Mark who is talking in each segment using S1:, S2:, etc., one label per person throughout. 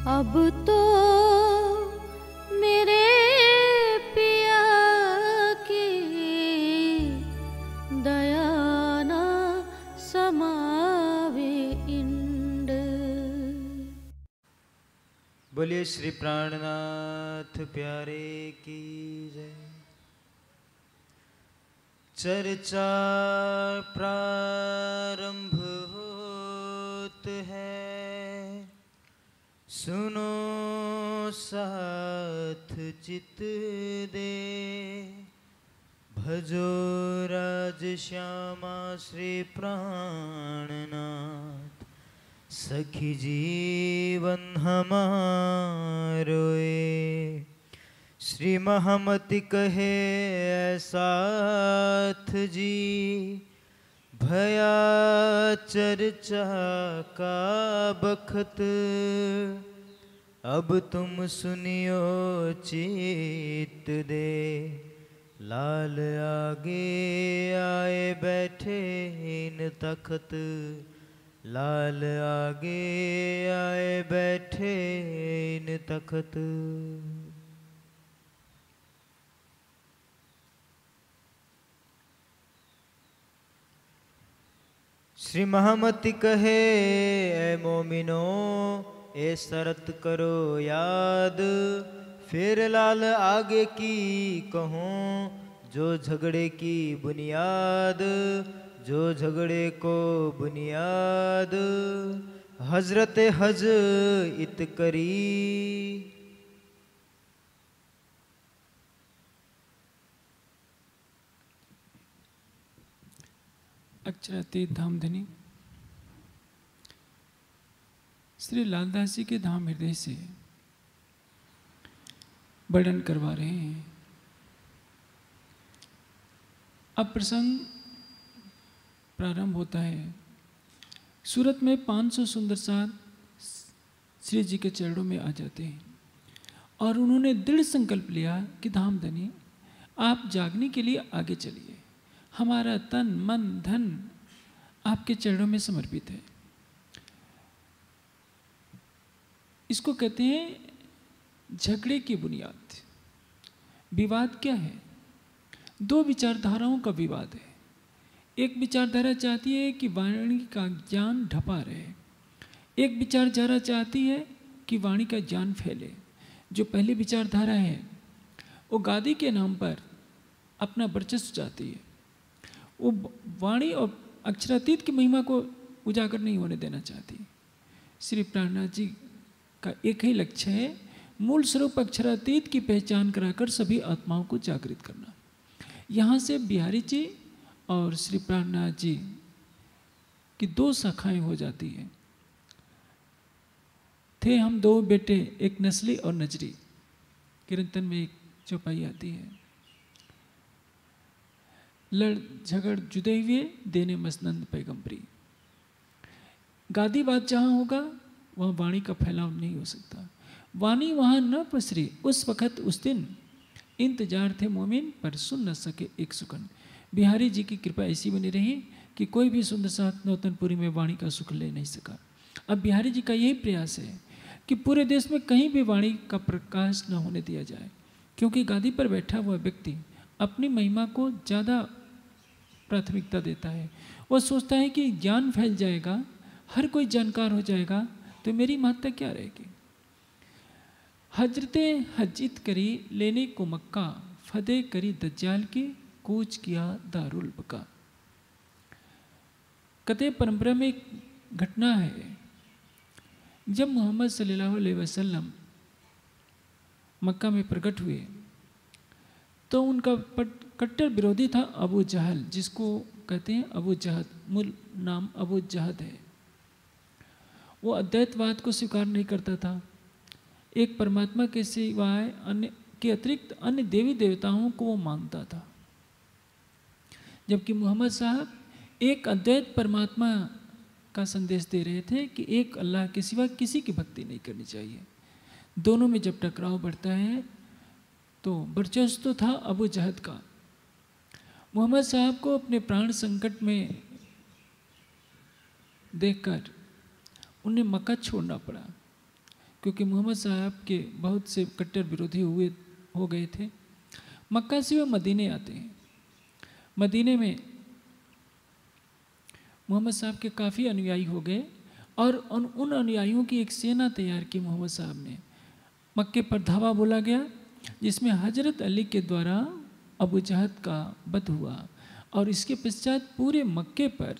S1: अब तो मेरे पिया की दया ना समावे इंड।
S2: बोलिए श्री प्राणनाथ प्यारे की जय। चर्चा प्रारंभ होत है, सुनो साथ चित दे। भजो राज श्यामा श्री प्राणनाथ, सखी जीवन हमारोए। श्री महामति कहे साथ जी, भया चर्चा का बखत। अब तुम सुनियो चित दे, लाल आगे आए बैठे इन तखत। लाल आगे आए बैठे इन तखत। श्री महामति कहे ए मोमिनो, ए शरत करो याद। फिर लाल आगे की कहूँ, जो झगड़े की बुनियाद। जो झगड़े को बुनियाद, हजरत हज इत करी।
S3: अक्षरातीत धामधनी श्री लालदास जी के धाम हृदय से वर्णन करवा रहे हैं। अब प्रसंग प्रारंभ होता है। सूरत में 500 सुंदर साथ श्री जी के चरणों में आ जाते हैं और उन्होंने दृढ़ संकल्प लिया कि धामधनी आप जागने के लिए आगे चलिए, हमारा तन मन धन आपके चरणों में समर्पित है। इसको कहते हैं झगड़े की बुनियाद। विवाद क्या है? दो विचारधाराओं का विवाद है। एक विचारधारा चाहती है कि वाणी का ज्ञान ढपा रहे, एक विचारधारा चाहती है कि वाणी का ज्ञान फैले। जो पहली विचारधारा है वो गादी के नाम पर अपना वर्चस्व चाहती है। वो वाणी और अक्षरातीत की महिमा को उजागर नहीं होने देना चाहती। श्री प्राणनाथ जी का एक ही लक्ष्य है, मूल स्वरूप अक्षरातीत की पहचान कराकर सभी आत्माओं को जागृत करना। यहाँ से बिहारी जी और श्री प्राणनाथ जी की दो शाखाएं हो जाती हैं। थे हम दो बेटे, एक नस्ली और नजरी। कीर्तन में एक चौपाई आती है, लड़ झगड़ जुदे हुए देने मसनंद पैगंबरी। गादीवाद जहाँ होगा वहाँ वाणी का फैलाव नहीं हो सकता। वाणी वहाँ न पसरी उस वक़्त उस दिन, इंतजार थे मोमिन पर सुन न सके एक सुकन। बिहारी जी की कृपा ऐसी बनी रही कि कोई भी सुंदर साथ नौतनपुरी में वाणी का सुख ले नहीं सका। अब बिहारी जी का यही प्रयास है कि पूरे देश में कहीं भी वाणी का प्रकाश न होने दिया जाए, क्योंकि गादी पर बैठा हुआ व्यक्ति अपनी महिमा को ज़्यादा प्राथमिकता देता है। वो सोचता है कि ज्ञान फैल जाएगा, हर कोई जानकार हो जाएगा, तो मेरी महत्ता क्या रहेगी। हजरते हजित करी लेने को मक्का, फदे करी दज्जाल की कूच किया दारुल बका। कथे परंपरा में एक घटना है, जब मोहम्मद सल्लल्लाहु अलैहि वसल्लम मक्का में प्रकट हुए तो उनका कट्टर विरोधी था अबू जहल, जिसको कहते हैं अबू जहद, मूल नाम अबू जहद है। वो अद्वैतवाद को स्वीकार नहीं करता था। एक परमात्मा के सिवाय अन्य के अतिरिक्त अन्य देवी देवताओं को वो मानता था, जबकि मोहम्मद साहब एक अद्वैत परमात्मा का संदेश दे रहे थे कि एक अल्लाह के सिवा किसी की भक्ति नहीं करनी चाहिए। दोनों में जब टकराव बढ़ता है तो वर्चस्व तो था अबू जहद का। मोहम्मद साहब को अपने प्राण संकट में देखकर उन्हें मक्का छोड़ना पड़ा, क्योंकि मोहम्मद साहब के बहुत से कट्टर विरोधी हो गए थे। मक्का से वे मदीने आते हैं। मदीने में मोहम्मद साहब के काफ़ी अनुयायी हो गए और उन अनुयायियों की एक सेना तैयार की मोहम्मद साहब ने। मक्के पर धावा बोला गया, जिसमें हजरत अली के द्वारा अबू जहल का वध हुआ और इसके पश्चात पूरे मक्के पर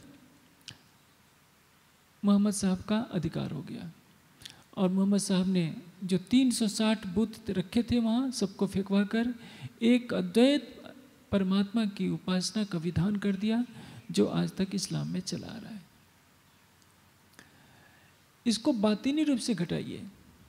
S3: मोहम्मद साहब का अधिकार हो गया। और मोहम्मद साहब ने जो 360 बुत रखे थे वहाँ सबको फेंकवा कर एक अद्वैत परमात्मा की उपासना का विधान कर दिया, जो आज तक इस्लाम में चला आ रहा है। इसको बातिनी रूप से घटाइए।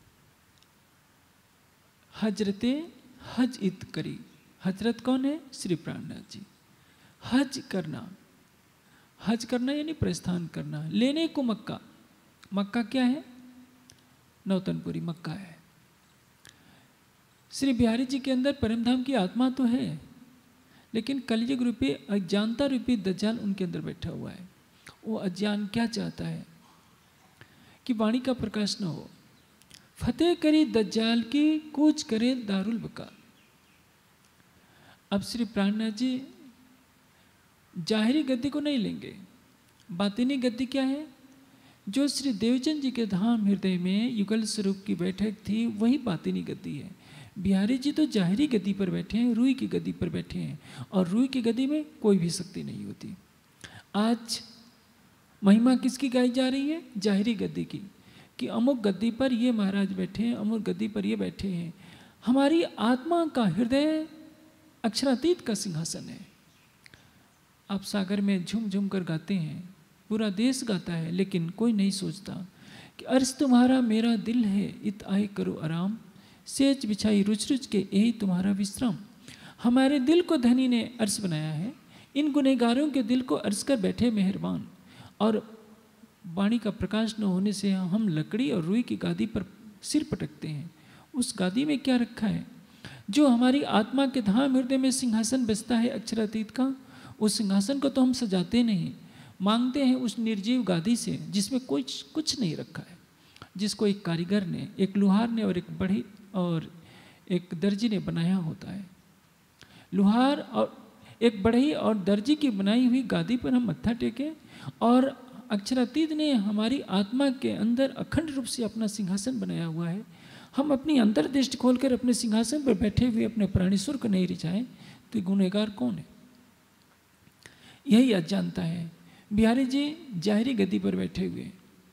S3: हजरते हज इत करी। हजरत कौन है? श्री प्राणनाथ जी। हज करना, हज करना यानी प्रस्थान करना, लेने को मक्का। मक्का क्या है? नौतनपुरी मक्का है। श्री बिहारी जी के अंदर परमधाम की आत्मा तो है, लेकिन कलयुग रूपी अज्ञानता रूपी दज्जाल उनके अंदर बैठा हुआ है। वो अज्ञान क्या चाहता है कि वाणी का प्रकाश न हो। फतेह करी दज्जाल की, कूच करे दारुल बका। अब श्री प्राणनाथ जी जाहिरी गद्दी को नहीं लेंगे। बातिनी गद्दी क्या है? जो श्री देवचंद जी के धाम हृदय में युगल स्वरूप की बैठक थी, वही बातिनी गद्दी है। बिहारी जी तो जाहिरी गद्दी पर बैठे हैं, रूई की गद्दी पर बैठे हैं, और रूई की गद्दी में कोई भी शक्ति नहीं होती। आज महिमा किसकी गाई जा रही है? जाहिरी गद्दी की, कि अमुक गद्दी पर ये महाराज बैठे हैं, अमुक गद्दी पर ये बैठे हैं। हमारी आत्मा का हृदय अक्षरातीत का सिंहासन है। आप सागर में झूम झूम कर गाते हैं, पूरा देश गाता है, लेकिन कोई नहीं सोचता कि अर्श तुम्हारा मेरा दिल है, इत आए करो आराम, सेज बिछाई रुच रुच के यही तुम्हारा विश्राम। हमारे दिल को धनी ने अर्श बनाया है, इन गुनहगारों के दिल को अर्श कर बैठे मेहरबान। और वाणी का प्रकाश न होने से हम लकड़ी और रुई की गादी पर सिर पटकते हैं। उस गादी में क्या रखा है? जो हमारी आत्मा के धाम हृदय में सिंहासन बसता है अक्षरातीत का, उस सिंहासन को तो हम सजाते नहीं, मांगते हैं उस निर्जीव गादी से जिसमें कुछ नहीं रखा है, जिसको एक कारीगर ने, एक लुहार ने और एक बढ़ई और एक दर्जी ने बनाया होता है। लुहार और एक बढ़ई और दर्जी की बनाई हुई गादी पर हम मत्था टेके, और अक्षरातीत ने हमारी आत्मा के अंदर अखंड रूप से अपना सिंहासन बनाया हुआ है। हम अपनी अंतर्दृष्टि खोलकर अपने सिंहासन पर बैठे हुए अपने प्राणेश्वर को नहीं रिझाएं तो गुनहगार कौन है? यही अज्ञानता है। बिहारी जी जाहिरी गद्दी पर बैठे हुए,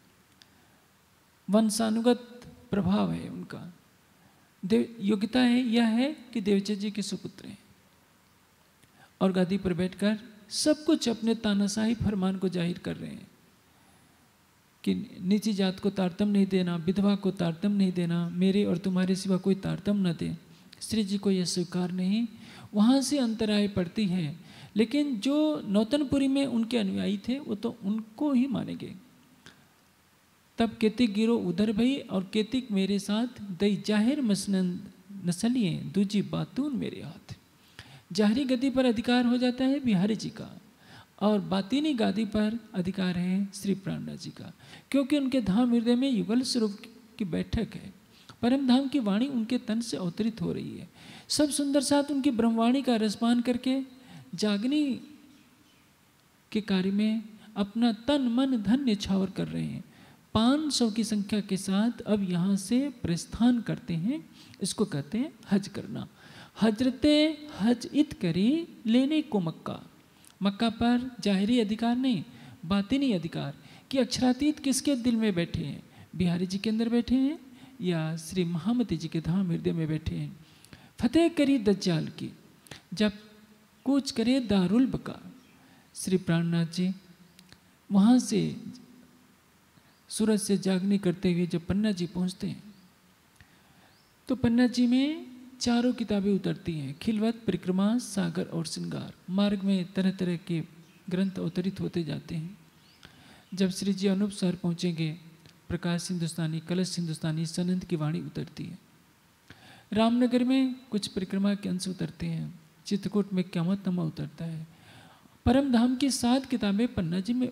S3: वंशानुगत प्रभाव है उनका, योग्यता है यह है कि देवचंद जी के सुपुत्र हैं, और गादी पर बैठकर सब कुछ अपने तानाशाही फरमान को जाहिर कर रहे हैं कि नीची जात को तारतम नहीं देना, विधवा को तारतम नहीं देना, मेरे और तुम्हारे सिवा कोई तारतम न दे। श्री जी को यह स्वीकार नहीं। वहाँ से अंतराय पड़ती है, लेकिन जो नौतनपुरी में उनके अनुयायी थे वो तो उनको ही मानेंगे। तब केतिक गिरो उधर भई, और केतिक मेरे साथ दई जाहिर मसनंद नसलिए दूजी बातून मेरे हाथ। जाहिरी गद्दी पर अधिकार हो जाता है बिहारी जी का, और बातिनी गादी पर अधिकार है श्री प्राणनाथ जी का, क्योंकि उनके धाम हृदय में युगल स्वरूप की बैठक है। परम धाम की वाणी उनके तन से अवतरित हो रही है। सब सुंदर साथ उनकी ब्रह्मवाणी का रसपान करके जागनी के कार्य में अपना तन मन धन न्यौछावर कर रहे हैं। 500 की संख्या के साथ अब यहाँ से प्रस्थान करते हैं। इसको कहते हैं हज करना। हजरते हज इत करी, लेने को मक्का। मक्का पर जाहिरी अधिकार नहीं, बातिनी अधिकार कि अक्षरातीत किसके दिल में बैठे हैं? बिहारी जी के अंदर बैठे हैं या श्री महामती जी के धाम हृदय में बैठे हैं? फतेह करी दज्जाल की, जब कूच करे दारुल बका। श्री प्राणनाथ जी वहाँ से सूरज से जागनी करते हुए जब पन्ना जी पहुँचते हैं तो पन्ना जी में चारों किताबें उतरती हैं, खिलवत, परिक्रमा, सागर और श्रृंगार। मार्ग में तरह तरह के ग्रंथ अवतरित होते जाते हैं। जब श्री जी अनूप शहर पहुँचेंगे, प्रकाश हिंदुस्तानी, कलश हिंदुस्तानी, सनंद की वाणी उतरती है। रामनगर में कुछ परिक्रमा के अंश उतरते हैं। चित्रकूट में क़यामतनामा उतरता है। परम धाम की 7 किताबें पन्ना जी में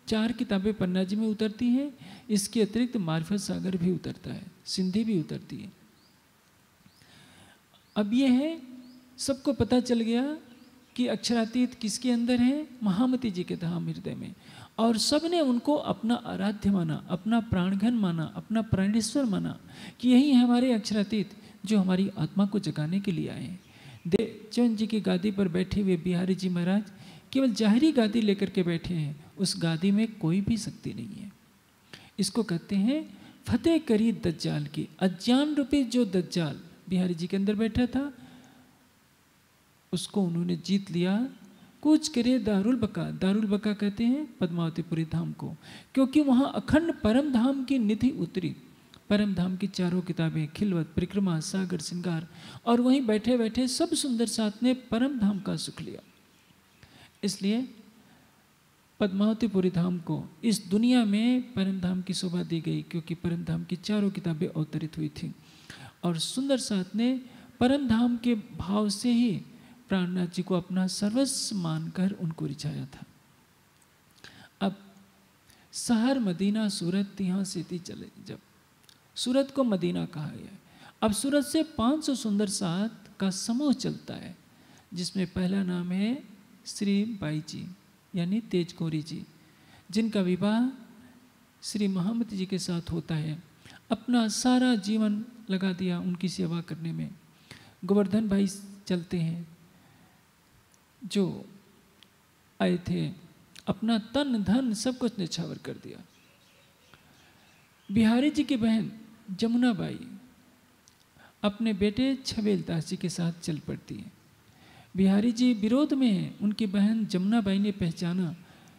S3: 4 किताबें पन्ना जी में उतरती हैं। इसके अतिरिक्त मार्फत सागर भी उतरता है, सिंधी भी उतरती है। अब ये है, सबको पता चल गया कि अक्षरातीत किसके अंदर है, महामती जी के धाम हृदय में। और सब ने उनको अपना आराध्य माना, अपना प्राणघन माना, अपना प्राणेश्वर माना कि यही है हमारे अक्षरातीत जो हमारी आत्मा को जगाने के लिए आए हैं। देवचंद जी की गादी पर बैठे हुए बिहारी जी महाराज केवल जाहिरी गादी लेकर के बैठे हैं, उस गादी में कोई भी शक्ति नहीं है। इसको कहते हैं फतेह करी दज्जाल की। अज्ञान रूपी जो दज्जाल बिहारी जी के अंदर बैठा था, उसको उन्होंने जीत लिया। कूच करे दारुल बका, दारुल बका कहते हैं पद्मावतीपुरी धाम को, क्योंकि वहाँ अखंड परम धाम की निधि उतरी। परम धाम की 4 किताबें, खिलवत, परिक्रमा, सागर, श्रृंगार, और वहीं बैठे बैठे सब सुंदर साथ ने परम धाम का सुख लिया। इसलिए पद्मावतीपुरी धाम को इस दुनिया में परम धाम की शोभा दी गई, क्योंकि परम धाम की 4 किताबें अवतरित हुई थी। और सुंदर साथ ने परम धाम के भाव से ही प्राणनाथ जी को अपना सर्वस्व मानकर उनको रिझाया था। अब शहर मदीना सूरत, यहाँ से थी चले, जब सूरत को मदीना कहा गया। अब सूरत से 500 सुंदर साथ का समूह चलता है, जिसमें पहला नाम है श्री बाई जी यानी तेज कौरी जी, जिनका विवाह श्री महामती जी के साथ होता है। अपना सारा जीवन लगा दिया उनकी सेवा करने में। गोवर्धन भाई चलते हैं जो आए थे, अपना तन धन सब कुछ निछावर कर दिया। बिहारी जी की बहन जमुना बाई अपने बेटे छबेलदास जी के साथ चल पड़ती है। बिहारी जी विरोध में हैं। उनकी बहन जमुना बाई ने पहचाना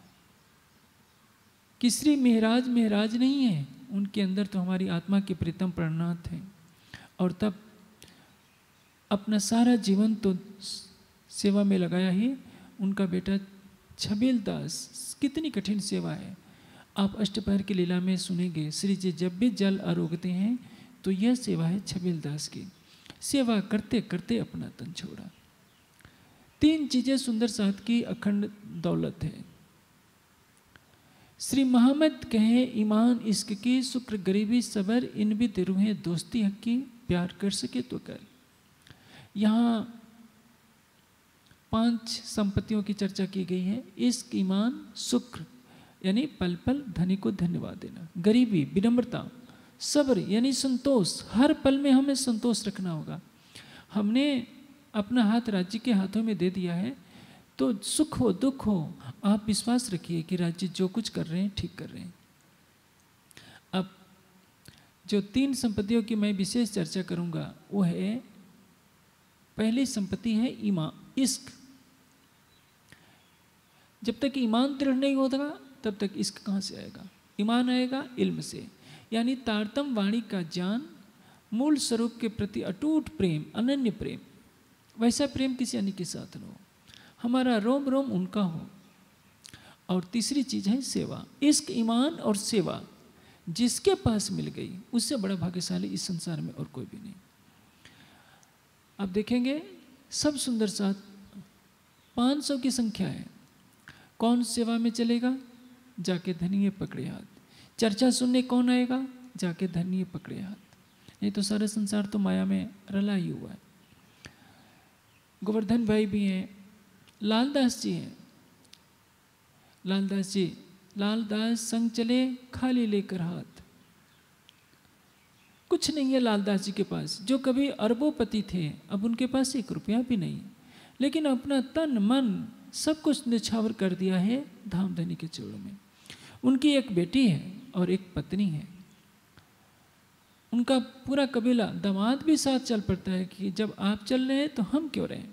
S3: कि श्री मेहराज मेहराज नहीं है, उनके अंदर तो हमारी आत्मा के प्रीतम प्राणनाथ हैं। और तब अपना सारा जीवन तो सेवा में लगाया ही। उनका बेटा छबेलदास, कितनी कठिन सेवा है। आप अष्टपहर की लीला में सुनेंगे, श्री जी जब भी जल आरोगते हैं तो यह सेवा है छबेलदास की। सेवा करते करते अपना तन छोड़ा। 3 चीजें सुंदर साथ की अखंड दौलत है। श्री मोहम्मद कहे ईमान इश्क की, शुक्र गरीबी सबर, इन भी रूहें दोस्ती हक की, प्यार कर सके तो कर। यहाँ 5 संपत्तियों की चर्चा की गई है। इश्क, ईमान, शुक्र यानी पल पल धनी को धन्यवाद देना, गरीबी, विनम्रता, सब्र यानी संतोष, हर पल में हमें संतोष रखना होगा। हमने अपना हाथ राज्य के हाथों में दे दिया है, तो सुख हो दुख हो आप विश्वास रखिए कि राज्य जो कुछ कर रहे हैं ठीक कर रहे हैं। अब जो 3 संपत्तियों की मैं विशेष चर्चा करूंगा वो है, पहली संपत्ति है ईमान, इश्क। जब तक ईमान दृढ़ नहीं होगा तब तक इश्क कहाँ से आएगा। ईमान आएगा इल्म से, यानी तारतम वाणी का ज्ञान, मूल स्वरूप के प्रति अटूट प्रेम, अनन्य प्रेम। वैसा प्रेम किसी अन्य के साथ न हो, हमारा रोम रोम उनका हो। और तीसरी चीज है सेवा। इश्क, ईमान और सेवा जिसके पास मिल गई उससे बड़ा भाग्यशाली इस संसार में और कोई भी नहीं। अब देखेंगे सब सुंदर साथ 500 की संख्या है। कौन सेवा में चलेगा? जाके धनिये पकड़े हाथ। चर्चा सुनने कौन आएगा? जाके धनिये पकड़े हाथ। नहीं तो सारा संसार तो माया में रला ही हुआ है। गोवर्धन भाई भी हैं, लालदास जी हैं। लालदास जी, लालदास संग चले खाली लेकर हाथ। कुछ नहीं है लालदास जी के पास, जो कभी अरबोपति थे, अब उनके पास 1 रुपया भी नहीं, लेकिन अपना तन मन सब कुछ निछावर कर दिया है धामधनी के चरणों में। उनकी एक बेटी है और एक पत्नी है। उनका पूरा कबीला, दामाद भी साथ चल पड़ता है कि जब आप चल रहे हैं तो हम क्यों रहें।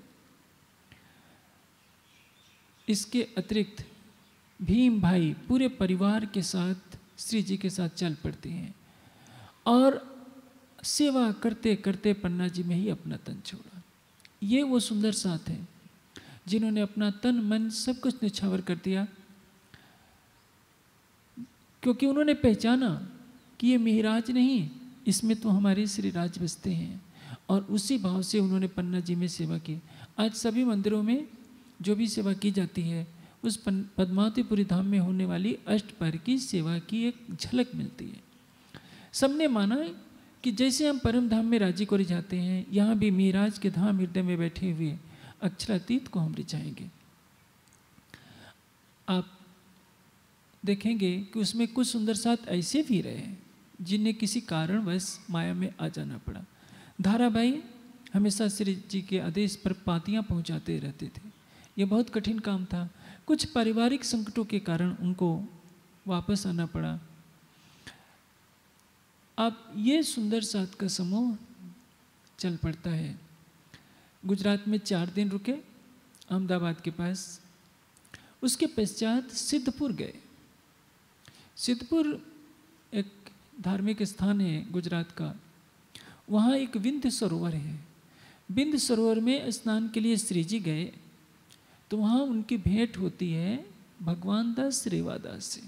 S3: इसके अतिरिक्त भीम भाई पूरे परिवार के साथ श्री जी के साथ चल पड़ते हैं और सेवा करते करते पन्ना जी में ही अपना तन छोड़ा। ये वो सुंदर साथ हैं जिन्होंने अपना तन मन सब कुछ निछावर कर दिया, क्योंकि उन्होंने पहचाना कि ये मेहराज नहीं, इसमें तो हमारे श्री राज बसते हैं। और उसी भाव से उन्होंने पन्ना जी में सेवा की। आज सभी मंदिरों में जो भी सेवा की जाती है उस पद्मावतीपुरी धाम में होने वाली अष्टपहर की सेवा की एक झलक मिलती है। सबने माना कि जैसे हम परम धाम में राजी को रिझाते हैं, यहाँ भी मीराज के धाम हृदय में बैठे हुए अक्षरातीत को हम रिझाएंगे। आप देखेंगे कि उसमें कुछ सुंदर साथ ऐसे भी रहे जिन्हें किसी कारणवश माया में आ जाना पड़ा। धाराबाई हमेशा श्री जी के आदेश पर पातियाँ पहुँचाते रहते थे। ये बहुत कठिन काम था। कुछ पारिवारिक संकटों के कारण उनको वापस आना पड़ा। अब ये सुंदर साथ का समूह चल पड़ता है। गुजरात में 4 दिन रुके, अहमदाबाद के पास। उसके पश्चात सिद्धपुर गए। सिद्धपुर एक धार्मिक स्थान है गुजरात का। वहाँ एक विंध्य सरोवर है। विंध्य सरोवर में स्नान के लिए श्री जी गए तो वहाँ उनकी भेंट होती है भगवान दास रेवादास से।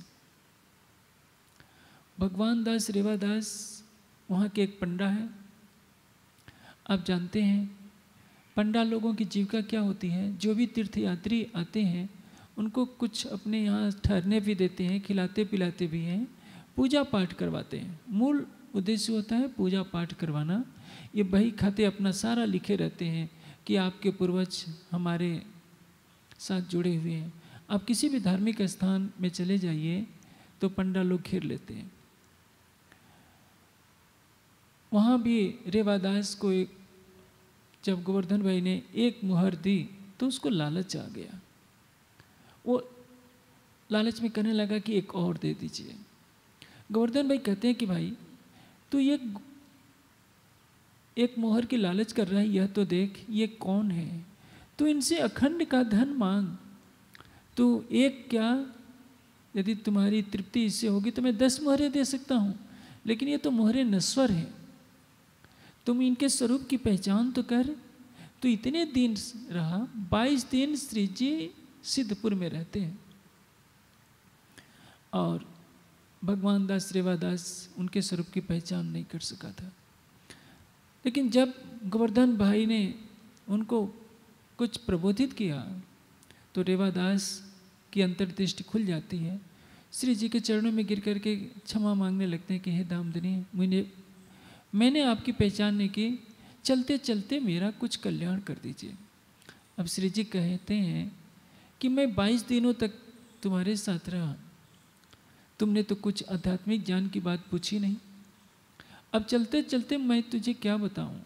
S3: भगवान दास रेवादास वहाँ के एक पंडा है। आप जानते हैं पंडा लोगों की जीविका क्या होती है। जो भी तीर्थयात्री आते हैं उनको कुछ अपने यहाँ ठहरने भी देते हैं, खिलाते पिलाते भी हैं, पूजा पाठ करवाते हैं। मूल उद्देश्य होता है पूजा पाठ करवाना। ये बही खाते अपना सारा लिखे रहते हैं कि आपके पूर्वज हमारे साथ जुड़े हुए हैं। आप किसी भी धार्मिक स्थान में चले जाइए तो पंडा लोग घेर लेते हैं। वहाँ भी रेवादास को जब गोवर्धन भाई ने एक मुहर दी तो उसको लालच आ गया। वो लालच में कहने लगा कि एक और दे दीजिए। गोवर्धन भाई कहते हैं कि भाई तू ये एक मोहर की लालच कर रहा है, यह तो देख ये कौन है। तू इनसे अखंड का धन मांग। तू एक क्या, यदि तुम्हारी तृप्ति इससे होगी तो मैं 10 मोहरें दे सकता हूँ, लेकिन ये तो मोहरें नश्वर हैं। तुम इनके स्वरूप की पहचान तो कर। तो इतने दिन रहा, 22 दिन श्री जी सिद्धपुर में रहते हैं और भगवान दास रेवादास उनके स्वरूप की पहचान नहीं कर सका था। लेकिन जब गोवर्धन भाई ने उनको कुछ प्रबोधित किया तो रेवादास की अंतर्दृष्टि खुल जाती है। श्री जी के चरणों में गिर करके क्षमा मांगने लगते हैं कि हे दामदनी, मैंने आपकी पहचान नहीं की, चलते चलते मेरा कुछ कल्याण कर दीजिए। अब श्री जी कहते हैं कि मैं 22 दिनों तक तुम्हारे साथ रहा, तुमने तो कुछ आध्यात्मिक ज्ञान की बात पूछी नहीं। अब चलते चलते मैं तुझे क्या बताऊं।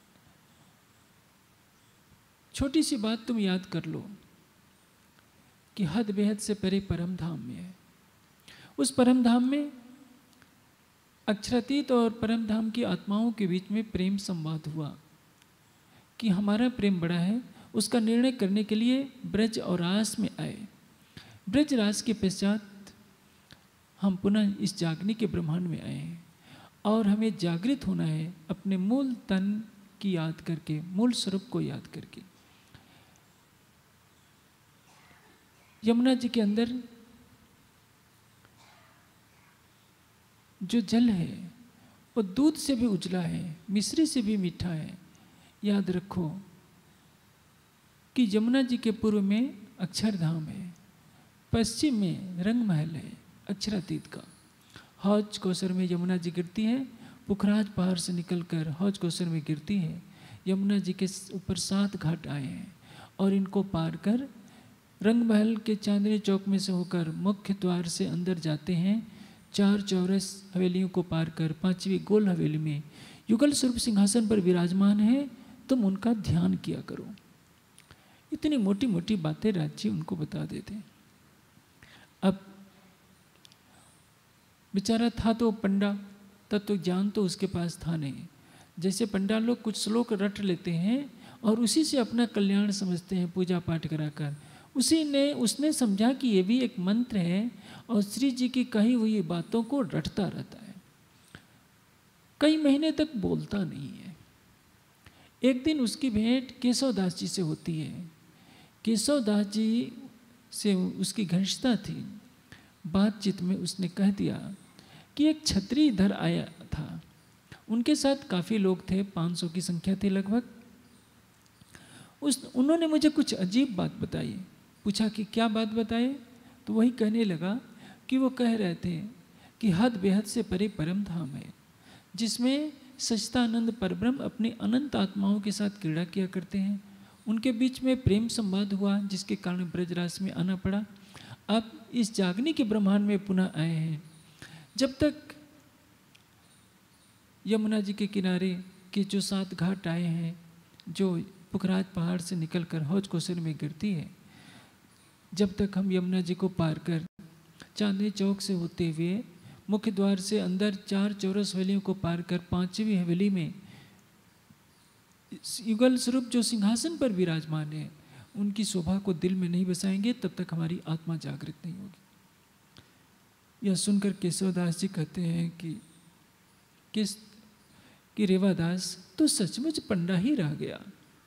S3: छोटी सी बात तुम याद कर लो कि हद बेहद से परे परम धाम में है। उस परम धाम में अक्षरातीत और परम धाम की आत्माओं के बीच में प्रेम संवाद हुआ कि हमारा प्रेम बड़ा है। उसका निर्णय करने के लिए ब्रज और रास में आए। ब्रज रास के पश्चात हम पुनः इस जागने के ब्रह्मांड में आए हैं और हमें जागृत होना है अपने मूल तन की याद करके, मूल स्वरूप को याद करके। यमुना जी के अंदर जो जल है वो दूध से भी उजला है, मिश्री से भी मीठा है। याद रखो कि यमुना जी के पूर्व में अक्षरधाम है, पश्चिम में रंग महल है अक्षरातीत का। हौज कौसर में यमुना जी गिरती है, पुखराज पहाड़ से निकलकर हौज कौसर में गिरती है। यमुना जी के ऊपर 7 घाट आए हैं और इनको पार कर रंग महल के चांदनी चौक में से होकर मुख्य द्वार से अंदर जाते हैं। 4 चौरस हवेलियों को पार कर 5वीं गोल हवेली में युगल स्वरूप सिंहासन पर विराजमान है। तुम उनका ध्यान किया करो। इतनी मोटी मोटी बातें राज्य उनको बता देते। अब बेचारा था तो पंडा, तत्व ज्ञान तो उसके पास था नहीं। जैसे पंडा लोग कुछ श्लोक रट लेते हैं और उसी से अपना कल्याण समझते हैं पूजा पाठ कराकर। उसने समझा कि ये भी एक मंत्र है और श्री जी की कही हुई बातों को रटता रहता है। कई महीने तक बोलता नहीं है। एक दिन उसकी भेंट केशवदास जी से होती है। केशवदास जी से उसकी घनिष्ठता थी। बातचीत में उसने कह दिया कि एक छत्री इधर आया था, उनके साथ काफ़ी लोग थे, 500 की संख्या थी लगभग। उन्होंने मुझे कुछ अजीब बात बताई। पूछा कि क्या बात बताए, तो वही कहने लगा कि वो कह रहे थे कि हद बेहद से परे परम धाम है, जिसमें सच्चिदानंद परब्रह्म अपने अनंत आत्माओं के साथ क्रीड़ा किया करते हैं। उनके बीच में प्रेम संवाद हुआ, जिसके कारण ब्रजराज में आना पड़ा। अब इस जागने के ब्रह्मांड में पुनः आए हैं। जब तक यमुना जी के किनारे के जो 7 घाट आए हैं, जो पुखराज पहाड़ से निकलकर हौज कोसर में गिरती है, जब तक हम यमुना जी को पार कर चांदनी चौक से होते हुए मुख्य द्वार से अंदर 4 चौरस हवेलियों को पार कर 5वीं हवेली में युगल स्वरूप जो सिंहासन पर विराजमान है, उनकी शोभा को दिल में नहीं बसाएंगे, तब तक हमारी आत्मा जागृत नहीं होगी। यह सुनकर केशवदास जी कहते हैं कि रेवादास तो सचमुच पंडा ही रह गया।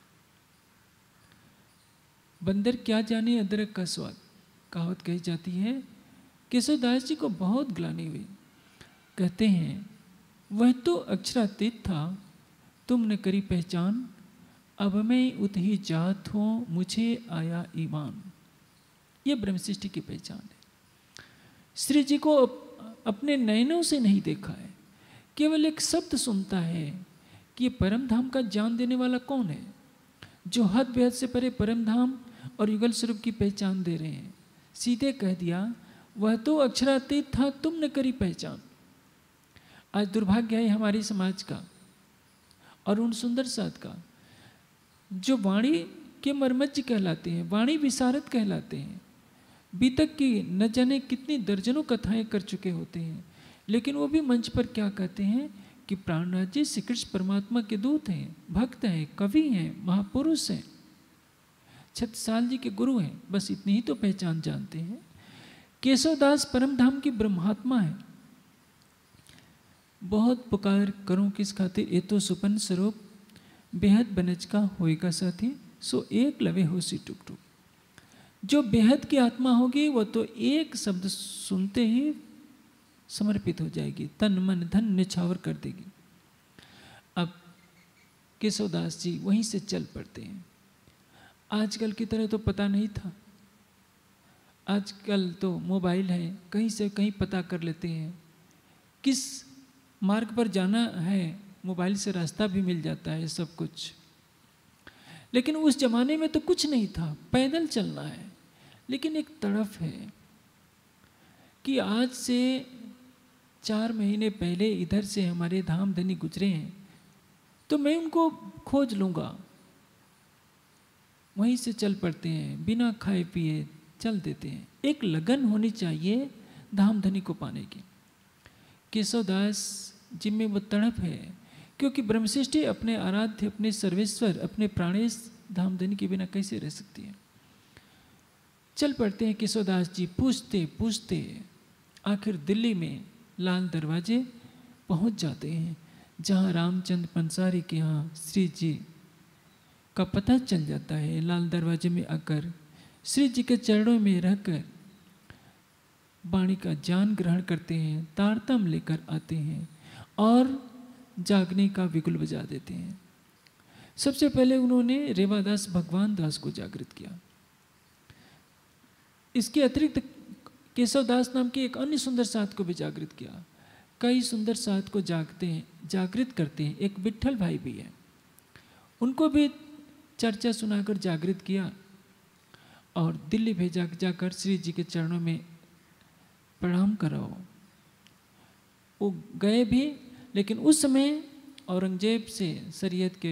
S3: बंदर क्या जाने अदरक का स्वाद, कहावत कही जाती है। केशवदास जी को बहुत ग्लानि हुई। कहते हैं, वह तो अक्षरातीत था, तुमने करी पहचान, अब मैं उतही जात हूँ, मुझे आया ईमान। यह ब्रह्मसृष्टि की पहचान है। श्री जी को अपने नयनों से नहीं देखा है, केवल एक शब्द सुनता है कि ये परम धाम का ज्ञान देने वाला कौन है, जो हद बेहद से परे परम धाम और युगल स्वरूप की पहचान दे रहे हैं। सीधे कह दिया, वह तो अक्षरातीत था, तुमने करी पहचान। आज दुर्भाग्य है हमारे समाज का और उन सुंदर साथ का, जो वाणी के मर्मज्ज कहलाते हैं, वाणी विशारद कहलाते हैं, बीतक की न जाने कितनी दर्जनों कथाएं कर चुके होते हैं, लेकिन वो भी मंच पर क्या कहते हैं कि प्राणनाथ जी श्री कृष्ण परमात्मा के दूत हैं, भक्त हैं, कवि हैं, महापुरुष हैं, छत्रसाल जी के गुरु हैं। बस इतनी ही तो पहचान जानते हैं। केशवदास परम धाम की ब्रह्मात्मा है। बहुत पुकार करूं किस खातिर, ये तो सुपन स्वरूप बेहद बनज का होएगा साथी, सो एक लवे हो सी टुक टुक। जो बेहद की आत्मा होगी वो तो एक शब्द सुनते ही समर्पित हो जाएगी, तन मन धन निछावर कर देगी। अब केशवदास जी वहीं से चल पड़ते हैं। आजकल की तरह तो पता नहीं था, आजकल तो मोबाइल है, कहीं से कहीं पता कर लेते हैं, किस मार्ग पर जाना है मोबाइल से रास्ता भी मिल जाता है, सब कुछ। लेकिन उस जमाने में तो कुछ नहीं था, पैदल चलना है। लेकिन एक तड़फ है कि आज से 4 महीने पहले इधर से हमारे धाम धनी गुजरे हैं, तो मैं उनको खोज लूँगा। वहीं से चल पड़ते हैं, बिना खाए पिए चल देते हैं। एक लगन होनी चाहिए धाम धनी को पाने की। केशवदास जी में वो तड़प है, क्योंकि ब्रह्मसृष्टि अपने आराध्य, अपने सर्वेश्वर, अपने प्राणेश धामधनी के बिना कैसे रह सकती है। चल पड़ते हैं केशवदास जी, पूछते पूछते आखिर दिल्ली में लाल दरवाजे पहुंच जाते हैं, जहां रामचंद्र पंसारी के यहाँ श्री जी का पता चल जाता है। लाल दरवाजे में आकर श्री जी के चरणों में रहकर वाणी का ज्ञान ग्रहण करते हैं, तारतम लेकर आते हैं और जागने का विगुल बजा देते हैं। सबसे पहले उन्होंने रेवादास भगवान दास को जागृत किया। इसके अतिरिक्त केशवदास नाम के एक अन्य सुंदर साथ को भी जागृत किया। कई सुंदर साथ को जागृत करते हैं। एक विट्ठल भाई भी है, उनको भी चर्चा सुनाकर जागृत किया और दिल्ली भेजा जाकर श्री जी के चरणों में प्रणाम कराओ। वो गए भी, लेकिन उस समय औरंगजेब से शरीयत के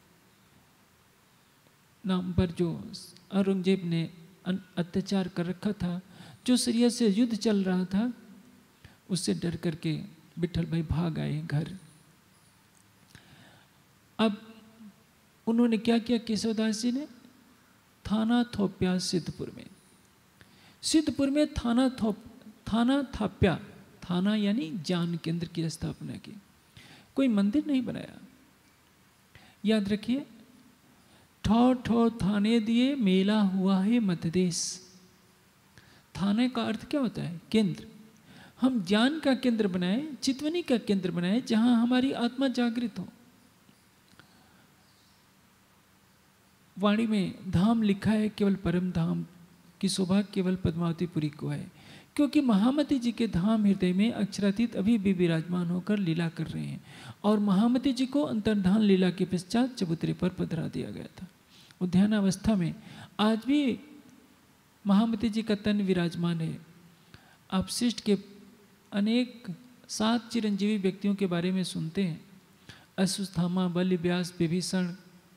S3: नाम पर जो औरंगजेब ने अत्याचार कर रखा था, जो शरीयत से युद्ध चल रहा था, उससे डर करके विट्ठल भाई भाग आए घर। अब उन्होंने क्या किया, केशवदास जी ने थाना थोप्या सिद्धपुर में थाना थाप्या, थाना यानी ज्ञान केंद्र की स्थापना की। कोई मंदिर नहीं बनाया। याद रखिए, ठो ठो थाने दिए मेला हुआ है मध्यदेश। थाने का अर्थ क्या होता है? केंद्र। हम ज्ञान का केंद्र बनाए, चितवनी का केंद्र बनाए, जहां हमारी आत्मा जागृत हो। वाणी में धाम लिखा है केवल परम धाम कि सौभाग्य केवल पद्मावतीपुरी को है, क्योंकि महामती जी के धाम हृदय में अक्षरातीत अभी भी विराजमान होकर लीला कर रहे हैं। और महामती जी को अंतर्धान लीला के पश्चात चबूतरे पर पधरा दिया गया था। उद्यानावस्था में आज भी महामती जी का तन विराजमान है। आप शिष्ट के अनेक 7 चिरंजीवी व्यक्तियों के बारे में सुनते हैं, अश्वत्थामा, बलि, व्यास, विभीषण,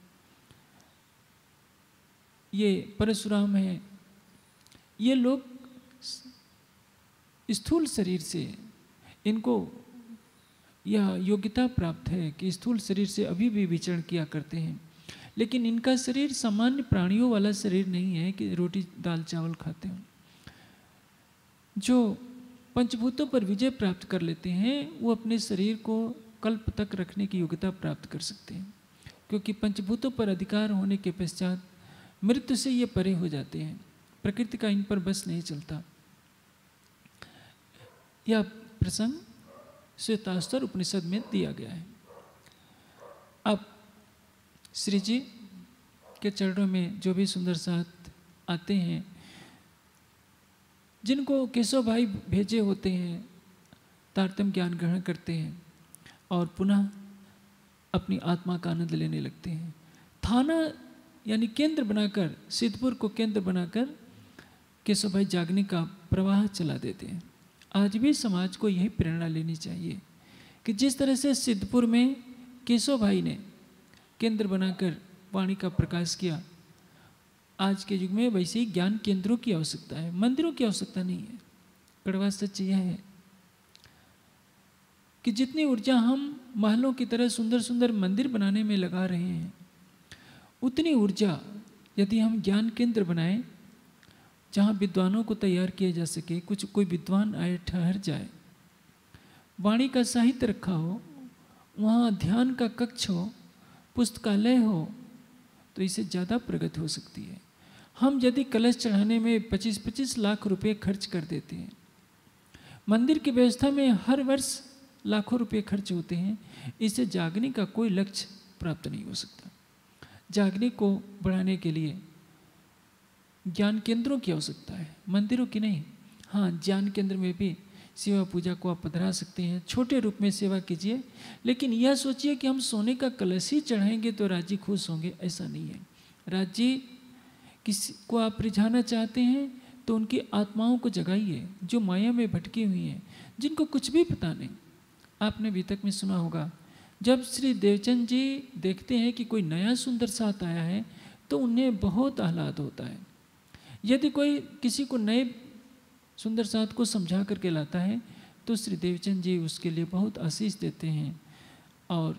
S3: ये परशुराम है। ये लोग स्थूल शरीर से, इनको यह योग्यता प्राप्त है कि स्थूल शरीर से अभी भी विचरण किया करते हैं, लेकिन इनका शरीर सामान्य प्राणियों वाला शरीर नहीं है कि रोटी दाल चावल खाते हैं। जो पंचभूतों पर विजय प्राप्त कर लेते हैं वो अपने शरीर को कल्प तक रखने की योग्यता प्राप्त कर सकते हैं, क्योंकि पंचभूतों पर अधिकार होने के पश्चात मृत्यु से ये परे हो जाते हैं। प्रकृति का इन पर बस नहीं चलता। यह प्रसंग श्वेताश्वर उपनिषद में दिया गया है। अब श्री जी के चरणों में जो भी सुंदर साथ आते हैं, जिनको केशव भाई भेजे होते हैं, तारतम्य ज्ञान ग्रहण करते हैं और पुनः अपनी आत्मा का आनंद लेने लगते हैं। थाना यानी केंद्र बनाकर, सिद्धपुर को केंद्र बनाकर केशव भाई जागने का प्रवाह चला देते हैं। आज भी समाज को यही प्रेरणा लेनी चाहिए कि जिस तरह से सिद्धपुर में केशव भाई ने केंद्र बनाकर वाणी का प्रकाश किया, आज के युग में वैसे ही ज्ञान केंद्रों की आवश्यकता है, मंदिरों की आवश्यकता नहीं है। कड़वा सच यह है कि जितनी ऊर्जा हम महलों की तरह सुंदर सुंदर मंदिर बनाने में लगा रहे हैं, उतनी ऊर्जा यदि हम ज्ञान केंद्र बनाएं, जहाँ विद्वानों को तैयार किया जा सके, कुछ कोई विद्वान आए ठहर जाए, वाणी का साहित्य रखा हो, वहाँ ध्यान का कक्ष हो, पुस्तकालय हो, तो इससे ज़्यादा प्रगति हो सकती है। हम यदि कलश चढ़ाने में 25-25 लाख रुपए खर्च कर देते हैं, मंदिर की व्यवस्था में हर वर्ष लाखों रुपए खर्च होते हैं, इससे जागने का कोई लक्ष्य प्राप्त नहीं हो सकता। जागने को बढ़ाने के लिए ज्ञान केंद्रों की आवश्यकता है, मंदिरों की नहीं। हाँ, ज्ञान केंद्र में भी सेवा पूजा को आप पधरा सकते हैं, छोटे रूप में सेवा कीजिए, लेकिन यह सोचिए कि हम सोने का कलश ही चढ़ाएंगे तो राज्य खुश होंगे, ऐसा नहीं है। राज्य किसी को आप रिझाना चाहते हैं तो उनकी आत्माओं को जगाइए जो माया में भटकी हुई हैं, जिनको कुछ भी पता नहीं। आपने अभी तक में सुना होगा, जब श्री देवचंद जी देखते हैं कि कोई नया सुंदर साथ आया है तो उन्हें बहुत आह्लाद होता है। यदि कोई किसी को नए सुंदर साथ को समझा करके लाता है तो श्री देवचंद जी उसके लिए बहुत आशीष देते हैं और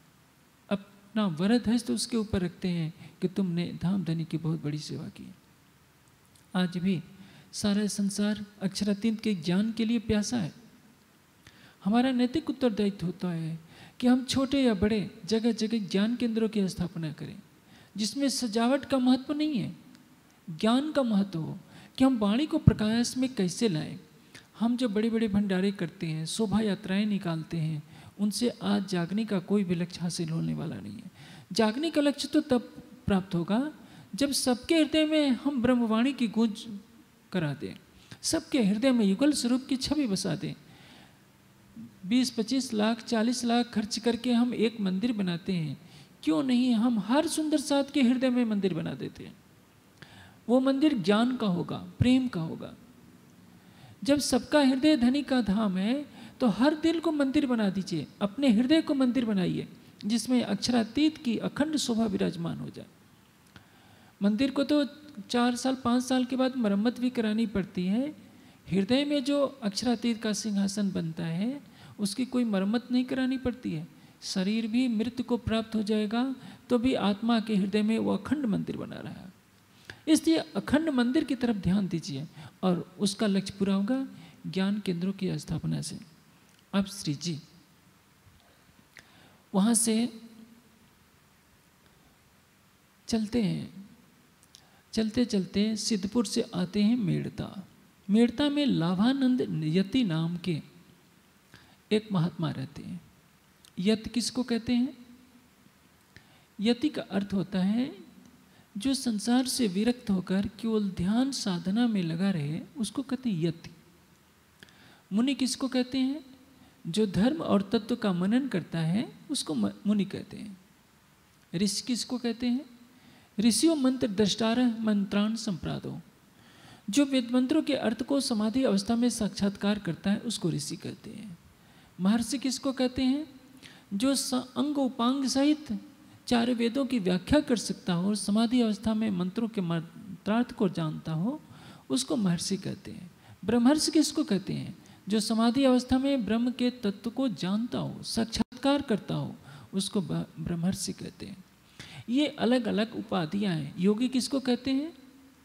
S3: अपना वरद हस्त उसके ऊपर रखते हैं कि तुमने धाम धनी की बहुत बड़ी सेवा की। आज भी सारा संसार अक्षरातीत के ज्ञान के लिए प्यासा है। हमारा नैतिक उत्तरदायित्व होता है कि हम छोटे या बड़े जगह जगह ज्ञान केंद्रों की स्थापना करें, जिसमें सजावट का महत्व नहीं है, ज्ञान का महत्व हो कि हम वाणी को प्रकाश में कैसे लाएं। हम जो बड़े बड़े भंडारे करते हैं, शोभा यात्राएं निकालते हैं, उनसे आज जागने का कोई भी लक्ष्य हासिल होने वाला नहीं है। जागने का लक्ष्य तो तब प्राप्त होगा जब सबके हृदय में हम ब्रह्मवाणी की गूंज करा दें, सबके हृदय में युगल स्वरूप की छवि बसा दें। 20-25 लाख 40 लाख खर्च करके हम एक मंदिर बनाते हैं, क्यों नहीं हम हर सुंदर साथ के हृदय में मंदिर बना देते हैं। वो मंदिर ज्ञान का होगा, प्रेम का होगा। जब सबका हृदय धनी का धाम है तो हर दिल को मंदिर बना दीजिए, अपने हृदय को मंदिर बनाइए जिसमें अक्षरातीत की अखंड शोभा विराजमान हो जाए। मंदिर को तो 4 साल 5 साल के बाद मरम्मत भी करानी पड़ती है। हृदय में जो अक्षरातीत का सिंहासन बनता है उसकी कोई मरम्मत नहीं करानी पड़ती है। शरीर भी मृत्यु को प्राप्त हो जाएगा तो भी आत्मा के हृदय में वो अखंड मंदिर बना रहा है। इसलिए अखंड मंदिर की तरफ ध्यान दीजिए और उसका लक्ष्य पूरा होगा ज्ञान केंद्रों की स्थापना से। अब श्री जी वहाँ से चलते हैं, चलते चलते सिद्धपुर से आते हैं मेड़ता। मेड़ता में लाभानंद यति नाम के एक महात्मा रहते हैं। यति किसको कहते हैं? यति का अर्थ होता है जो संसार से विरक्त होकर केवल ध्यान साधना में लगा रहे उसको कहते हैं यति। मुनि किसको कहते हैं? जो धर्म और तत्व का मनन करता है उसको मुनि कहते हैं। ऋषि किसको कहते हैं? ऋषियों मंत्र द्रष्टारः मंत्रान संप्रादो। जो वेद मंत्रों के अर्थ को समाधि अवस्था में साक्षात्कार करता है उसको ऋषि कहते हैं। महर्षि किसको कहते हैं? जो अंग उपांग सहित चार वेदों की व्याख्या कर सकता हो और समाधि अवस्था में मंत्रों के मंत्रार्थ को जानता हो उसको महर्षि कहते हैं। ब्रह्मर्षि किसको कहते हैं? जो समाधि अवस्था में ब्रह्म के तत्व को जानता हो, साक्षात्कार करता हो, उसको ब्रह्मर्षि कहते हैं। ये अलग अलग उपाधियां हैं। योगी किसको कहते हैं?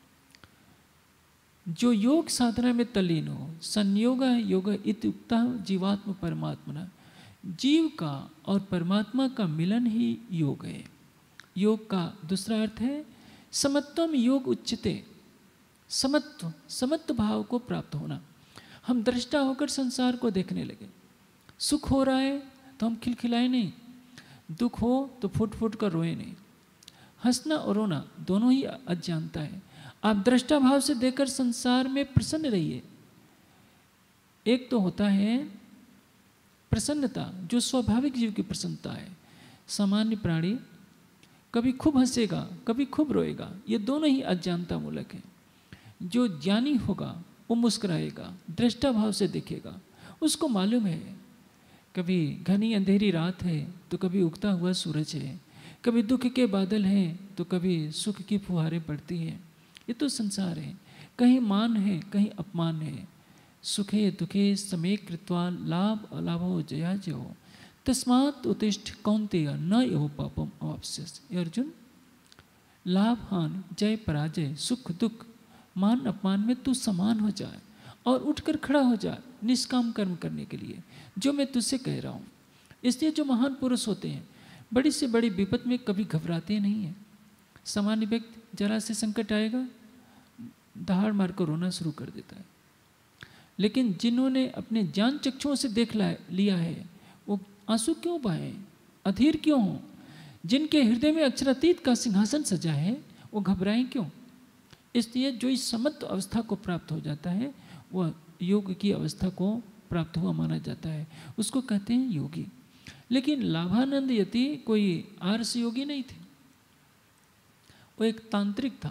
S3: जो योग साधना में तल्लीन हो। संयोग योग इति उक्ता जीवात्म परमात्मना। जीव का और परमात्मा का मिलन ही योग है। योग का दूसरा अर्थ है समत्वम योग उच्चते। समत्व, समत्व भाव को प्राप्त होना। हम दृष्टा होकर संसार को देखने लगे। सुख हो रहा है तो हम खिलखिलाए नहीं, दुख हो तो फुट फुट कर रोए नहीं। हंसना और रोना दोनों ही अज्ञानता है। आप दृष्टा भाव से देखकर संसार में प्रसन्न रहिए। एक तो होता है प्रसन्नता जो स्वाभाविक जीव की प्रसन्नता है। सामान्य प्राणी कभी खूब हंसेगा कभी खूब रोएगा, ये दोनों ही अज्ञानता मूलक है। जो ज्ञानी होगा वो मुस्कुराएगा, दृष्टा भाव से देखेगा, उसको मालूम है कभी घनी अंधेरी रात है तो कभी उगता हुआ सूरज है, कभी दुख के बादल हैं तो कभी सुख की फुहारें पड़ती हैं। ये तो संसार है, कहीं मान है कहीं अपमान है। सुखे दुखे समे कृत्वा लाभ अलाभो जया जयो तस्मात् उत्तिष्ठ कौन्तेय न यो पापम अवाप्स्यसि। ये अर्जुन, लाभ हानि जय पराजय सुख दुख मान अपमान में तू समान हो जाए और उठकर खड़ा हो जाए निष्काम कर्म करने के लिए, जो मैं तुझसे कह रहा हूँ। इसलिए जो महान पुरुष होते हैं बड़ी से बड़ी विपत में कभी घबराते नहीं हैं। सामान्य व्यक्ति जरा से संकट आएगा दहाड़ मार कर रोना शुरू कर देता है, लेकिन जिन्होंने अपने ज्ञान चक्षुओं से देख लिया है वो आंसू क्यों बहाएं, अधीर क्यों हों? जिनके हृदय में अक्षरातीत का सिंहासन सजा है वो घबराएं क्यों? इसलिए जो इस समत्व अवस्था को प्राप्त हो जाता है वह योग की अवस्था को प्राप्त हुआ माना जाता है, उसको कहते हैं योगी। लेकिन लाभानंद यति कोई आर्ष योगी नहीं थे, वो एक तांत्रिक था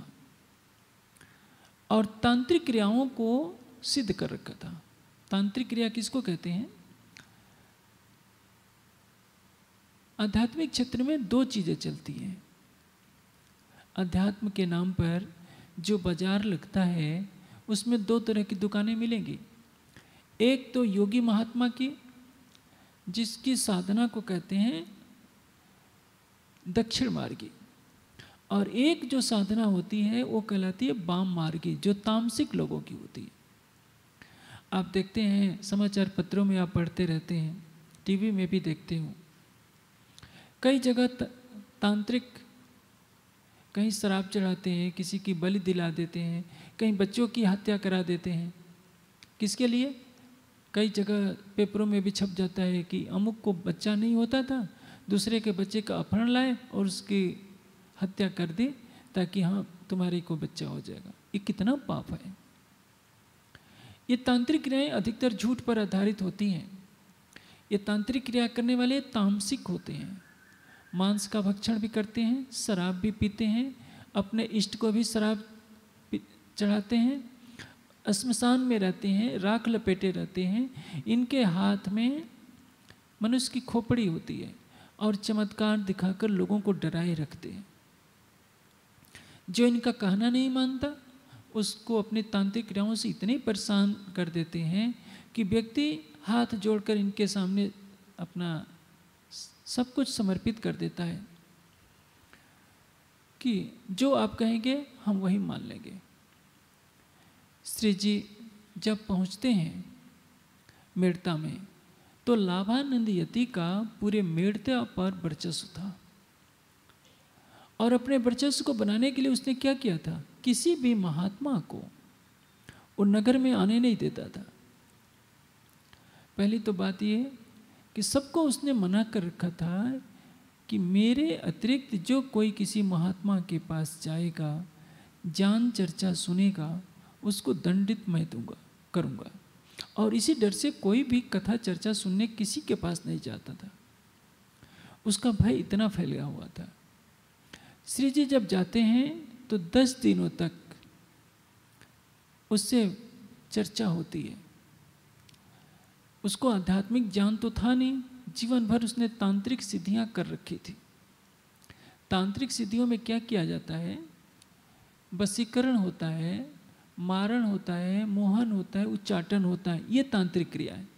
S3: और तांत्रिक क्रियाओं को सिद्ध कर रखा था। तांत्रिक क्रिया किसको कहते हैं? आध्यात्मिक क्षेत्र में दो चीजें चलती हैं। अध्यात्म के नाम पर जो बाजार लगता है उसमें दो तरह की दुकानें मिलेंगी। एक तो योगी महात्मा की जिसकी साधना को कहते हैं दक्षिण मार्गी, और एक जो साधना होती है वो कहलाती है वाम मार्गी जो तामसिक लोगों की होती है। आप देखते हैं समाचार पत्रों में आप पढ़ते रहते हैं, टीवी में भी देखते हो, कई जगह तांत्रिक कहीं शराब चढ़ाते हैं, किसी की बलि दिला देते हैं, कहीं बच्चों की हत्या करा देते हैं। किसके लिए? कई जगह पेपरों में भी छप जाता है कि अमुक को बच्चा नहीं होता था, दूसरे के बच्चे का अपहरण लाए और उसकी हत्या कर दी ताकि हाँ तुम्हारे को बच्चा हो जाएगा। ये कितना पाप है। ये तांत्रिक क्रियाएं अधिकतर झूठ पर आधारित होती हैं। ये तांत्रिक क्रिया करने वाले तामसिक होते हैं, मांस का भक्षण भी करते हैं, शराब भी पीते हैं, अपने इष्ट को भी शराब चढ़ाते हैं, श्मशान में रहते हैं, राख लपेटे रहते हैं। इनके हाथ में मनुष्य की खोपड़ी होती है और चमत्कार दिखाकर लोगों को डराए रखते हैं। जो इनका कहना नहीं मानता उसको अपनी तांत्रिक क्रियाओं से इतने परेशान कर देते हैं कि व्यक्ति हाथ जोड़कर इनके सामने अपना सब कुछ समर्पित कर देता है कि जो आप कहेंगे हम वही मान लेंगे। श्री जी जब पहुंचते हैं मेड़ता में तो लाभानंद यति का पूरे मेड़ता पर वर्चस्व था, और अपने वर्चस्व को बनाने के लिए उसने क्या किया था? किसी भी महात्मा को वो नगर में आने नहीं देता था। पहली तो बात ये कि सबको उसने मना कर रखा था कि मेरे अतिरिक्त जो कोई किसी महात्मा के पास जाएगा, ज्ञान चर्चा सुनेगा, उसको दंडित मैं दूंगा, करूंगा। और इसी डर से कोई भी कथा चर्चा सुनने किसी के पास नहीं जाता था। उसका भय इतना फैला हुआ था। श्री जी जब जाते हैं तो 10 दिनों तक उससे चर्चा होती है। उसको आध्यात्मिक ज्ञान तो था नहीं, जीवन भर उसने तांत्रिक सिद्धियां कर रखी थी। तांत्रिक सिद्धियों में क्या किया जाता है? वशीकरण होता है, मारण होता है, मोहन होता है, उच्चाटन होता है। ये तांत्रिक क्रिया है।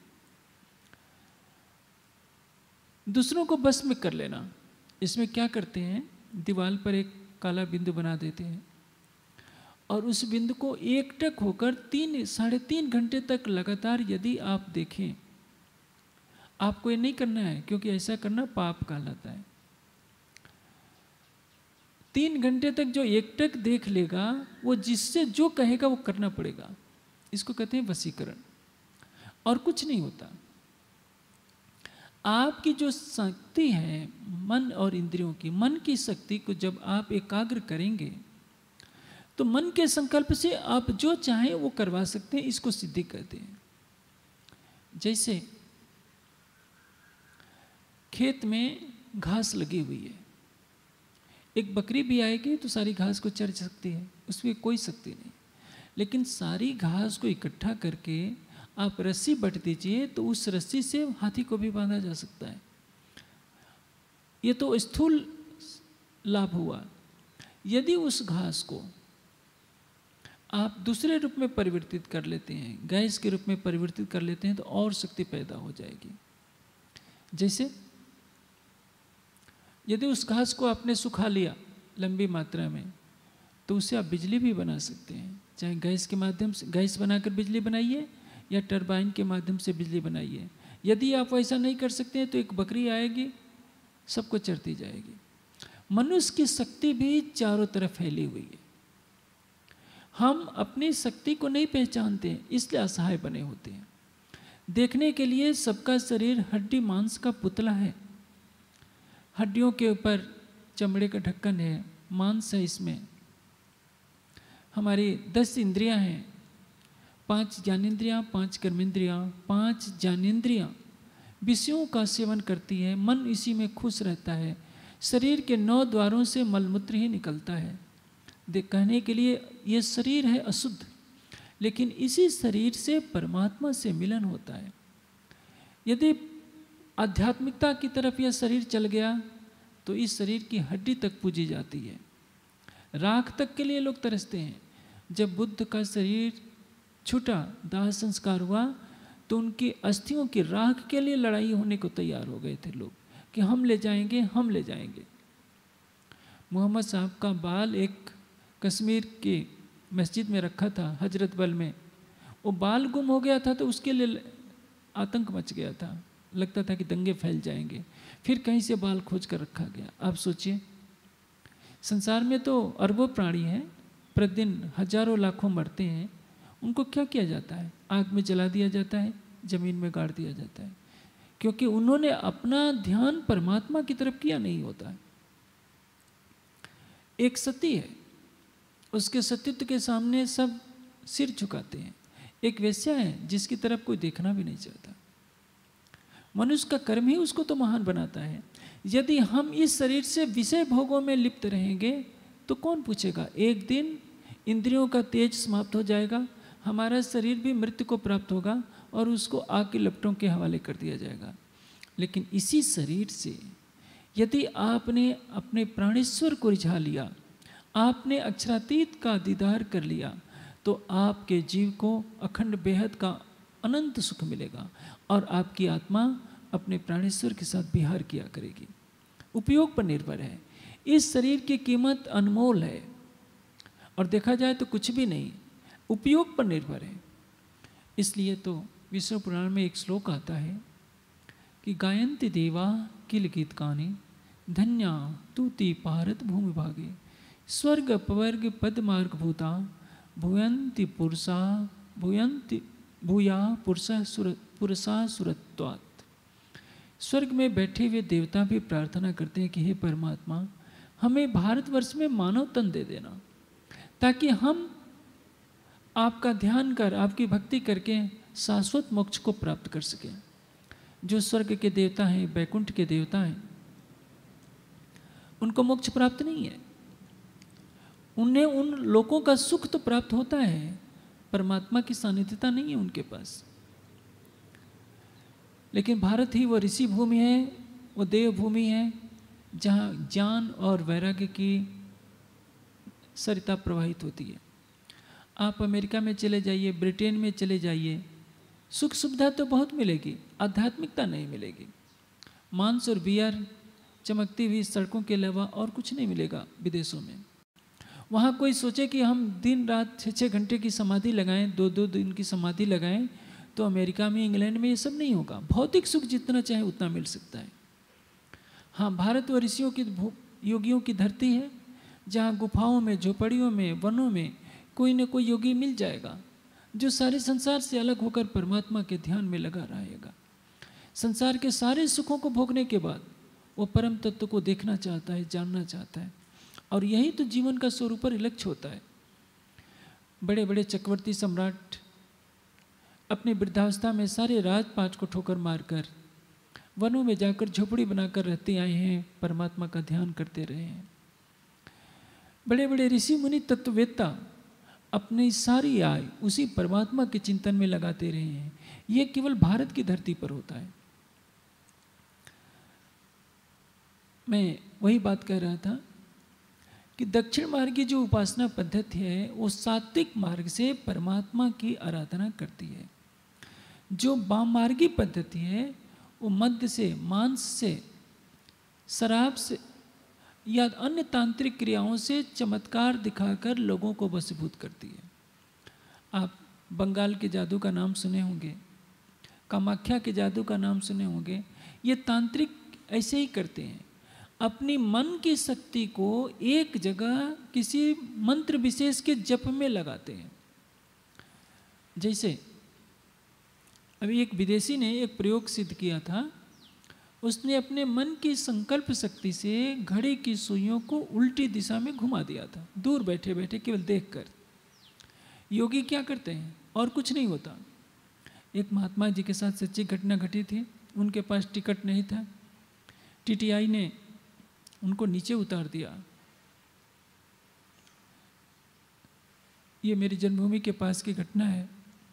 S3: दूसरों को बस में कर लेना। इसमें क्या करते हैं? दीवार पर एक काला बिंदु बना देते हैं और उस बिंदु को एकटक होकर 3-3.5 घंटे तक लगातार यदि आप देखें, आपको ये नहीं करना है क्योंकि ऐसा करना पाप कहलाता है। 3 घंटे तक जो एकटक देख लेगा, वो जिससे जो कहेगा वो करना पड़ेगा। इसको कहते हैं वशीकरण। और कुछ नहीं होता। आपकी जो शक्ति है मन और इंद्रियों की, मन की शक्ति को जब आप एकाग्र करेंगे तो मन के संकल्प से आप जो चाहें वो करवा सकते हैं। इसको सिद्धि कहते हैं। जैसे खेत में घास लगी हुई है, एक बकरी भी आएगी तो सारी घास को चर सकती है, उसमें कोई शक्ति नहीं। लेकिन सारी घास को इकट्ठा करके आप रस्सी बट दीजिए तो उस रस्सी से हाथी को भी बांधा जा सकता है। ये तो स्थूल लाभ हुआ। यदि उस घास को आप दूसरे रूप में परिवर्तित कर लेते हैं, गैस के रूप में परिवर्तित कर लेते हैं, तो और शक्ति पैदा हो जाएगी। जैसे यदि उस घास को आपने सुखा लिया लंबी मात्रा में, तो उससे आप बिजली भी बना सकते हैं। चाहे गैस के माध्यम से गैस बनाकर बिजली बनाइए या टरबाइन के माध्यम से बिजली बनाइए। यदि आप वैसा नहीं कर सकते हैं तो एक बकरी आएगी, सबको चरती जाएगी। मनुष्य की शक्ति भी चारों तरफ फैली हुई है। हम अपनी शक्ति को नहीं पहचानते हैं, इसलिए असहाय बने होते हैं। देखने के लिए सबका शरीर हड्डी मांस का पुतला है। हड्डियों के ऊपर चमड़े का ढक्कन है, मांस है। इसमें हमारी 10 इंद्रियां हैं, 5 ज्ञानेंद्रियां, 5 कर्मेंद्रियां, 5 ज्ञानेंद्रियां विषयों का सेवन करती है। मन इसी में खुश रहता है। शरीर के 9 द्वारों से मलमूत्र ही निकलता है। कहने के लिए ये शरीर है अशुद्ध, लेकिन इसी शरीर से परमात्मा से मिलन होता है। यदि आध्यात्मिकता की तरफ यह शरीर चल गया तो इस शरीर की हड्डी तक पूजी जाती है। राख तक के लिए लोग तरसते हैं। जब बुद्ध का शरीर छूटा, दाह संस्कार हुआ, तो उनकी अस्थियों की राख के लिए लड़ाई होने को तैयार हो गए थे लोग कि हम ले जाएंगे, हम ले जाएंगे। मोहम्मद साहब का बाल एक कश्मीर के मस्जिद में रखा था, हजरत बल में। वो बाल गुम हो गया था तो उसके लिए आतंक मच गया था। लगता था कि दंगे फैल जाएंगे। फिर कहीं से बाल खोज कर रखा गया। आप सोचिए, संसार में तो अरबों प्राणी हैं, प्रतिदिन हजारों लाखों मरते हैं। उनको क्या किया जाता है? आग में जला दिया जाता है, जमीन में गाड़ दिया जाता है, क्योंकि उन्होंने अपना ध्यान परमात्मा की तरफ किया नहीं होता है। एक सती है, उसके सतीत्व के सामने सब सिर झुकाते हैं। एक वेश्या है जिसकी तरफ कोई देखना भी नहीं चाहता। मनुष्य का कर्म ही उसको तो महान बनाता है। यदि हम इस शरीर से विषय भोगों में लिप्त रहेंगे तो कौन पूछेगा? एक दिन इंद्रियों का तेज समाप्त हो जाएगा, हमारा शरीर भी मृत्यु को प्राप्त होगा और उसको आग के लपटों के हवाले कर दिया जाएगा। लेकिन इसी शरीर से यदि आपने अपने प्राणेश्वर को रिझा लिया, आपने अक्षरातीत का दीदार कर लिया, तो आपके जीव को अखंड बेहद का अनंत सुख मिलेगा और आपकी आत्मा अपने प्राणेश्वर के साथ विहार किया करेगी। उपयोग पर निर्भर है। इस शरीर की कीमत अनमोल है और देखा जाए तो कुछ भी नहीं, उपयोग पर निर्भर है। इसलिए तो विष्णु पुराण में एक श्लोक आता है कि गायन्ति देवा किल गीतकानि धन्या तूति पारत भूमि भागे स्वर्ग अपवर्ग पद मार्ग भूता भूयन्ति पुरुषा भूयन्ति भूया पुरुषा सुरत्वात्। स्वर्ग में बैठे हुए देवता भी प्रार्थना करते हैं कि हे परमात्मा, हमें भारतवर्ष में मानव तन दे देना, ताकि हम आपका ध्यान कर, आपकी भक्ति करके शाश्वत मोक्ष को प्राप्त कर सकें। जो स्वर्ग के देवता हैं, वैकुंठ के देवता हैं, उनको मोक्ष प्राप्त नहीं है। उन्हें उन लोगों का सुख तो प्राप्त होता है, परमात्मा की सानिध्यता नहीं है उनके पास। लेकिन भारत ही वो ऋषि भूमि है, वो देव भूमि है, जहाँ ज्ञान और वैराग्य की सरिता प्रवाहित होती है। आप अमेरिका में चले जाइए, ब्रिटेन में चले जाइए, सुख सुविधा तो बहुत मिलेगी, आध्यात्मिकता नहीं मिलेगी। मांस और बियर, चमकती हुई सड़कों के अलावा और कुछ नहीं मिलेगा विदेशों में। वहाँ कोई सोचे कि हम दिन रात 6-6 घंटे की समाधि लगाएं, 2-2 दिन की समाधि लगाएं, तो अमेरिका में, इंग्लैंड में ये सब नहीं होगा। भौतिक सुख जितना चाहे उतना मिल सकता है। हाँ, भारत व ऋषियों की, योगियों की धरती है, जहाँ गुफाओं में, झोपड़ियों में, वनों में कोई न कोई योगी मिल जाएगा, जो सारे संसार से अलग होकर परमात्मा के ध्यान में लगा रहेगा। संसार के सारे सुखों को भोगने के बाद वो परम तत्व को देखना चाहता है, जानना चाहता है, और यही तो जीवन का स्वरूप और लक्ष्य होता है। बड़े बड़े चक्रवर्ती सम्राट अपनी वृद्धावस्था में सारे राजपाट को ठोकर मारकर वनों में जाकर झोपड़ी बनाकर रहते आए हैं, परमात्मा का ध्यान करते रहे हैं। बड़े बड़े ऋषि मुनि तत्ववेत्ता अपनी सारी आय उसी परमात्मा के चिंतन में लगाते रहे हैं। ये केवल भारत की धरती पर होता है। मैं वही बात कह रहा था कि दक्षिण मार्ग की जो उपासना पद्धति है, वो सात्विक मार्ग से परमात्मा की आराधना करती है। जो वाम मार्गी पद्धति है, वो मद्य से, मांस से, शराब से या अन्य तांत्रिक क्रियाओं से चमत्कार दिखाकर लोगों को वशीभूत करती है। आप बंगाल के जादू का नाम सुने होंगे, कामाख्या के जादू का नाम सुने होंगे। ये तांत्रिक ऐसे ही करते हैं, अपनी मन की शक्ति को एक जगह किसी मंत्र विशेष के जप में लगाते हैं। जैसे अभी एक विदेशी ने एक प्रयोग सिद्ध किया था। उसने अपने मन की संकल्प शक्ति से घड़ी की सुइयों को उल्टी दिशा में घुमा दिया था, दूर बैठे बैठे केवल देखकर। योगी क्या करते हैं, और कुछ नहीं होता। एक महात्मा जी के साथ सच्ची घटना घटी थी। उनके पास टिकट नहीं था, टीटीआई ने उनको नीचे उतार दिया। ये मेरी जन्मभूमि के पास की घटना है।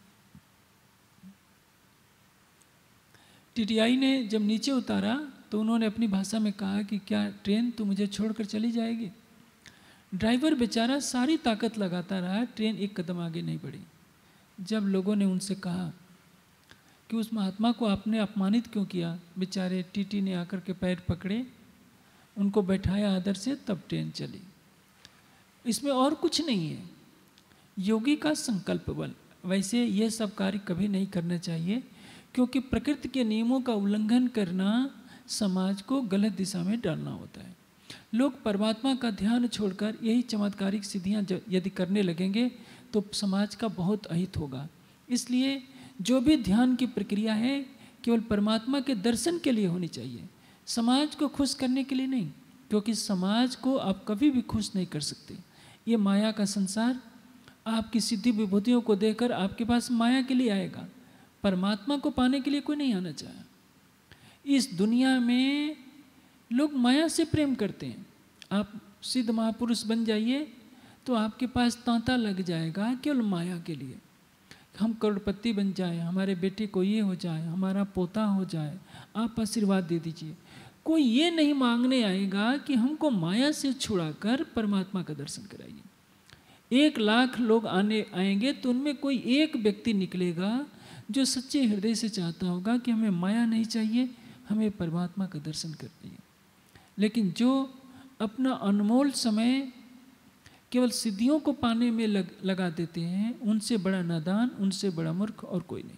S3: टीटीआई ने जब नीचे उतारा तो उन्होंने अपनी भाषा में कहा कि क्या ट्रेन तो मुझे छोड़कर चली जाएगी। ड्राइवर बेचारा सारी ताकत लगाता रहा, ट्रेन एक कदम आगे नहीं बढ़ी। जब लोगों ने उनसे कहा कि उस महात्मा को आपने अपमानित क्यों किया, बेचारे टीटी ने आकर के पैर पकड़े, उनको बैठाया आदर से, तब ट्रेन चली। इसमें और कुछ नहीं है, योगी का संकल्प बल। वैसे ये सब कार्य कभी नहीं करना चाहिए, क्योंकि प्रकृति के नियमों का उल्लंघन करना समाज को गलत दिशा में डालना होता है। लोग परमात्मा का ध्यान छोड़कर यही चमत्कारिक सिद्धियां यदि करने लगेंगे तो समाज का बहुत अहित होगा। इसलिए जो भी ध्यान की प्रक्रिया है, केवल परमात्मा के दर्शन के लिए होनी चाहिए, समाज को खुश करने के लिए नहीं, क्योंकि समाज को आप कभी भी खुश नहीं कर सकते। ये माया का संसार आपकी सिद्धि विभूतियों को देकर आपके पास माया के लिए आएगा, परमात्मा को पाने के लिए कोई नहीं आना चाहे। इस दुनिया में लोग माया से प्रेम करते हैं। आप सिद्ध महापुरुष बन जाइए तो आपके पास तांता लग जाएगा केवल माया के लिए। हम करोड़पति बन जाए, हमारे बेटे को ये हो जाए, हमारा पोता हो जाए, आप आशीर्वाद दे दीजिए। कोई ये नहीं मांगने आएगा कि हमको माया से छुड़ाकर परमात्मा का दर्शन कराइए। 1 लाख लोग आएंगे तो उनमें कोई एक व्यक्ति निकलेगा जो सच्चे हृदय से चाहता होगा कि हमें माया नहीं चाहिए, हमें परमात्मा का दर्शन करना है। लेकिन जो अपना अनमोल समय केवल सिद्धियों को पाने में लगा देते हैं, उनसे बड़ा नादान, उनसे बड़ा मूर्ख और कोई नहीं।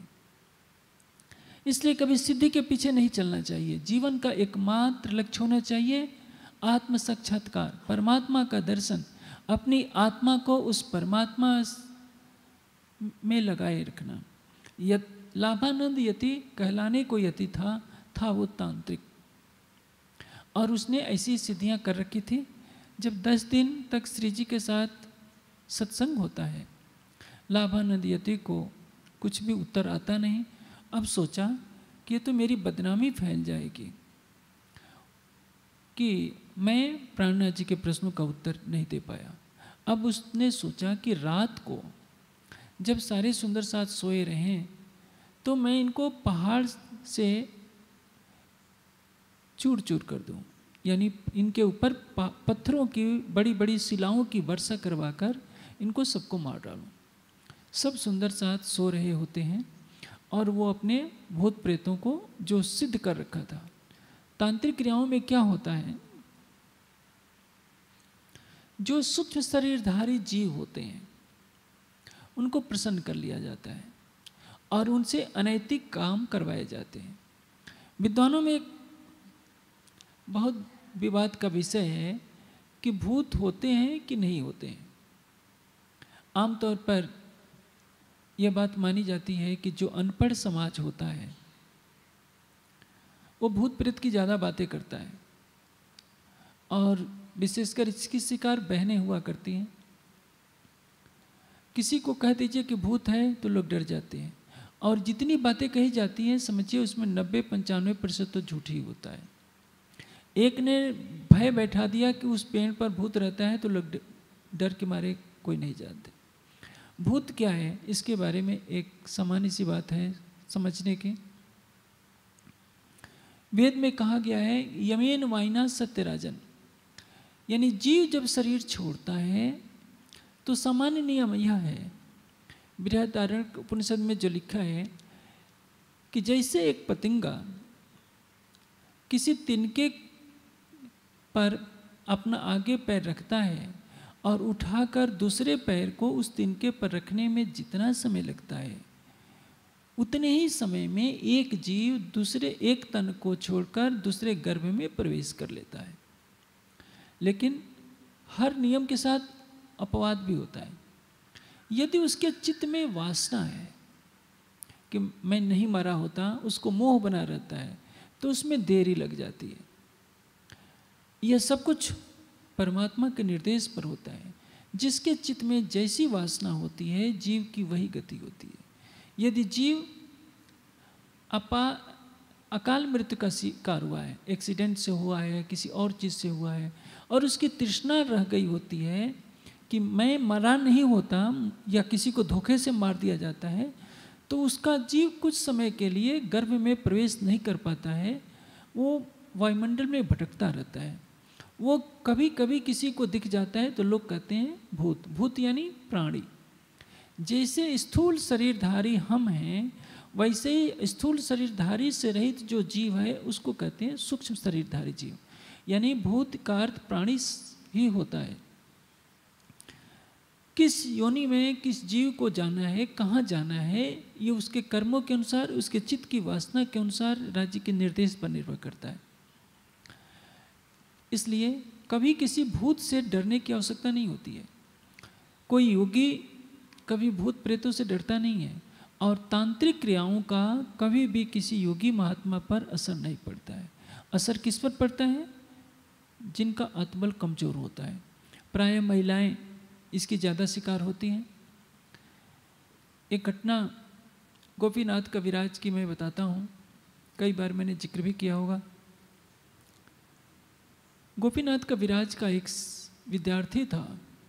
S3: इसलिए कभी सिद्धि के पीछे नहीं चलना चाहिए। जीवन का एकमात्र लक्ष्य होना चाहिए आत्म साक्षात्कार, परमात्मा का दर्शन, अपनी आत्मा को उस परमात्मा में लगाए रखना। लाभानंद यति कहलाने को यति था था वो तांत्रिक, और उसने ऐसी सिद्धियां कर रखी थी। जब 10 दिन तक श्री जी के साथ सत्संग होता है, लाभानंद यति को कुछ भी उत्तर आता नहीं। अब सोचा कि ये तो मेरी बदनामी फैल जाएगी कि मैं प्राणनाथ जी के प्रश्नों का उत्तर नहीं दे पाया। अब उसने सोचा कि रात को जब सारे सुंदर साथ सोए रहें तो मैं इनको पहाड़ से चूर चूर कर दूं, यानी इनके ऊपर पत्थरों की बड़ी बड़ी शिलाओं की वर्षा करवाकर इनको सबको मार डालूं। सब सुंदर साथ सो रहे होते हैं और वो अपने भूत प्रेतों को जो सिद्ध कर रखा था। तांत्रिक क्रियाओं में क्या होता है, जो सूक्ष्म शरीरधारी जीव होते हैं उनको प्रसन्न कर लिया जाता है और उनसे अनैतिक काम करवाए जाते हैं। विद्वानों में एक बहुत विवाद का विषय है कि भूत होते हैं कि नहीं होते हैं। आमतौर पर यह बात मानी जाती है कि जो अनपढ़ समाज होता है वो भूत प्रेत की ज़्यादा बातें करता है, और विशेषकर इसकी शिकार बहनें हुआ करती हैं। किसी को कह दीजिए कि भूत है तो लोग डर जाते हैं, और जितनी बातें कही जाती हैं समझिए उसमें 90-95% तो झूठ ही होता है। एक ने भय बैठा दिया कि उस पेड़ पर भूत रहता है तो लोग डर के मारे कोई नहीं जानते। भूत क्या है इसके बारे में एक सामान्य सी बात है समझने की। वेद में कहा गया है यमेन वाइना सत्यराजन, यानी जीव जब शरीर छोड़ता है तो सामान्य नियम यह है, बृहदारण्यक उपनिषद में जो लिखा है कि जैसे एक पतंगा किसी तिनके पर अपना आगे पैर रखता है और उठाकर दूसरे पैर को उस तिनके पर रखने में जितना समय लगता है उतने ही समय में एक जीव दूसरे एक तन को छोड़कर दूसरे गर्भ में प्रवेश कर लेता है। लेकिन हर नियम के साथ अपवाद भी होता है। यदि उसके चित्त में वासना है कि मैं नहीं मरा होता, उसको मोह बना रहता है, तो उसमें देरी लग जाती है। यह सब कुछ परमात्मा के निर्देश पर होता है। जिसके चित्त में जैसी वासना होती है जीव की वही गति होती है। यदि जीव अकाल मृत्यु का शिकार हुआ है, एक्सीडेंट से हुआ है, किसी और चीज़ से हुआ है, और उसकी तृष्णा रह गई होती है कि मैं मरा नहीं होता, या किसी को धोखे से मार दिया जाता है, तो उसका जीव कुछ समय के लिए गर्भ में प्रवेश नहीं कर पाता है, वो वायुमंडल में भटकता रहता है। वो कभी कभी किसी को दिख जाता है तो लोग कहते हैं भूत। भूत यानी प्राणी। जैसे स्थूल शरीरधारी हम हैं, वैसे ही स्थूल शरीरधारी से रहित जो जीव है उसको कहते हैं सूक्ष्म शरीरधारी जीव, यानी भूत का अर्थ प्राणी ही होता है। किस योनि में किस जीव को जाना है, कहाँ जाना है, ये उसके कर्मों के अनुसार, उसके चित्त की वासना के अनुसार राज्य के निर्देश पर निर्भर करता है। इसलिए कभी किसी भूत से डरने की आवश्यकता नहीं होती है। कोई योगी कभी भूत प्रेतों से डरता नहीं है, और तांत्रिक क्रियाओं का कभी भी किसी योगी महात्मा पर असर नहीं पड़ता है। असर किस पर पड़ता है? जिनका आत्मबल कमजोर होता है। प्रायः महिलाएं इसकी ज़्यादा शिकार होती हैं। एक घटना गोपीनाथ कविराज की मैं बताता हूँ, कई बार मैंने जिक्र भी किया होगा। गोपीनाथ कविराज का एक विद्यार्थी था।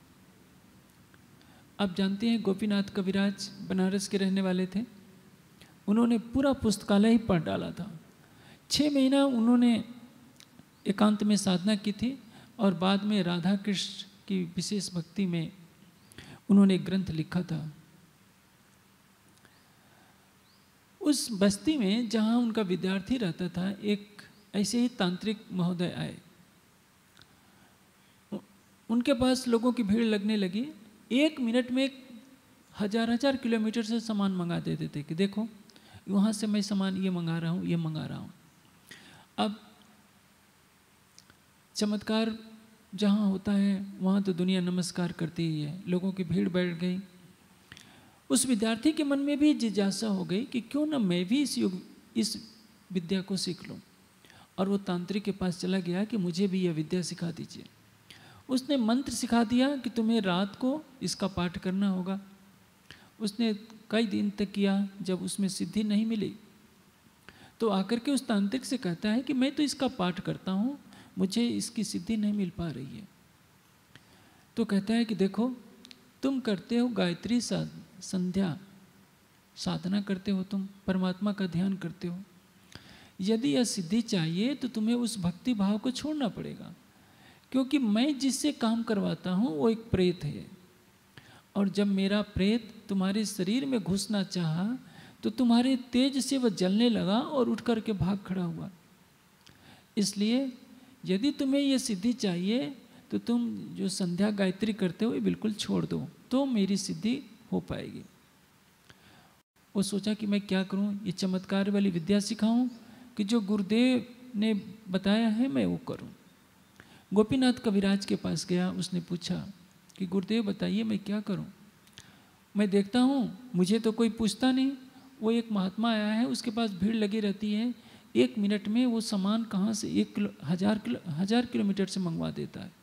S3: आप जानते हैं गोपीनाथ कविराज बनारस के रहने वाले थे। उन्होंने पूरा पुस्तकालय ही पढ़ डाला था। 6 महीना उन्होंने एकांत में साधना की थी, और बाद में राधा कृष्ण की विशेष भक्ति में उन्होंने एक ग्रंथ लिखा था। उस बस्ती में जहाँ उनका विद्यार्थी रहता था, एक ऐसे ही तांत्रिक महोदय आए। उनके पास लोगों की भीड़ लगने लगी। 1 मिनट में 1000 किलोमीटर से सामान मंगा देते थे कि देखो वहाँ से मैं सामान ये मंगा रहा हूँ, ये मंगा रहा हूँ। अब चमत्कार जहाँ होता है वहाँ तो दुनिया नमस्कार करती ही है। लोगों की भीड़ बैठ गई। उस विद्यार्थी के मन में भी जिज्ञासा हो गई कि क्यों ना मैं भी इस विद्या को सीख लूँ। और वो तांत्रिक के पास चला गया कि मुझे भी यह विद्या सिखा दीजिए। उसने मंत्र सिखा दिया कि तुम्हें रात को इसका पाठ करना होगा। उसने कई दिन तक किया, जब उसमें सिद्धि नहीं मिली तो आकर के उस तांत्रिक से कहता है कि मैं तो इसका पाठ करता हूँ, मुझे इसकी सिद्धि नहीं मिल पा रही है। तो कहता है कि देखो, तुम करते हो गायत्री संध्या साधना करते हो, तुम परमात्मा का ध्यान करते हो। यदि यह सिद्धि चाहिए तो तुम्हें उस भक्ति भाव को छोड़ना पड़ेगा, क्योंकि मैं जिससे काम करवाता हूँ वो एक प्रेत है, और जब मेरा प्रेत तुम्हारे शरीर में घुसना चाहा तो तुम्हारे तेज से वह जलने लगा और उठ करके भाग खड़ा हुआ। इसलिए यदि तुम्हें यह सिद्धि चाहिए तो तुम जो संध्या गायत्री करते हो ये बिल्कुल छोड़ दो, तो मेरी सिद्धि हो पाएगी। वो सोचा कि मैं क्या करूं, ये चमत्कार वाली विद्या सिखाऊं कि जो गुरुदेव ने बताया है मैं वो करूं। गोपीनाथ कविराज के पास गया, उसने पूछा कि गुरुदेव बताइए मैं क्या करूं। मैं देखता हूं मुझे तो कोई पूछता नहीं, वो एक महात्मा आया है, उसके पास भीड़ लगी रहती है, 1 मिनट में वो सामान कहाँ से 1000 किलोमीटर से मंगवा देता है।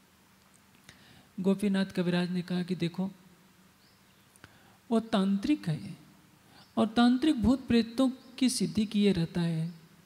S3: गोपीनाथ कविराज ने कहा कि देखो, वो तांत्रिक है और तांत्रिक भूत प्रेतों की सिद्धि किए रहता है।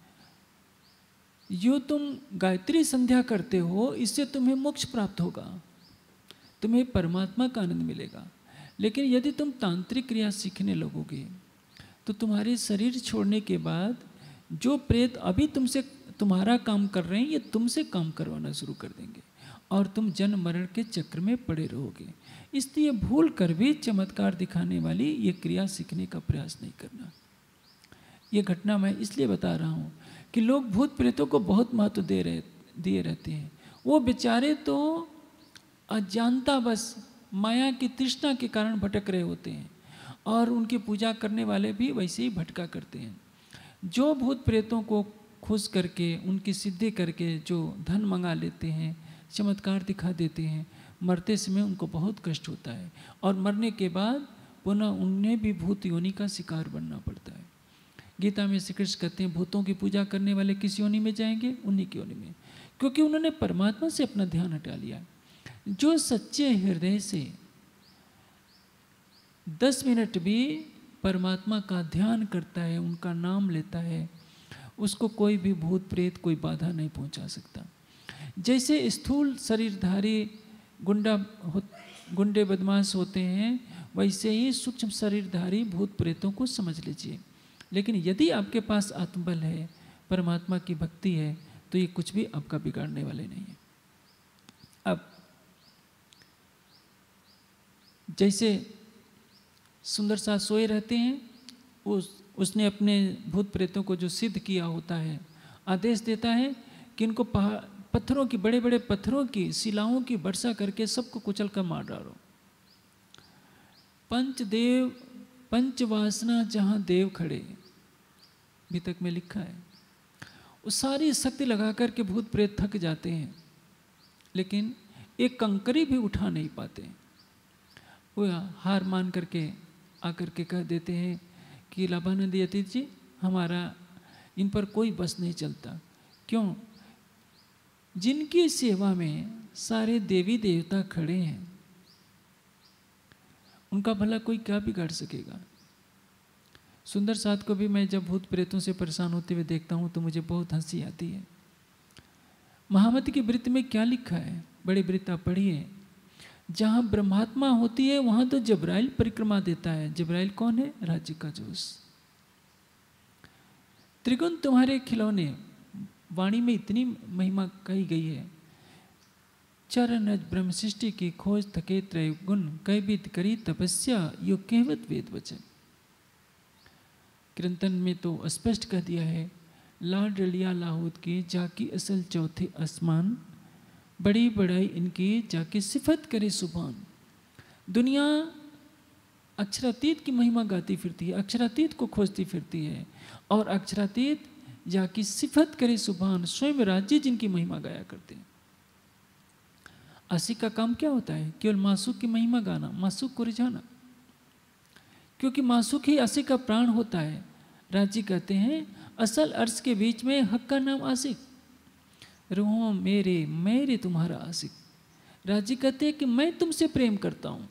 S3: जो तुम गायत्री संध्या करते हो इससे तुम्हें मोक्ष प्राप्त होगा, तुम्हें परमात्मा का आनंद मिलेगा। लेकिन यदि तुम तांत्रिक क्रिया सीखने लगोगे तो तुम्हारे शरीर छोड़ने के बाद जो प्रेत अभी तुमसे तुम्हारा काम कर रहे हैं ये तुमसे काम करवाना शुरू कर देंगे और तुम जन्म मरण के चक्र में पड़े रहोगे। इसलिए भूल कर भी चमत्कार दिखाने वाली ये क्रिया सीखने का प्रयास नहीं करना। ये घटना मैं इसलिए बता रहा हूँ कि लोग भूत प्रेतों को बहुत महत्व दिए रहते हैं। वो बेचारे तो अज्ञानता बस माया की तृष्णा के कारण भटक रहे होते हैं, और उनकी पूजा करने वाले भी वैसे ही भटका करते हैं। जो भूत प्रेतों को खुश करके उनकी सिद्धि करके जो धन मंगा लेते हैं, चमत्कार दिखा देते हैं, मरते समय उनको बहुत कष्ट होता है और मरने के बाद पुनः उन्हें भी भूत योनि का शिकार बनना पड़ता है। गीता में श्री कृष्ण कहते हैं भूतों की पूजा करने वाले किस योनि में जाएंगे? उन्हीं की योनि में, क्योंकि उन्होंने परमात्मा से अपना ध्यान हटा लिया। जो सच्चे हृदय से 10 मिनट भी परमात्मा का ध्यान करता है, उनका नाम लेता है, उसको कोई भी भूत प्रेत कोई बाधा नहीं पहुंचा सकता। जैसे स्थूल शरीरधारी गुंडे बदमाश होते हैं, वैसे ही सूक्ष्म शरीरधारी भूत प्रेतों को समझ लीजिए। लेकिन यदि आपके पास आत्मबल है, परमात्मा की भक्ति है, तो ये कुछ भी आपका बिगाड़ने वाले नहीं है। अब जैसे सुंदर साथ सोए रहते हैं, उसने अपने भूत प्रेतों को जो सिद्ध किया होता है आदेश देता है कि इनको पत्थरों की, बड़े बड़े पत्थरों की, शिलाओं की वर्षा करके सबको कुचल कर मार डालो। पंचदेव पंचवासना जहाँ देव खड़े, अभी तक में लिखा है। वो सारी शक्ति लगा करके भूत प्रेत थक जाते हैं, लेकिन एक कंकरी भी उठा नहीं पाते। वो हार मान करके आकर के कह देते हैं कि लाभानंद यतीत जी, हमारा इन पर कोई बस नहीं चलता। क्यों? जिनकी सेवा में सारे देवी देवता खड़े हैं, उनका भला कोई क्या बिगाड़ सकेगा। सुंदर साथ को भी मैं जब भूत प्रेतों से परेशान होते हुए देखता हूँ तो मुझे बहुत हंसी आती है। महामती की वृत्त में क्या लिखा है, बड़े वृत्त आप पढ़िए। जहाँ ब्रह्मात्मा होती है वहाँ तो जबराइल परिक्रमा देता है। जबराइल कौन है? राज्य का जोश। त्रिगुण तुम्हारे खिलौने, वाणी में इतनी महिमा कही गई है। चरण ब्रह्म सृष्टि की खोज थके त्रय गुण, कैविद करी तपस्या यो कहवत वेद वचन। कीर्तन में तो स्पष्ट कह दिया है, लाड लिया लाहौद की जाकी असल चौथे आसमान, बड़ी बड़ाई इनकी जाके सिफत करे सुभान। दुनिया अक्षरातीत की महिमा गाती फिरती है, अक्षरातीत को खोजती फिरती है, और अक्षरातीत जाकी सिफत करे सुभान, स्वयं राज्य जिनकी महिमा गाया करते हैं। आशिक का काम क्या होता है? केवल मासूक की महिमा गाना, मासूक को रिझाना, क्योंकि मासूक ही आशिक का प्राण होता है। राज्य कहते हैं असल अर्श के बीच में हक का नाम आशिक। रूहों मेरे, मेरे तुम्हारा आशिक। राजी कहते हैं कि मैं तुमसे प्रेम करता हूँ,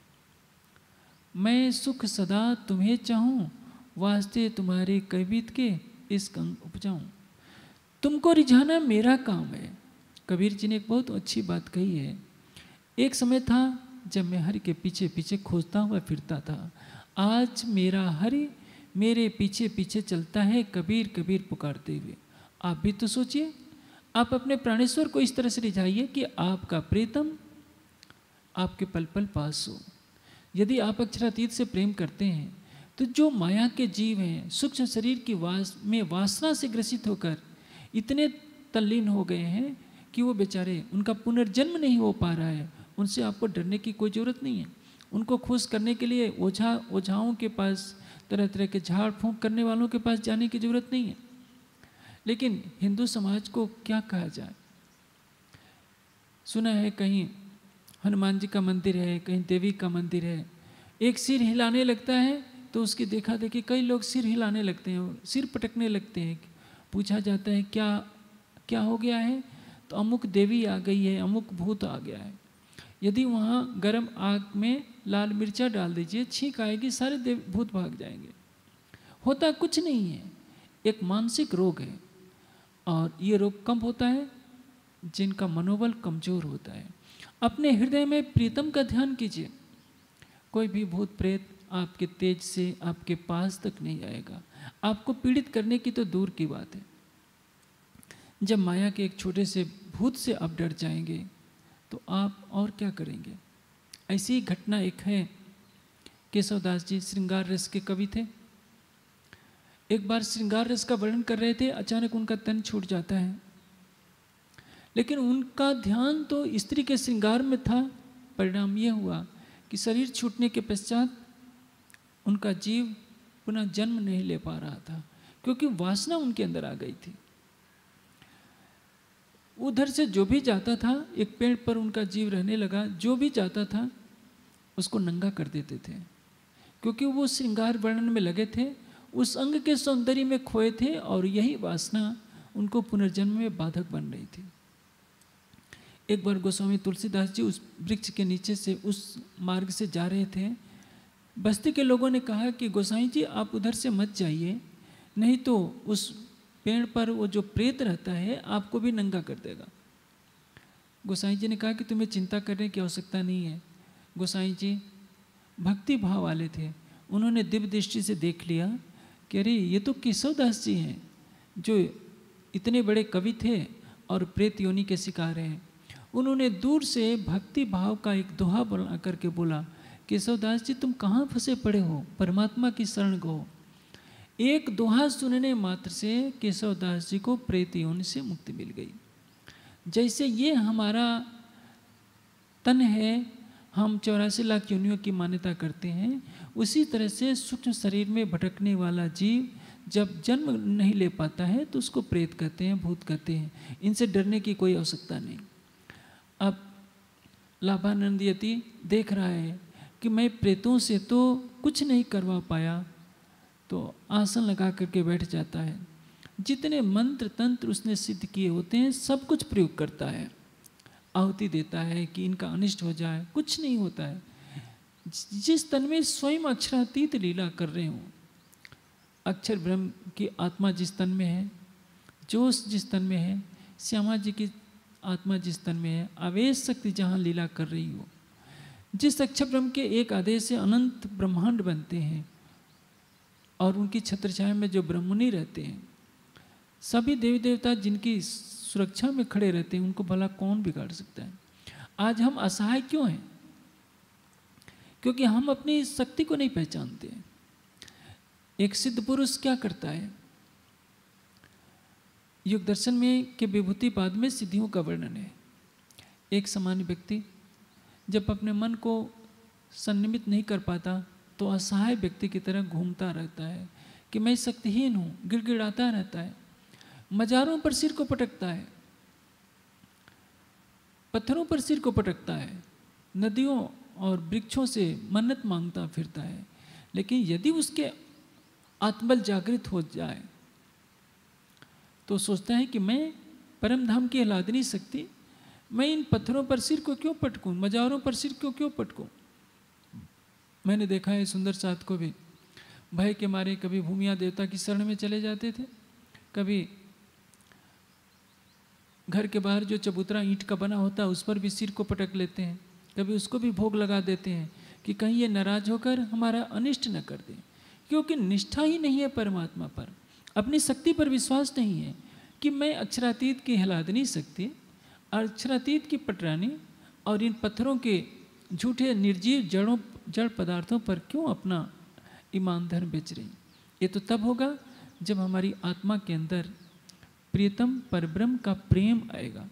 S3: मैं सुख सदा तुम्हें चाहूँ, वास्ते तुम्हारे कवित के इस अंग उपजाऊँ। तुमको रिझाना मेरा काम है। कबीर जी ने एक बहुत अच्छी बात कही है। एक समय था जब मैं हरि के पीछे पीछे खोजता हुआ फिरता था, आज मेरा हरि मेरे पीछे पीछे चलता है कबीर कबीर पुकारते हुए। आप भी तो सोचिए, आप अपने प्राणेश्वर को इस तरह से रिझाइए कि आपका प्रीतम आपके पल पल पास हो। यदि आप अक्षरातीत से प्रेम करते हैं तो जो माया के जीव हैं, सूक्ष्म शरीर की वासना से ग्रसित होकर इतने तल्लीन हो गए हैं कि वो बेचारे, उनका पुनर्जन्म नहीं हो पा रहा है, उनसे आपको डरने की कोई ज़रूरत नहीं है। उनको खुश करने के लिए ओझाओं के पास, तरह तरह के झाड़ फूंक करने वालों के पास जाने की ज़रूरत नहीं है। लेकिन हिंदू समाज को क्या कहा जाए? सुना है कहीं हनुमान जी का मंदिर है, कहीं देवी का मंदिर है, एक सिर हिलाने लगता है तो उसकी देखा देखी कई लोग सिर हिलाने लगते हैं, सिर पटकने लगते हैं। पूछा जाता है क्या क्या हो गया है, तो अमुक देवी आ गई है, अमुक भूत आ गया है। यदि वहाँ गर्म आग में लाल मिर्चा डाल दीजिए, छींक आएगी, सारे भूत भाग जाएंगे। होता कुछ नहीं है, एक मानसिक रोग है। और ये रोग कब होता है? जिनका मनोबल कमजोर होता है। अपने हृदय में प्रीतम का ध्यान कीजिए। कोई भी भूत प्रेत आपके तेज से आपके पास तक नहीं आएगा। आपको पीड़ित करने की तो दूर की बात है। जब माया के एक छोटे से भूत से आप डर जाएंगे तो आप और क्या करेंगे? ऐसी ही घटना एक है। केशवदास जी श्रृंगार रस के कवि थे। एक बार श्रृंगार रस का वर्णन कर रहे थे, अचानक उनका तन छूट जाता है। लेकिन उनका ध्यान तो स्त्री के श्रृंगार में था। परिणाम यह हुआ कि शरीर छूटने के पश्चात उनका जीव पुनः जन्म नहीं ले पा रहा था, क्योंकि वासना उनके अंदर आ गई थी। उधर से जो भी जाता था, एक पेड़ पर उनका जीव रहने लगा, जो भी जाता था उसको नंगा कर देते थे, क्योंकि वो श्रृंगार वर्णन में लगे थे, उस अंग के सौंदर्य में खोए थे, और यही वासना उनको पुनर्जन्म में बाधक बन रही थी। एक बार गोस्वामी तुलसीदास जी उस वृक्ष के नीचे से उस मार्ग से जा रहे थे। बस्ती के लोगों ने कहा कि गोसाई जी आप उधर से मत जाइए, नहीं तो उस पेड़ पर वो जो प्रेत रहता है आपको भी नंगा कर देगा। गोसाई जी ने कहा कि तुम्हें चिंता करने की आवश्यकता नहीं है। गोसाई जी भक्ति भाव वाले थे, उन्होंने दिव्य दृष्टि से देख लिया कि अरे ये तो केशवदास जी हैं, जो इतने बड़े कवि थे और प्रेत योनि के शिकार हैं। उन्होंने दूर से भक्ति भाव का एक दोहा बना करके बोला, केशवदास जी तुम कहाँ फंसे पड़े हो, परमात्मा की शरण गो। एक दोहा सुनने मात्र से केशवदास जी को प्रेत योनि से मुक्ति मिल गई। जैसे ये हमारा तन है, हम 84 लाख योनियों की मान्यता करते हैं, उसी तरह से सूक्ष्म शरीर में भटकने वाला जीव जब जन्म नहीं ले पाता है तो उसको प्रेत कहते हैं, भूत कहते हैं। इनसे डरने की कोई आवश्यकता नहीं। अब लाभानंद यति देख रहा है कि मैं प्रेतों से तो कुछ नहीं करवा पाया, तो आसन लगा करके बैठ जाता है। जितने मंत्र तंत्र उसने सिद्ध किए होते हैं सब कुछ प्रयोग करता है, आहुति देता है कि इनका अनिष्ट हो जाए, कुछ नहीं होता है। जिस तन में स्वयं अक्षरातीत लीला कर रहे हो, अक्षर ब्रह्म की आत्मा जिस तन में है, जोश जिस तन में है, श्यामा जी की आत्मा जिस तन में है, आवेश शक्ति जहाँ लीला कर रही हो, जिस अक्षर ब्रह्म के एक आदेश से अनंत ब्रह्मांड बनते हैं, और उनकी छत्रछाया में जो ब्रह्ममुनि रहते हैं, सभी देवी देवता जिनकी सुरक्षा में खड़े रहते हैं, उनको भला कौन बिगाड़ सकता है? आज हम असहाय क्यों हैं? क्योंकि हम अपनी शक्ति को नहीं पहचानते। एक सिद्ध पुरुष क्या करता है? योग दर्शन में के विभूतिपाद में सिद्धियों का वर्णन है। एक सामान्य व्यक्ति जब अपने मन को संनिमित नहीं कर पाता तो असहाय व्यक्ति की तरह घूमता रहता है कि मैं शक्तिहीन हूँ, गिड़गिड़ाता रहता है, मजारों पर सिर को पटकता है, पत्थरों पर सिर को पटकता है, नदियों और वृक्षों से मन्नत मांगता फिरता है। लेकिन यदि उसके आत्मबल जागृत हो जाए तो सोचता है कि मैं परम धाम की हिला नहीं सकती, मैं इन पत्थरों पर सिर को क्यों पटकूं, मजारों पर सिर को क्यों पटकूं। मैंने देखा है सुंदर साथ को भी भय के मारे कभी भूमिया देवता की शरण में चले जाते थे, कभी घर के बाहर जो चबूतरा ईंट का बना होता है उस पर भी सिर को पटक लेते हैं, कभी उसको भी भोग लगा देते हैं कि कहीं ये नाराज होकर हमारा अनिष्ट न कर दे। क्योंकि निष्ठा ही नहीं है परमात्मा पर, अपनी शक्ति पर विश्वास नहीं है कि मैं अक्षरातीत की हिलाद नहीं सकती, अक्षरातीत की पटरानी और इन पत्थरों के झूठे निर्जीव जड़ पदार्थों पर क्यों अपना ईमान धर्म बेच रही। ये तो तब होगा जब हमारी आत्मा के अंदर प्रियतम परब्रह्म का प्रेम आएगा।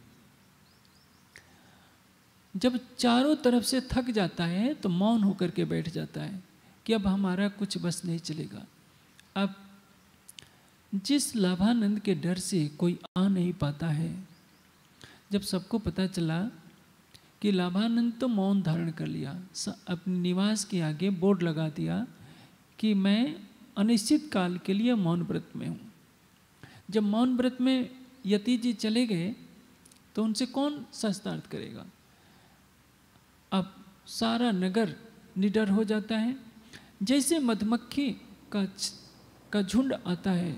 S3: जब चारों तरफ से थक जाता है तो मौन होकर के बैठ जाता है कि अब हमारा कुछ बस नहीं चलेगा। अब जिस लाभानंद के डर से कोई आ नहीं पाता है, जब सबको पता चला कि लाभानंद तो मौन धारण कर लिया, अपने निवास के आगे बोर्ड लगा दिया कि मैं अनिश्चित काल के लिए मौन व्रत में हूँ। जब मौन व्रत में यति जी चले गए तो उनसे कौन शास्त्रार्थ करेगा। अब सारा नगर निडर हो जाता है। जैसे मधुमक्खी का झुंड आता है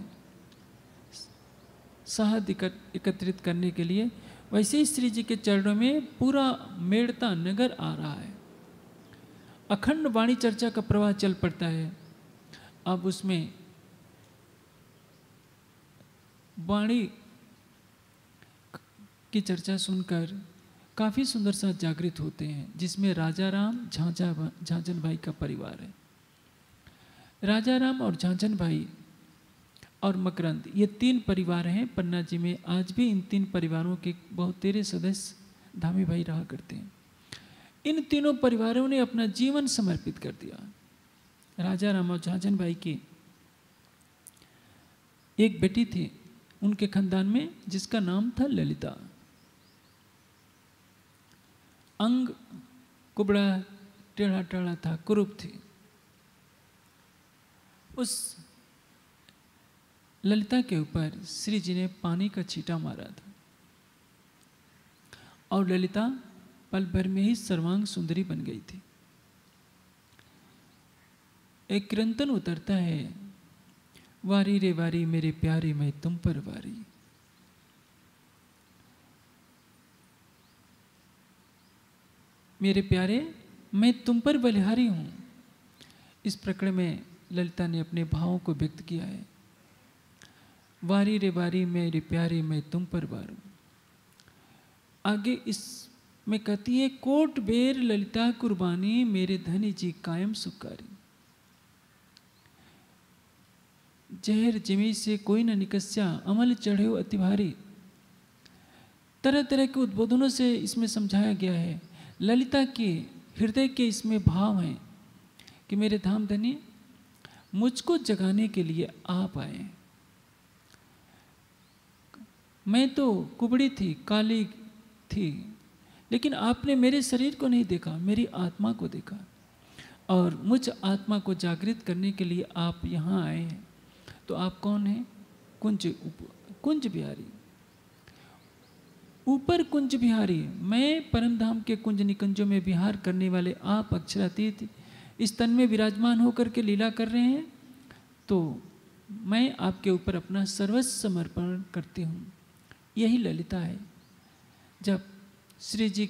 S3: शहद एकत्रित करने के लिए, वैसे ही श्री जी के चरणों में पूरा मेड़ता नगर आ रहा है। अखंड वाणी चर्चा का प्रवाह चल पड़ता है। अब उसमें वाणी की चर्चा सुनकर काफ़ी सुंदर सा जागृत होते हैं, जिसमें राजा राम, झांझन भाई का परिवार है। राजा राम और झांझन भाई और मकरंद, ये 3 परिवार हैं पन्ना जी में। आज भी इन 3 परिवारों के बहुत तेरे सदस्य धामी भाई रहा करते हैं। इन तीनों परिवारों ने अपना जीवन समर्पित कर दिया। राजा राम और झांझन भाई की एक बेटी थी उनके खानदान में, जिसका नाम था ललिता। अंग कुबड़ा टेढ़ा टेढ़ा था, कुरूप थी। उस ललिता के ऊपर श्री जी ने पानी का छींटा मारा था और ललिता पल भर में ही सर्वांग सुंदरी बन गई थी। एक कीर्तन उतरता है, वारी रे वारी मेरे प्यारे मैं तुम पर वारी। मेरे प्यारे मैं तुम पर बलिहारी हूं। इस प्रकरण में ललिता ने अपने भावों को व्यक्त किया है। वारी रे वारी मेरे प्यारे मैं तुम पर वारू। आगे इसमें कहती है, कोट बेर ललिता कुर्बानी मेरे धनी जी कायम सुकारी। जहर जिमी से कोई न निकस्या अमल चढ़े अति भारी। तरह तरह के उद्बोधनों से इसमें समझाया गया है। ललिता के हृदय के इसमें भाव हैं कि मेरे धाम धनी मुझको जगाने के लिए आप आए। मैं तो कुबड़ी थी, काली थी, लेकिन आपने मेरे शरीर को नहीं देखा, मेरी आत्मा को देखा और मुझ आत्मा को जागृत करने के लिए आप यहाँ आए हैं। तो आप कौन हैं? कुंज बिहारी, ऊपर कुंज बिहारी। मैं परमधाम के कुंज निकुंजों में विहार करने वाले आप अक्षरातीत इस तन में विराजमान होकर के लीला कर रहे हैं, तो मैं आपके ऊपर अपना सर्वस्व समर्पण करती हूँ। यही ललिता है। जब श्री जी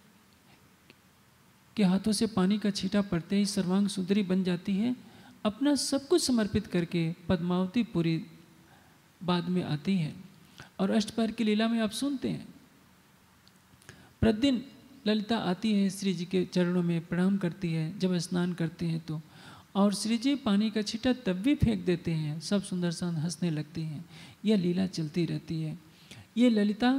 S3: के हाथों से पानी का छींटा पड़ते ही सर्वांग सुंदरी बन जाती है। अपना सब कुछ समर्पित करके पद्मावती पूरी बाद में आती है। और अष्टपहर की लीला में आप सुनते हैं, प्रतिदिन ललिता आती है, श्री जी के चरणों में प्रणाम करती है जब स्नान करते हैं तो, और श्री जी पानी का छींटा तब भी फेंक देते हैं। सब सुंदर सा हंसने लगती हैं। यह लीला चलती रहती है। ये ललिता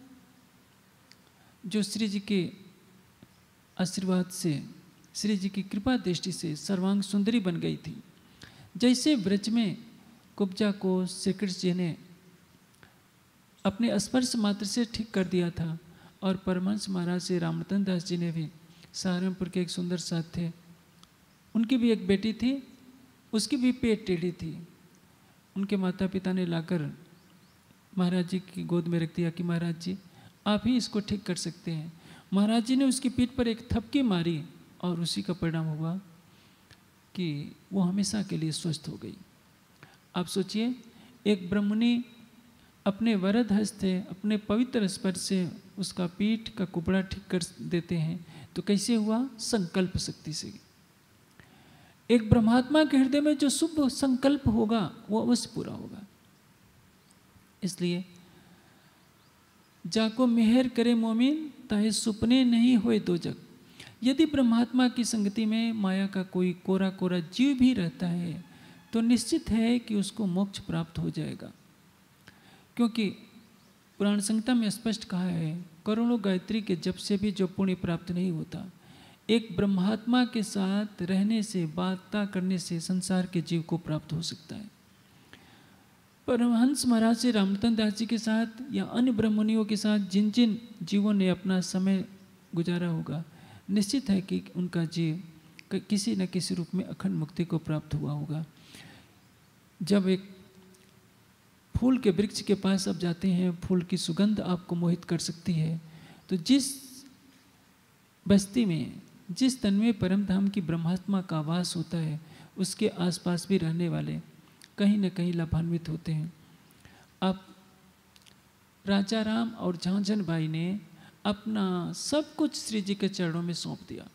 S3: जो श्री जी के आशीर्वाद से, श्री जी की कृपा दृष्टि से सर्वांग सुंदरी बन गई थी। जैसे ब्रज में कुब्जा को श्री कृष्ण जी ने अपने स्पर्श मात्र से ठीक कर दिया था, और परमहंस महाराज श्री रामरतन दास जी ने भी, सहारनपुर के एक सुंदर साथ थे, उनकी भी एक बेटी थी, उसकी भी पेट टेढ़ी थी। उनके माता पिता ने लाकर महाराज जी की गोद में रख दिया कि महाराज जी आप ही इसको ठीक कर सकते हैं। महाराज जी ने उसकी पीठ पर एक थपकी मारी और उसी का परिणाम हुआ कि वो हमेशा के लिए स्वस्थ हो गई। आप सोचिए, एक ब्रह्मणी अपने वरद हस्त से, अपने पवित्र स्पर्श से उसका पीठ का कुपड़ा ठीक कर देते हैं, तो कैसे हुआ? संकल्प शक्ति से। एक ब्रह्मात्मा के हृदय में जो शुभ संकल्प होगा वो अवश्य पूरा होगा। इसलिए जाको मेहर करे मोमिन ताहे सुपने नहीं होए दो जग। यदि ब्रह्मात्मा की संगति में माया का कोई कोरा कोरा जीव भी रहता है तो निश्चित है कि उसको मोक्ष प्राप्त हो जाएगा, क्योंकि पुराण संहिता में स्पष्ट कहा है करोड़ों गायत्री के जप से भी जो पुण्य प्राप्त नहीं होता, एक ब्रह्मात्मा के साथ रहने से, बातें करने से संसार के जीव को प्राप्त हो सकता है। परमहंस महाराज श्री रामरतन दास जी के साथ या अन्य ब्रह्मनियों के साथ जिन जिन जीवों ने अपना समय गुजारा होगा, निश्चित है कि उनका जीव किसी न किसी रूप में अखंड मुक्ति को प्राप्त हुआ होगा। जब एक फूल के वृक्ष के पास आप जाते हैं, फूल की सुगंध आपको मोहित कर सकती है, तो जिस बस्ती में, जिस तन में परम धाम की ब्रह्मात्मा का वास होता है, उसके आसपास भी रहने वाले कहीं न कहीं लाभान्वित होते हैं। अब राजा राम और झांझन बाई ने अपना सब कुछ श्री जी के चरणों में सौंप दिया,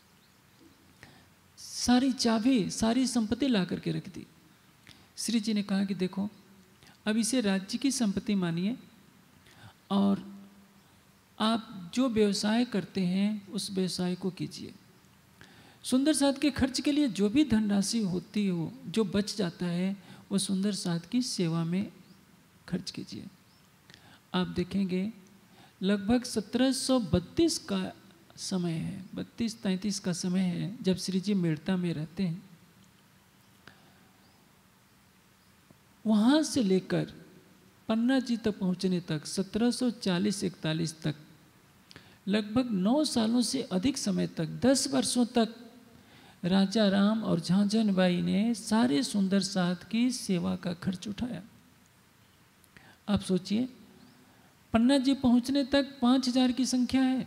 S3: सारी चाबी, सारी संपत्ति ला करके रख दी। श्री जी ने कहा कि देखो, अब इसे राज्य की संपत्ति मानिए और आप जो व्यवसाय करते हैं उस व्यवसाय को कीजिए। सुंदर साध के खर्च के लिए जो भी धनराशि होती हो, जो बच जाता है, वो सुंदर साध की सेवा में खर्च कीजिए। आप देखेंगे लगभग 1732 का समय है, 32-33 का समय है जब श्री जी मेड़ता में रहते हैं। वहाँ से लेकर पन्ना जी तक पहुँचने तक 1740-41 तक लगभग 9 सालों से अधिक समय तक, 10 वर्षों तक राजा राम और झांझन बाई ने सारे सुंदर साध की सेवा का खर्च उठाया। आप सोचिए, पन्ना जी पहुँचने तक 5000 की संख्या है।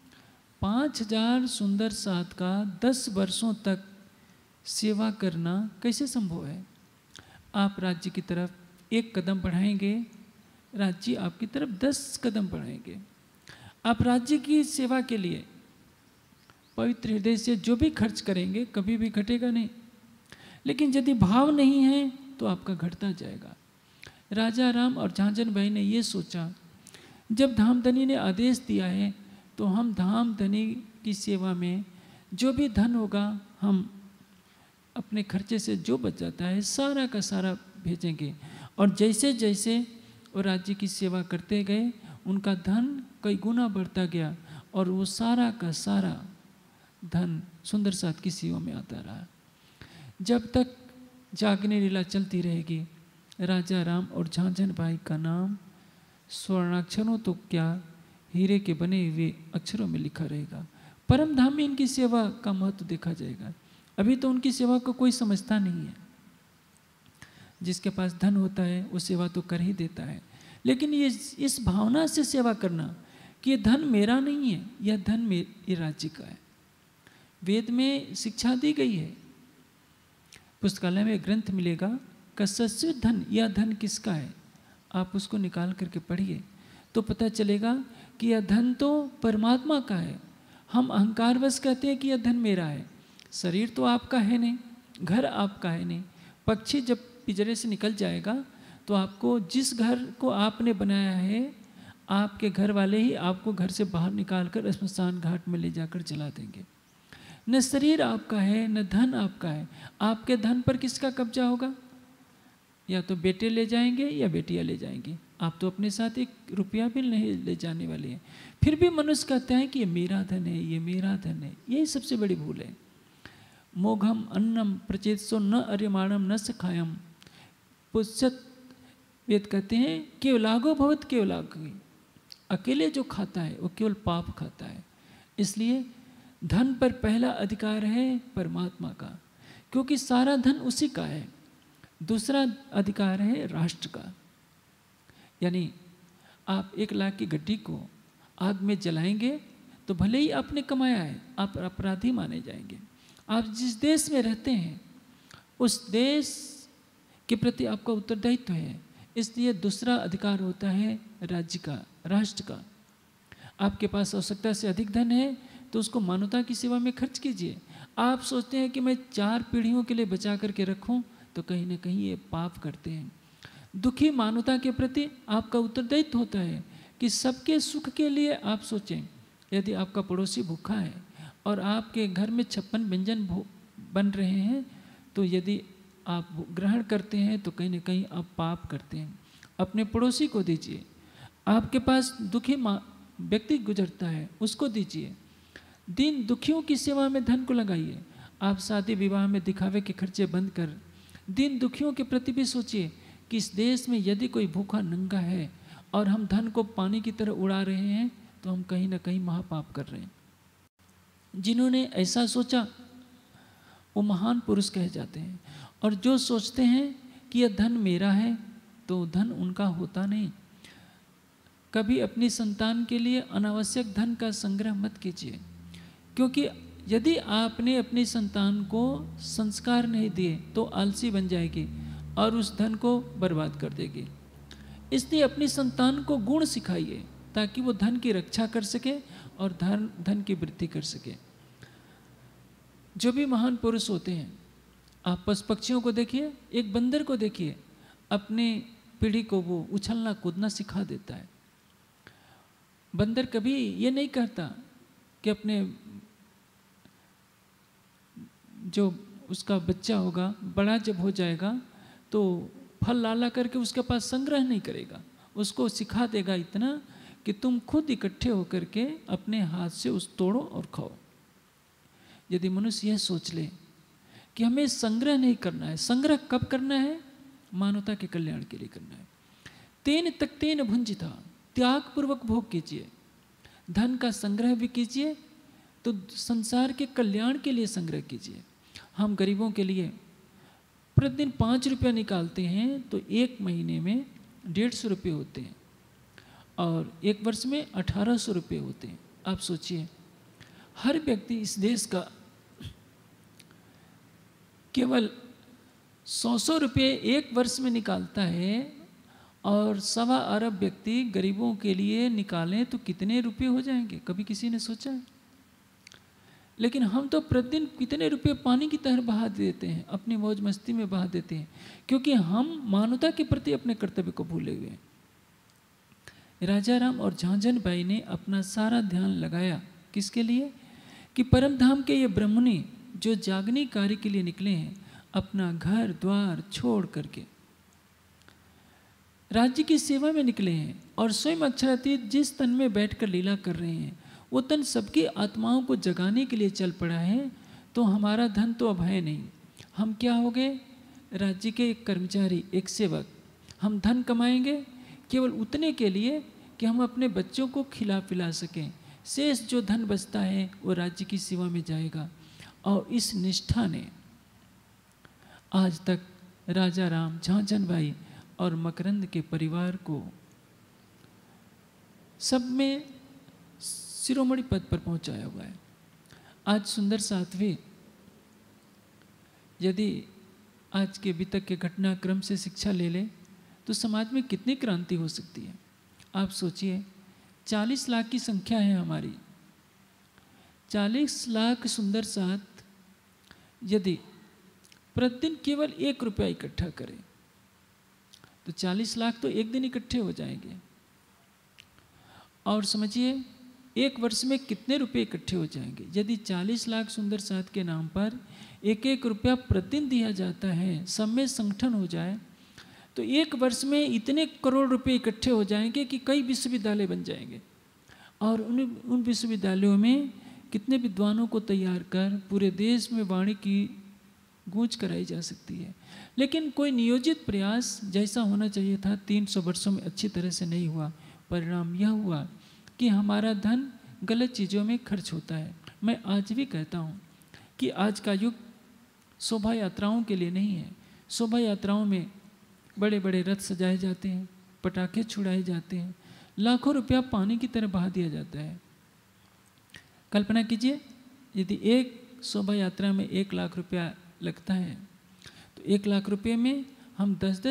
S3: 5000 सुंदर साध का 10 वर्षों तक सेवा करना कैसे संभव है? आप राज्य की तरफ 1 कदम बढ़ाएंगे, राज्य आपकी तरफ 10 कदम बढ़ाएंगे। आप राज्य की सेवा के लिए पवित्र हृदय से जो भी खर्च करेंगे कभी भी घटेगा नहीं, लेकिन यदि भाव नहीं है तो आपका घटता जाएगा। राजा राम और झांझन बाई ने ये सोचा, जब धामधनी ने आदेश दिया है तो हम धामधनी की सेवा में जो भी धन होगा, हम अपने खर्चे से जो बच जाता है सारा का सारा भेजेंगे। और जैसे जैसे वो राज्य की सेवा करते गए, उनका धन कई गुना बढ़ता गया और वो सारा का सारा धन सुंदर साध की सेवा में आता रहा। जब तक जागने लीला चलती रहेगी, राजा राम और झांझन बाई का नाम स्वर्णाक्षरों तो क्या, हीरे के बने हुए अक्षरों में लिखा रहेगा। परम धाम में इनकी सेवा का महत्व देखा जाएगा। अभी तो उनकी सेवा को कोई समझता नहीं है। जिसके पास धन होता है वो सेवा तो कर ही देता है, लेकिन ये इस भावना से सेवा करना कि ये धन मेरा नहीं है, यह धन मेरे राज्य का है। वेद में शिक्षा दी गई है, पुस्तकालय में ग्रंथ मिलेगा, कस्यस्य धन, यह धन किसका है। आप उसको निकाल करके पढ़िए तो पता चलेगा कि यह धन तो परमात्मा का है। हम अहंकारवश कहते हैं कि यह धन मेरा है। शरीर तो आपका है नहीं, घर आपका है नहीं। पक्षी जब पिंजरे से निकल जाएगा तो आपको, जिस घर को आपने बनाया है, आपके घर वाले ही आपको घर से बाहर निकाल कर श्मशान घाट में ले जाकर जला देंगे। न शरीर आपका है, न धन आपका है। आपके धन पर किसका कब्जा होगा? या तो बेटे ले जाएंगे या बेटियां ले जाएंगी। आप तो अपने साथ 1 रुपया भी नहीं ले जाने वाले हैं। फिर भी मनुष्य कहता है कि ये मेरा धन है, ये मेरा धन है। यही सबसे बड़ी भूल है। मोघम अन्नम प्रचेतसो न अर्यमाणम न सखायम। पुष्यत वेद कहते हैं केवलागो भवत केवलागी। अकेले जो खाता है वो केवल पाप खाता है। इसलिए धन पर पहला अधिकार है परमात्मा का, क्योंकि सारा धन उसी का है। दूसरा अधिकार है राष्ट्र का। यानी आप 1 लाख की गड्डी को आग में जलाएंगे तो भले ही आपने कमाया है, आप अपराधी माने जाएंगे। आप जिस देश में रहते हैं उस देश के प्रति आपका उत्तरदायित्व है, इसलिए दूसरा अधिकार होता है राज्य का, राष्ट्र का। आपके पास आवश्यकता से अधिक धन है तो उसको मानवता की सेवा में खर्च कीजिए। आप सोचते हैं कि मैं 4 पीढ़ियों के लिए बचा करके रखूं, तो कहीं ना कहीं ये पाप करते हैं। दुखी मानवता के प्रति आपका उत्तरदायित्व होता है कि सबके सुख के लिए आप सोचें। यदि आपका पड़ोसी भूखा है और आपके घर में 56 व्यंजन बन रहे हैं, तो यदि आप ग्रहण करते हैं तो कहीं ना कहीं आप पाप करते हैं। अपने पड़ोसी को दीजिए। आपके पास दुखी व्यक्ति गुजरता है, उसको दीजिए। दीन दुखियों की सेवा में धन को लगाइए। आप शादी विवाह में दिखावे के खर्चे बंद कर दीन दुखियों के प्रति भी सोचिए कि इस देश में यदि कोई भूखा नंगा है और हम धन को पानी की तरह उड़ा रहे हैं तो हम कहीं ना कहीं महापाप कर रहे हैं। जिन्होंने ऐसा सोचा वो महान पुरुष कहे जाते हैं। और जो सोचते हैं कि यह धन मेरा है तो धन उनका होता नहीं। कभी अपनी संतान के लिए अनावश्यक धन का संग्रह मत कीजिए, क्योंकि यदि आपने अपनी संतान को संस्कार नहीं दिए तो आलसी बन जाएगी और उस धन को बर्बाद कर देगी। इसलिए अपनी संतान को गुण सिखाइए ताकि वो धन की रक्षा कर सके और धन की वृद्धि कर सके। जो भी महान पुरुष होते हैं, आप पशु पक्षियों को देखिए, एक बंदर को देखिए, अपने पीढ़ी को वो उछलना कूदना सिखा देता है। बंदर कभी ये नहीं कहता कि अपने जो उसका बच्चा होगा बड़ा जब हो जाएगा तो फल ला करके उसके पास संग्रह नहीं करेगा। उसको सिखा देगा इतना कि तुम खुद इकट्ठे होकर के अपने हाथ से उस तोड़ो और खाओ। यदि मनुष्य यह सोच ले कि हमें संग्रह नहीं करना है, संग्रह कब करना है? मानवता के कल्याण के लिए करना है। तेन तक्तेन भुंजिता, त्याग पूर्वक भोग कीजिए। धन का संग्रह भी कीजिए तो संसार के कल्याण के लिए संग्रह कीजिए। हम गरीबों के लिए प्रतिदिन 5 रुपया निकालते हैं तो 1 महीने में 150 रुपये होते हैं और 1 वर्ष में 1800 रुपये होते हैं। आप सोचिए, हर व्यक्ति इस देश का केवल 100 रुपये 1 वर्ष में निकालता है और 1.25 अरब व्यक्ति गरीबों के लिए निकालें तो कितने रुपये हो जाएंगे? कभी किसी ने सोचा है? लेकिन हम तो प्रतिदिन कितने रुपए पानी की तरह बहा देते हैं, अपनी मौज मस्ती में बहा देते हैं, क्योंकि हम मानवता के प्रति अपने कर्तव्य को भूले हुए हैं। राजा राम और झांझन बाई ने अपना सारा ध्यान लगाया किसके लिए? कि परम धाम के ये ब्रह्मणी जो जागनी कार्य के लिए निकले हैं, अपना घर द्वार छोड़ करके राज्य की सेवा में निकले हैं और स्वयं अक्षरातीत जिस तन में बैठकर लीला कर रहे हैं वो तन सबकी आत्माओं को जगाने के लिए चल पड़ा है। तो हमारा धन तो अब है नहीं, हम क्या हो गए? राज्य के एक कर्मचारी, एक सेवक। हम धन कमाएंगे केवल उतने के लिए कि हम अपने बच्चों को खिला पिला सकें। शेष जो धन बचता है वो राज्य की सेवा में जाएगा। और इस निष्ठा ने आज तक राजा राम, झांझन बाई और मकरंद के परिवार को सब में शिरोमणि पद पर पहुंचाया हुआ है। आज सुंदर साध्वी यदि आज के बीतक के घटनाक्रम से शिक्षा ले ले तो समाज में कितनी क्रांति हो सकती है। आप सोचिए, 40 लाख की संख्या है हमारी। 40 लाख सुंदर साथ यदि प्रतिदिन केवल 1 रुपया इकट्ठा करें तो 40 लाख तो एक दिन इकट्ठे हो जाएंगे। और समझिए 1 वर्ष में कितने रुपए इकट्ठे हो जाएंगे। यदि 40 लाख सुंदर साथ के नाम पर 1-1 रुपया प्रतिदिन दिया जाता है, सब में संगठन हो जाए तो 1 वर्ष में इतने करोड़ रुपए इकट्ठे हो जाएंगे कि कई विश्वविद्यालय बन जाएंगे। और उन विश्वविद्यालयों में कितने विद्वानों को तैयार कर पूरे देश में वाणी की गूंज कराई जा सकती है। लेकिन कोई नियोजित प्रयास जैसा होना चाहिए था 300 वर्षों में अच्छी तरह से नहीं हुआ। परिणाम यह हुआ कि हमारा धन गलत चीज़ों में खर्च होता है। मैं आज भी कहता हूँ कि आज का युग शोभा यात्राओं के लिए नहीं है। शोभा यात्राओं में बड़े बड़े रथ सजाए जाते हैं, पटाखे छुड़ाए जाते हैं, लाखों रुपया पानी की तरह बहा दिया जाता है। कल्पना कीजिए यदि एक शोभा यात्रा में 1 लाख रुपया लगता है तो 1 लाख रुपये में हम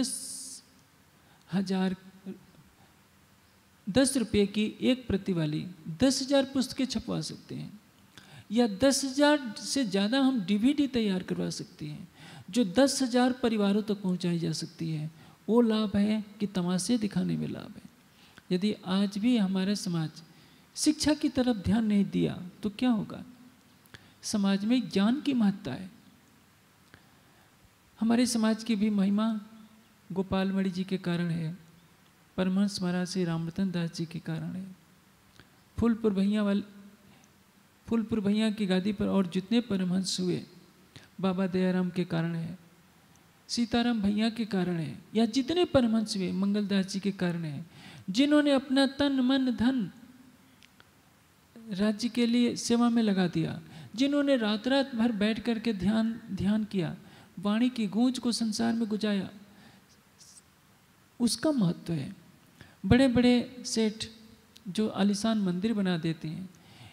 S3: 10 रुपये की एक प्रति वाली 10,000 पुस्तकें छपवा सकते हैं, या 10,000 से ज़्यादा हम DVD तैयार करवा सकते हैं जो 10,000 परिवारों तक पहुंचाई जा सकती है। वो लाभ है कि तमाशे दिखाने में लाभ है। यदि आज भी हमारा समाज शिक्षा की तरफ ध्यान नहीं दिया तो क्या होगा? समाज में ज्ञान की महत्ता है। हमारे समाज की भी महिमा गोपाल मणि जी के कारण है, परमहंस महाराज श्री रामरतन दास जी के कारण है, फूलपुर भैया की गादी पर और जितने परमहंस हुए बाबा दयाराम के कारण है, सीताराम भैया के कारण है, या जितने परमहंस हुए मंगलदास जी के कारण है, जिन्होंने अपना तन मन धन राज्य के लिए सेवा में लगा दिया, जिन्होंने रात रात भर बैठ करके ध्यान किया, वाणी की गूंज को संसार में गुजाया, उसका महत्व है। बड़े बड़े सेठ जो आलीशान मंदिर बना देते हैं,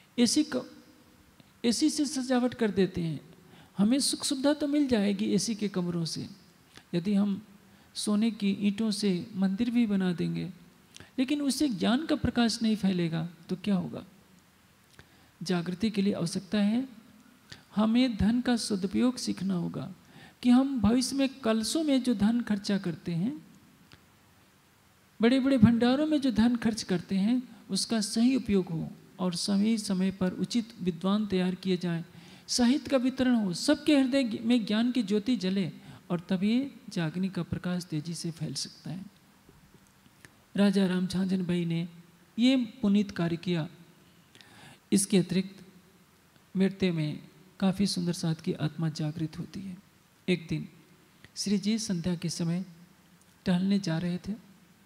S3: एसी से सजावट कर देते हैं, हमें सुख सुविधा तो मिल जाएगी एसी के कमरों से। यदि हम सोने की ईंटों से मंदिर भी बना देंगे लेकिन उससे ज्ञान का प्रकाश नहीं फैलेगा तो क्या होगा? जागृति के लिए आवश्यकता है, हमें धन का सदुपयोग सीखना होगा कि हम भविष्य में कलशों में जो धन खर्चा करते हैं, बड़े बड़े भंडारों में जो धन खर्च करते हैं, उसका सही उपयोग हो और सही समय पर उचित विद्वान तैयार किए जाएं, साहित्य का वितरण हो, सबके हृदय में ज्ञान की ज्योति जले और तभी जागने का प्रकाश तेजी से फैल सकता है। राजा रामझांझन भाई ने ये पुनीत कार्य किया। इसके अतिरिक्त मृत्यु में काफ़ी सुंदर साध की आत्मा जागृत होती है। एक दिन श्री जी संध्या के समय टहलने जा रहे थे।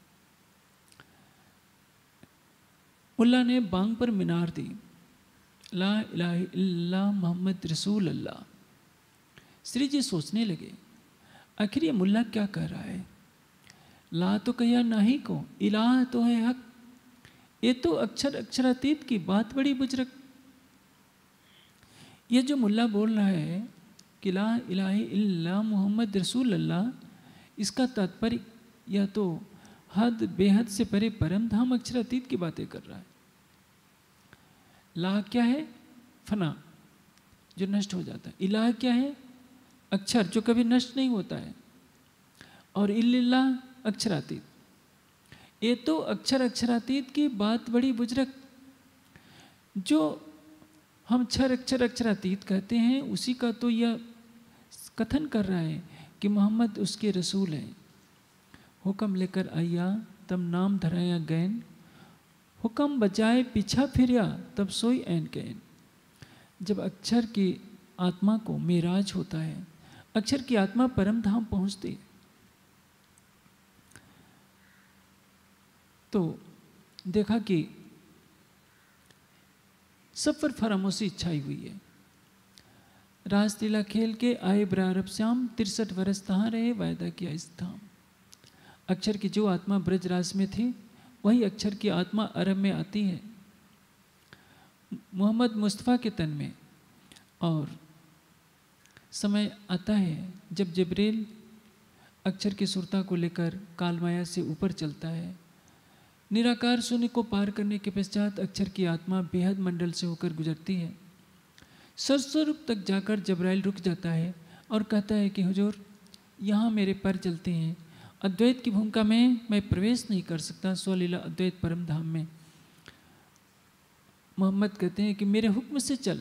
S3: मुल्ला ने बांग पर मीनार दी, ला इलाहा इल्लल्लाह मोहम्मद रसूल अल्लाह। श्री जी सोचने लगे, आखिर ये मुल्ला क्या कह रहा है? ला तो कहिया नाही को, इलाह तो है हक। ये तो अक्षरातीत की बात बड़ी बुजुर्ग। ये जो मुल्ला बोल रहा है कि ला इलाहा इल्लल्लाह मोहम्मद रसूल अल्लाह, इसका तात्पर्य यह तो हद बेहद से परे परम धाम अक्षरातीत की बातें कर रहा है। ला क्या है? फना, जो नष्ट हो जाता है। इलाह क्या है? अक्षर, जो कभी नष्ट नहीं होता है। और इल्लल्लाह अक्षरातीत। ये तो अक्षरातीत की बात बड़ी बुजुर्ग। जो हम अक्षरातीत कहते हैं, उसी का तो यह कथन कर रहा है कि मोहम्मद उसके रसूल हैं। हुक्म लेकर आया तब नाम धराया गैन, हुक्म बचाए पीछा फिरिया तब सोई ऐन कैन। जब अक्षर की आत्मा को मेराज होता है, अक्षर की आत्मा परम धाम पहुंचती है, तो देखा कि सब पर फरामोशी छाई हुई है। रासलीला खेल के आए ब्रारब श्याम, 63 वर्ष तहाँ रहे वायदा किया इस धाम। अक्षर की जो आत्मा ब्रजराज में थी, वही अक्षर की आत्मा अरब में आती है, मोहम्मद मुस्तफ़ा के तन में। और समय आता है जब जिब्रील अक्षर की सुरता को लेकर कालमाया से ऊपर चलता है। निराकार शून्य को पार करने के पश्चात अक्षर की आत्मा बेहद मंडल से होकर गुजरती है। सरस्वरूप तक जाकर जबराइल रुक जाता है और कहता है कि हुजूर, यहाँ मेरे पैर चलते हैं। अद्वैत की भूमिका में मैं प्रवेश नहीं कर सकता, स्वलीला अद्वैत परम धाम में। मोहम्मद कहते हैं कि मेरे हुक्म से चल।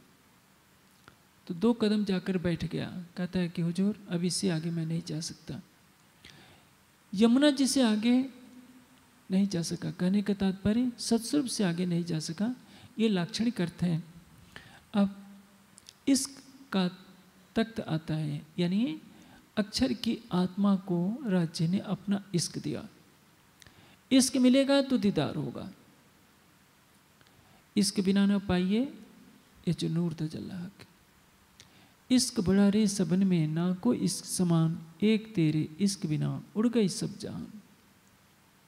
S3: तो 2 कदम जाकर बैठ गया, कहता है कि हुजूर, अब इससे आगे मैं नहीं जा सकता। यमुना जी से आगे नहीं जा सका, कहने का तात्पर्य सत्स्वरूप से आगे नहीं जा सका, ये लाक्षणिक अर्थ है। अब इसका तख्त आता है, यानी अक्षर की आत्मा को राज्य ने अपना इश्क दिया। इश्क मिलेगा तो दीदार होगा। इश्क बिना न पाइए ये जो नूर तजल्ला हक। इश्क बड़ा रे सबन में, ना को इश्क समान, एक तेरे इश्क बिना उड़ गई सब जहान।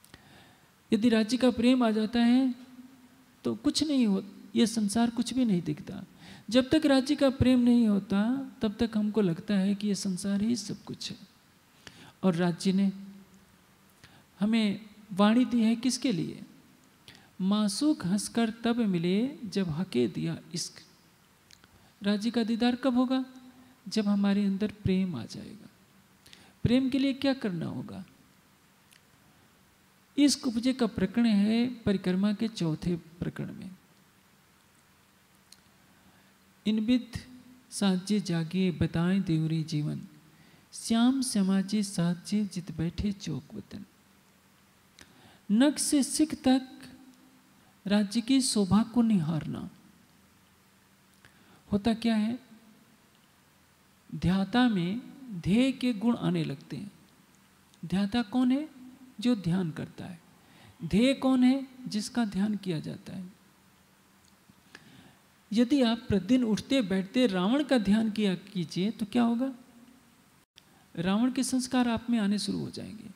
S3: यदि राज्य का प्रेम आ जाता है तो कुछ नहीं हो, ये संसार कुछ भी नहीं दिखता। जब तक राज्य का प्रेम नहीं होता तब तक हमको लगता है कि ये संसार ही सब कुछ है। और राज्य ने हमें वाणी दी है किसके लिए? मासूक हंसकर तब मिले जब हके दिया इश्क। राज्य का दीदार कब होगा? जब हमारे अंदर प्रेम आ जाएगा। प्रेम के लिए क्या करना होगा? इस उपजे का प्रकरण है परिक्रमा के चौथे प्रकरण में। इनबिद साज्य जागे बताएं देवरी जीवन, श्याम समाजे साज्य जित बैठे चौक वतन। नख से सिख तक राज्य की शोभा को निहारना। होता क्या है, ध्याता में ध्येय के गुण आने लगते हैं। ध्याता कौन है? जो ध्यान करता है। ध्येय कौन है? जिसका ध्यान किया जाता है। यदि आप प्रतिदिन उठते बैठते रावण का ध्यान किया कीजिए तो क्या होगा? रावण के संस्कार आप में आने शुरू हो जाएंगे।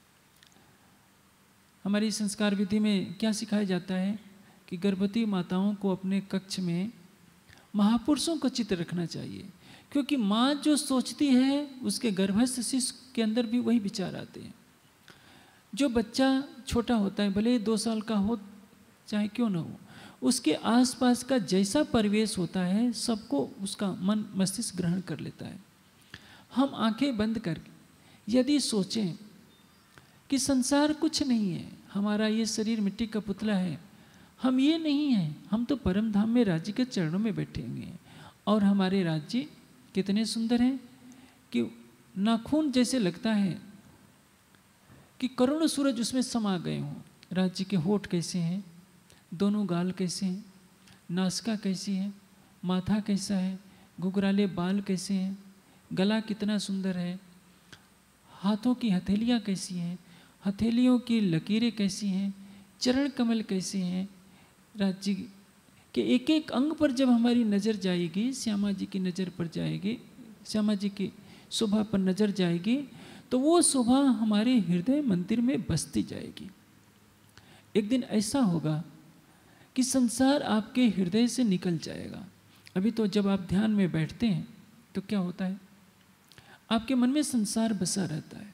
S3: हमारी संस्कार विधि में क्या सिखाया जाता है कि गर्भवती माताओं को अपने कक्ष में महापुरुषों का चित्र रखना चाहिए, क्योंकि माँ जो सोचती है उसके गर्भस्थ शिशु के अंदर भी वही विचार आते हैं। जो बच्चा छोटा होता है, भले 2 साल का हो चाहे क्यों ना हो, उसके आसपास का जैसा परिवेश होता है सबको उसका मन मस्तिष्क ग्रहण कर लेता है। हम आंखें बंद करके यदि सोचें कि संसार कुछ नहीं है, हमारा ये शरीर मिट्टी का पुतला है, हम ये नहीं हैं, हम तो परम धाम में राज्य के चरणों में बैठे हुए हैं। और हमारे राज्य कितने सुंदर हैं कि नाखून जैसे लगता है कि करोड़ों सूरज उसमें समा गए हों। राज्य के होठ कैसे हैं, दोनों गाल कैसे हैं, नासिका कैसी है, माथा कैसा है, घुघराले बाल कैसे हैं, गला कितना सुंदर है, हाथों की हथेलियाँ कैसी हैं, हथेलियों की लकीरें कैसी हैं, चरण कमल कैसे हैं। राज्य के एक एक अंग पर जब हमारी नज़र जाएगी, श्यामा जी की नज़र पर जाएगी, श्यामा जी की शोभा पर नज़र जाएगी, तो वो शोभा हमारे हृदय मंदिर में बसती जाएगी। एक दिन ऐसा होगा कि संसार आपके हृदय से निकल जाएगा। अभी तो जब आप ध्यान में बैठते हैं तो क्या होता है, आपके मन में संसार बसा रहता है।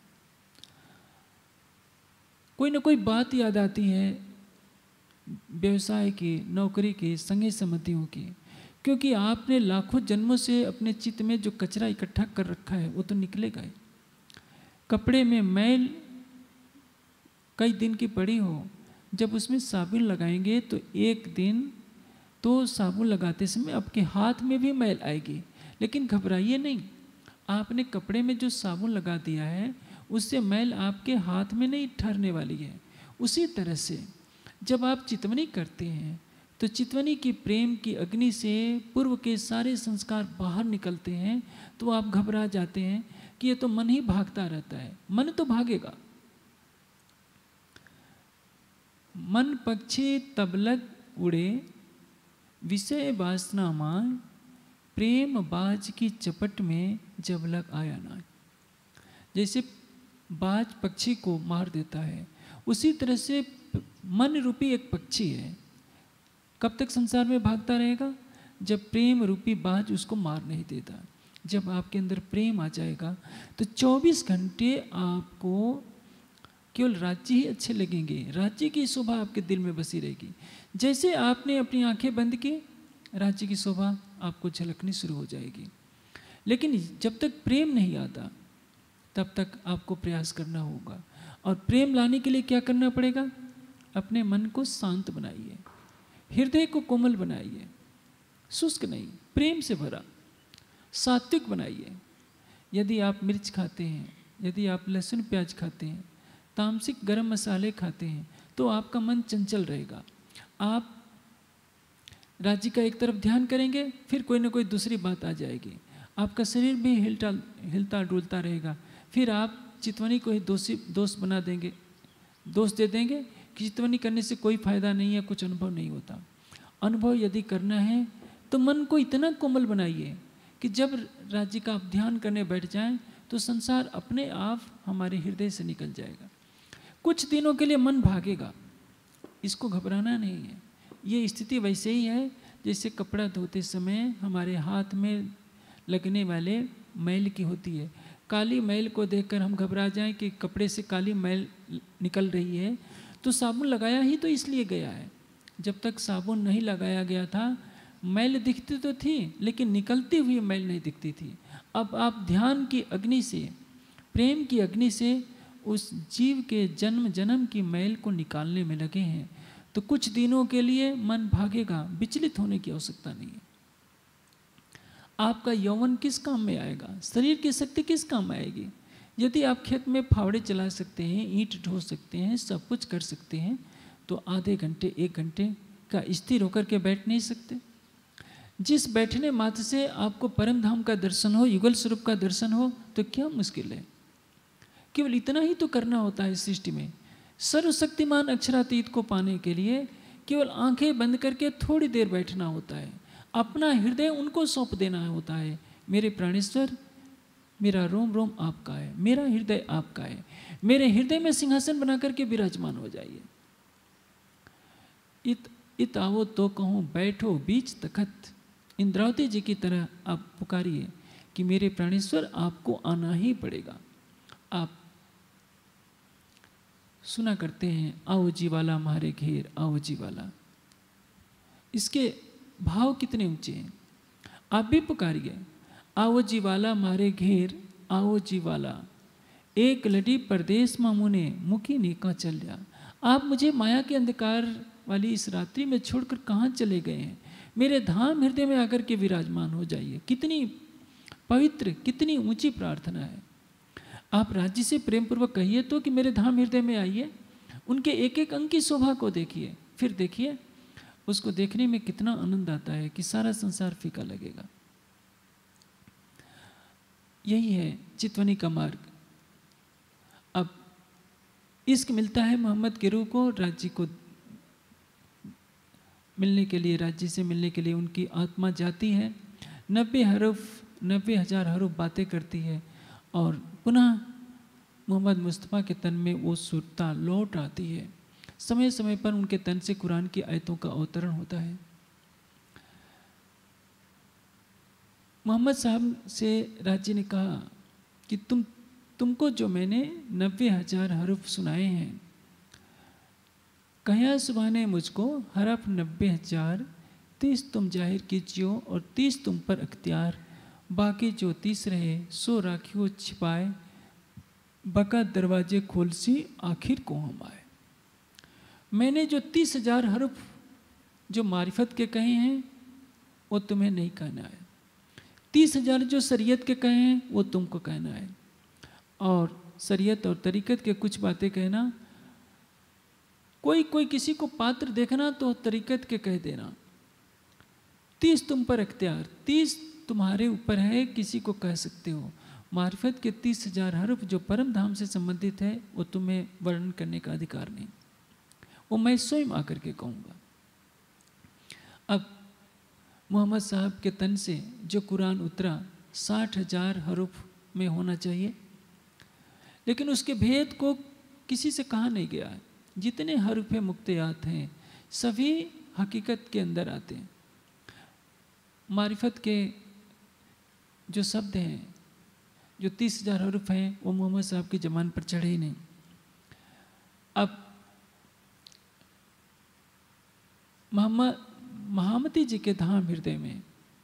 S3: कोई ना कोई बात याद आती है, व्यवसाय की, नौकरी की, संगी संबंधियों की, क्योंकि आपने लाखों जन्मों से अपने चित्त में जो कचरा इकट्ठा कर रखा है वो तो निकलेगा ही। कपड़े में मैल कई दिन की पड़ी हो, जब उसमें साबुन लगाएंगे तो एक दिन तो साबुन लगाते समय आपके हाथ में भी मैल आएगी, लेकिन घबराइए नहीं, आपने कपड़े में जो साबुन लगा दिया है उससे मैल आपके हाथ में नहीं ठहरने वाली है। उसी तरह से जब आप चितवनी करते हैं तो चितवनी की प्रेम की अग्नि से पूर्व के सारे संस्कार बाहर निकलते हैं, तो आप घबरा जाते हैं कि ये तो मन ही भागता रहता है। मन तो भागेगा, मन पक्षी तबलग उड़े, विषय वासना माय, प्रेम बाज की चपट में जब लग आया ना। जैसे बाज पक्षी को मार देता है, उसी तरह से मन रूपी एक पक्षी है, कब तक संसार में भागता रहेगा? जब प्रेम रूपी बाज उसको मार नहीं देता। जब आपके अंदर प्रेम आ जाएगा तो 24 घंटे आपको केवल राज्य ही अच्छे लगेंगे, राज्य की शोभा आपके दिल में बसी रहेगी। जैसे आपने अपनी आंखें बंद की, राज्य की शोभा आपको झलकनी शुरू हो जाएगी। लेकिन जब तक प्रेम नहीं आता तब तक आपको प्रयास करना होगा। और प्रेम लाने के लिए क्या करना पड़ेगा? अपने मन को शांत बनाइए, हृदय को कोमल बनाइए, शुष्क नहीं, प्रेम से भरा, सात्विक बनाइए। यदि आप मिर्च खाते हैं, यदि आप लहसुन प्याज खाते हैं, तामसिक गरम मसाले खाते हैं, तो आपका मन चंचल रहेगा। आप राज्य का एक तरफ ध्यान करेंगे, फिर कोई ना कोई दूसरी बात आ जाएगी, आपका शरीर भी हिलता डुलता रहेगा। फिर आप चितवनी को ही दोष बना देंगे, दोष दे देंगे कि चितवनी करने से कोई फायदा नहीं है, कुछ अनुभव नहीं होता। अनुभव यदि करना है तो मन को इतना कोमल बनाइए कि जब राज्य का आप ध्यान करने बैठ जाएं तो संसार अपने आप हमारे हृदय से निकल जाएगा। कुछ दिनों के लिए मन भागेगा, इसको घबराना नहीं है। ये स्थिति वैसे ही है जैसे कपड़ा धोते समय हमारे हाथ में लगने वाले मैल की होती है। काली मैल को देखकर हम घबरा जाएं कि कपड़े से काली मैल निकल रही है, तो साबुन लगाया ही तो इसलिए गया है। जब तक साबुन नहीं लगाया गया था मैल दिखती तो थी, लेकिन निकलती हुई मैल नहीं दिखती थी। अब आप ध्यान की अग्नि से, प्रेम की अग्नि से उस जीव के जन्म जन्म की मैल को निकालने में लगे हैं, तो कुछ दिनों के लिए मन भागेगा, विचलित होने की आवश्यकता नहीं है। आपका यौवन किस काम में आएगा? शरीर की शक्ति किस काम आएगी? यदि आप खेत में फावड़े चला सकते हैं, ईंट ढो सकते हैं, सब कुछ कर सकते हैं, तो आधे घंटे 1 घंटे का स्थिर होकर के बैठ नहीं सकते? जिस बैठने मात्र से आपको परम धाम का दर्शन हो, युगल स्वरूप का दर्शन हो, तो क्या मुश्किल है? केवल इतना ही तो करना होता है सृष्टि में। सर्वशक्तिमान अक्षरातीत को पाने के लिए केवल आंखें बंद करके थोड़ी देर बैठना होता है। अपना हृदय उनको सौंप देना होता है। मेरे प्राणेश्वर, मेरा रोम रोम आपका है, मेरा हृदय आपका है, मेरे हृदय में सिंहासन बना करके विराजमान हो जाइए। इत आओ तो कहूँ बैठो बीच तखत। इंद्रावती जी की तरह आप पुकारिए कि मेरे प्राणेश्वर आपको आना ही पड़ेगा। आप सुना करते हैं, आओ जी वाला मारे घेर, आओ जी वाला। इसके भाव कितने ऊंचे हैं। आप भी पुकारिए, आओ जी वाला मारे घेर, आओ जी वाला, एक लड़ी परदेश मामूने मुखी नीका चल जा। आप मुझे माया के अंधकार वाली इस रात्रि में छोड़कर कहाँ चले गए हैं? मेरे धाम हृदय में आकर के विराजमान हो जाइए। कितनी पवित्र, कितनी ऊंची प्रार्थना है। आप राज्य से प्रेम पूर्वक कहिए तो कि मेरे धाम हृदय में आइए। उनके एक एक अंग की शोभा को देखिए, फिर देखिए उसको देखने में कितना आनंद आता है कि सारा संसार फीका लगेगा। यही है चितवनी का मार्ग। अब इश्क मिलता है मोहम्मद के रूह को, राज्य को मिलने के लिए, राज्य से मिलने के लिए उनकी आत्मा जाती है, 90,000 हरूफ बातें करती है और पुनः मोहम्मद मुस्तफ़ा के तन में वो सुरता लौट आती है। समय समय पर उनके तन से कुरान की आयतों का अवतरण होता है। मोहम्मद साहब से राज्य ने कहा कि तुमको जो मैंने 90,000 हरूफ सुनाए हैं, कहा सुबह ने मुझको हरफ 90,000, 30 तुम जाहिर कीजियो और 30 तुम पर अख्तियार, बाकी जो 30 रहे सो राखियो छिपाए, बका दरवाजे खोल सी आखिर को हम आए। मैंने जो 30,000 हरूफ जो मारिफत के कहे हैं वो तुम्हें नहीं कहना है। 30,000 जो शरीयत के कहे हैं वो तुमको कहना है। और शरीयत और तरीक़त के कुछ बातें कहना, कोई किसी को पात्र देखना तो तरीक़त के कह देना। 30 तुम पर अख्तियार, 30 तुम्हारे ऊपर है, किसी को कह सकते हो। मारिफत के 30,000 हरूफ जो परम धाम से संबंधित है वो तुम्हें वर्णन करने का अधिकार नहीं, वो मैं स्वयं आकर के कहूँगा। अब मोहम्मद साहब के तन से जो कुरान उतरा 60,000 हरूफ में होना चाहिए, लेकिन उसके भेद को किसी से कहा नहीं गया है। जितने हरूफ मुक्तियात हैं सभी हकीकत के अंदर आते हैं। मारिफत के जो शब्द हैं, जो 30,000 हरूफ हैं, वो मोहम्मद साहब के ज़बान पर चढ़े ही नहीं। अब महामती जी के धाम हृदय में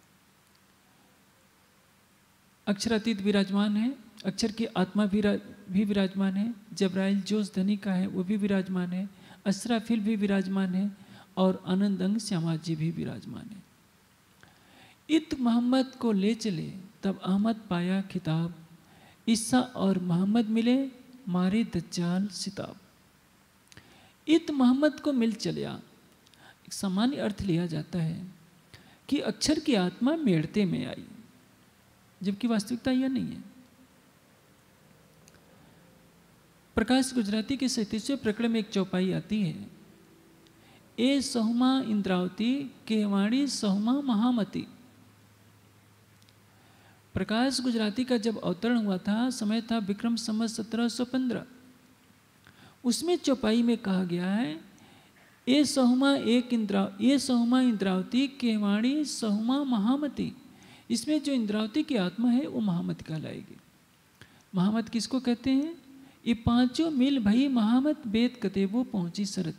S3: अक्षरातीत विराजमान है, अक्षर की आत्मा भी विराजमान है, जबराइल जोश धनी का है वो भी विराजमान है, असराफिल भी विराजमान है और आनंद अंग श्यामा जी भी विराजमान है। इत मोहम्मद को ले चले तब अहमद पाया खिताब, ईसा और मोहम्मद मिले मारे दज्जाल सिताब। इत मोहम्मद को मिल चलिया, एक सामान्य अर्थ लिया जाता है कि अक्षर की आत्मा मेड़ते में आई, जबकि वास्तविकता यह नहीं है। प्रकाश गुजराती के 37वें प्रकरण में एक चौपाई आती है, ए सहुमा इंद्रावती केवाणी सहुमा महामती। प्रकाश गुजराती का जब अवतरण हुआ था, समय था विक्रम संवत 1715। उसमें चौपाई में कहा गया है ये सहुमा इंद्रावती केवाणी सहुमा महामती। इसमें जो इंद्रावती की आत्मा है वो महामती कहलाएगी। महामत किसको कहते हैं? ये पांचों मिल भई महामत वेद कतेबो पहुंची शरत।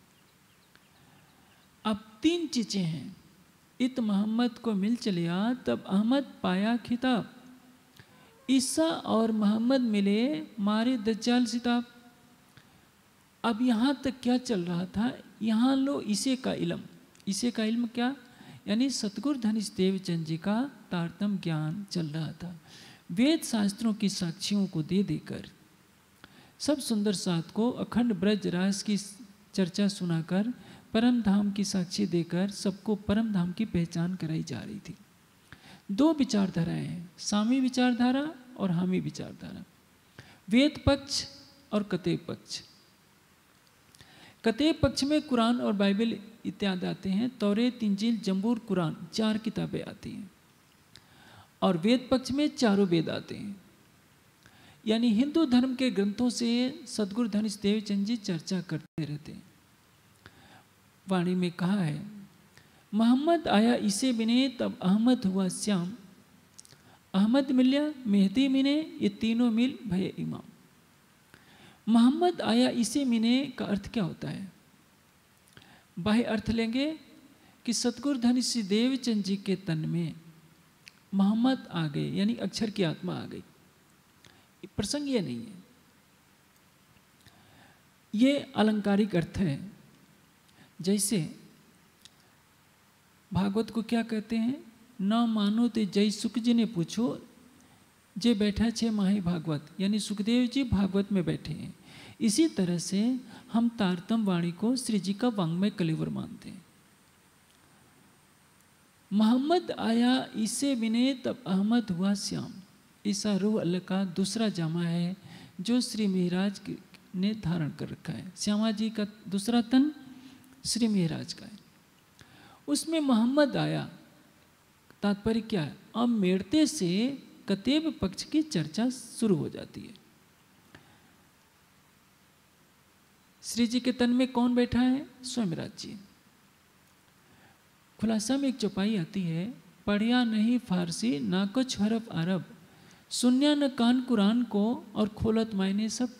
S3: अब तीन चीजें हैं। इत मोहम्मद को मिल चलिया तब अहमद पाया खिताब। ईसा और मोहम्मद मिले मारे दज्जाल सिताब। अब यहाँ तक क्या चल रहा था? यहाँ लो इसे का इल्म क्या? यानी सतगुरु धनिष देवचंद जी का तारतम ज्ञान चल रहा था। वेद शास्त्रों की साक्षियों को दे देकर सब सुंदर साथ को अखंड ब्रज रास की चर्चा सुनाकर परम धाम की साक्षी देकर सबको परम धाम की पहचान कराई जा रही थी। दो विचारधाराएं हैं, सामी विचारधारा और हामी विचारधारा। वेद पक्ष और कतेब पक्ष। कतेब पक्ष में कुरान और बाइबल इत्यादि आते हैं। तौरेत, इंजील, जंबूर, कुरान 4 किताबें आती हैं। और वेद पक्ष में चारों वेद आते हैं। यानी हिंदू धर्म के ग्रंथों से सदगुरु धनिष देवचंद जी चर्चा करते रहते हैं। वाणी में कहा है, मोहम्मद आया इसे बिने तब अहमद हुआ श्याम। अहमद मिल्या मेहदी मिने ये तीनों मिल भये इमाम। मोहम्मद आया इसे मिने का अर्थ क्या होता है? बाह्य अर्थ लेंगे कि सतगुरु धनिष देवचंद जी के तन में मोहम्मद आ गए, यानी अक्षर की आत्मा आ गई। प्रसंग ये नहीं है, ये अलंकारिक अर्थ है। जैसे भागवत को क्या कहते हैं? न मानो ते जय सुख जी ने पूछो जे बैठा छे माही भागवत, यानी सुखदेव जी भागवत में बैठे हैं। इसी तरह से हम तारतम वाणी को श्री जी का वांग्मय कलेवर मानते हैं। मोहम्मद आया इसे बिने तब अहमद हुआ श्याम। ईसा रूह अल्लाह का दूसरा जामा है जो श्री महाराज ने धारण कर रखा है। श्यामा जी का दूसरा तन श्री महाराज का है। उसमें मोहम्मद आया, तात्पर्य क्या है? अब मेड़ते से कतेब पक्ष की चर्चा शुरू हो जाती है। श्री जी के तन में कौन बैठा है? स्वयं जी। खुलासा में एक चौपाई आती है, पढ़िया नहीं फारसी ना कुछ हरफ अरब, सुन्या न कान कुरान को और खोलत मायने सब।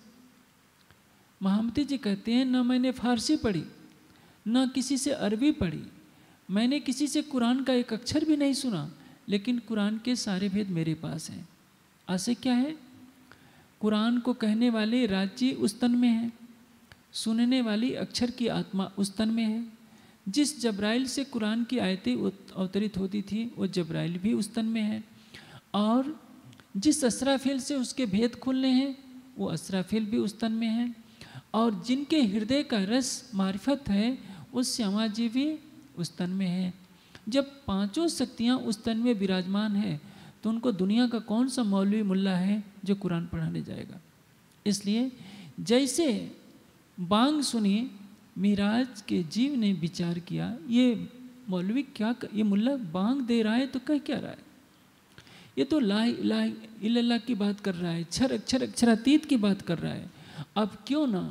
S3: महामती जी कहते हैं, न मैंने फारसी पढ़ी न किसी से अरबी पढ़ी, मैंने किसी से कुरान का एक अक्षर भी नहीं सुना, लेकिन कुरान के सारे भेद मेरे पास हैं। आशय क्या है? कुरान को कहने वाले राज्य उस तन में है, सुनने वाली अक्षर की आत्मा उस तन में है। जिस जब्राइल से कुरान की आयतें अवतरित होती थी वो जब्राइल भी उस तन में है, और जिस असराफिल से उसके भेद खुलने हैं वो असराफिल भी उस तन में है, और जिनके हृदय का रस मारिफत है उस श्यामा जी भी उस तन में है। जब पांचों शक्तियाँ उस तन में विराजमान है तो उनको दुनिया का कौन सा मौलवी मुल्ला है जो कुरान पढ़ाने जाएगा? इसलिए जैसे बांग सुनी, मिराज के जीव ने विचार किया, ये मौलवी क्या, ये मुल्ला बांग दे रहा है तो कह क्या रहा है? ये तो ला इलाहा इल्लल्लाह की बात कर रहा है, अक्षरातीत की बात कर रहा है। अब क्यों ना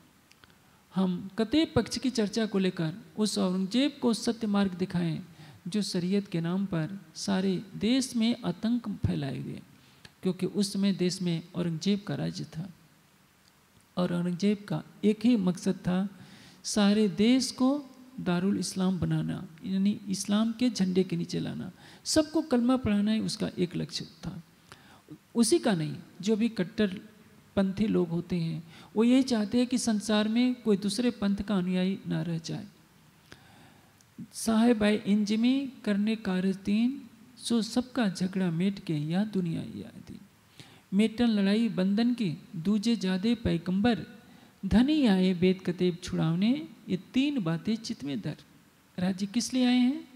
S3: हम कतेब पक्ष की चर्चा को लेकर उस औरंगजेब को सत्य मार्ग दिखाएं जो शरीयत के नाम पर सारे देश में आतंक फैलाए हुए, क्योंकि उस समय देश में औरंगजेब का राज्य था और औरंगजेब का एक ही मकसद था, सारे देश को दारुल इस्लाम बनाना, यानी इस्लाम के झंडे के नीचे लाना, सबको कलमा पढ़ाना ही उसका एक लक्ष्य था। उसी का नहीं, जो भी कट्टर पंथी लोग होते हैं वो यही चाहते हैं कि संसार में कोई दूसरे पंथ का अनुयायी ना रह जाए। साहेब आए इंजमी करने कारतीन सो सबका झगड़ा मेट के या दुनिया यादी, मेटन लड़ाई बंधन की दूजे जादे पैगंबर, धनी आए वेद कतेब छुड़ावने, ये 3 बातें चित्त में धर। राज्य किस लिए आए हैं?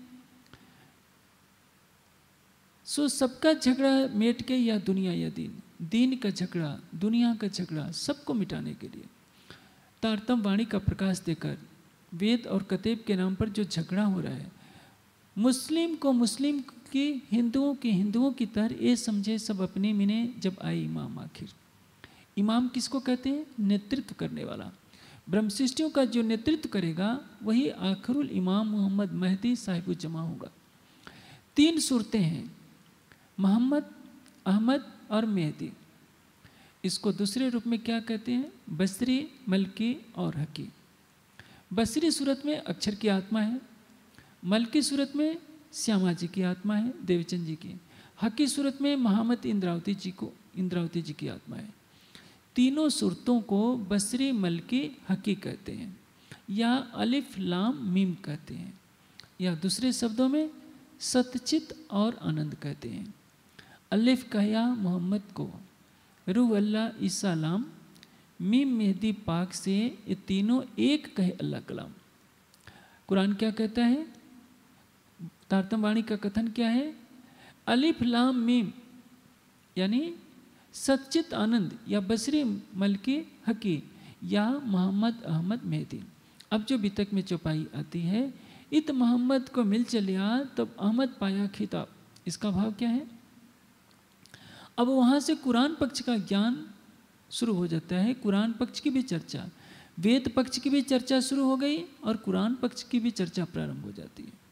S3: सो सबका झगड़ा मेट के या दुनिया या दीन का झगड़ा, दुनिया का झगड़ा, सबको मिटाने के लिए तारतम वाणी का प्रकाश देकर वेद और कतेब के नाम पर जो झगड़ा हो रहा है, मुस्लिम को मुस्लिम की, हिंदुओं की तरह ये समझे सब अपने मिने जब आए इमाम। आखिर इमाम किसको कहते हैं? नेतृत्व करने वाला। ब्रह्म सृष्टियों का जो नेतृत्व करेगा वही आखिरुल इमाम मोहम्मद महदी साहिब जमा होगा। 3 सूरतें हैं, मोहम्मद, अहमद और मेहदी। इसको दूसरे रूप में क्या कहते हैं? बसरी, मलकी और हकी। बसरी सूरत में अक्षर की आत्मा है, मलकी सूरत में श्यामा जी की आत्मा है, देवचंद जी की। हकी सूरत में महामत इंद्रावती जी की आत्मा है। तीनों सूरतों को बसरी, मलकी, हकी कहते हैं या अलिफ लाम मीम कहते हैं, या दूसरे शब्दों में सतचित और आनंद कहते हैं। अलिफ कहया मोहम्मद को, रूह अल्लाह ईसा लाम, मीम मेहदी पाक से ये तीनों एक कहे अल्लाह कलाम। कुरान क्या कहता है? तारतम वाणी का कथन क्या है? अलिफ लाम मीम यानी सच्चित आनंद या बसरी, मलकी, हकी या मोहम्मद, अहमद, मेहदी। अब जो बितक में चौपाई आती है, इत मोहम्मद को मिल चलिया तब अहमद पाया खिताब, इसका भाव क्या है? अब वहाँ से कुरान पक्ष का ज्ञान शुरू हो जाता है, कुरान पक्ष की भी चर्चा, वेद पक्ष की भी चर्चा शुरू हो गई और कुरान पक्ष की भी चर्चा प्रारंभ हो जाती है।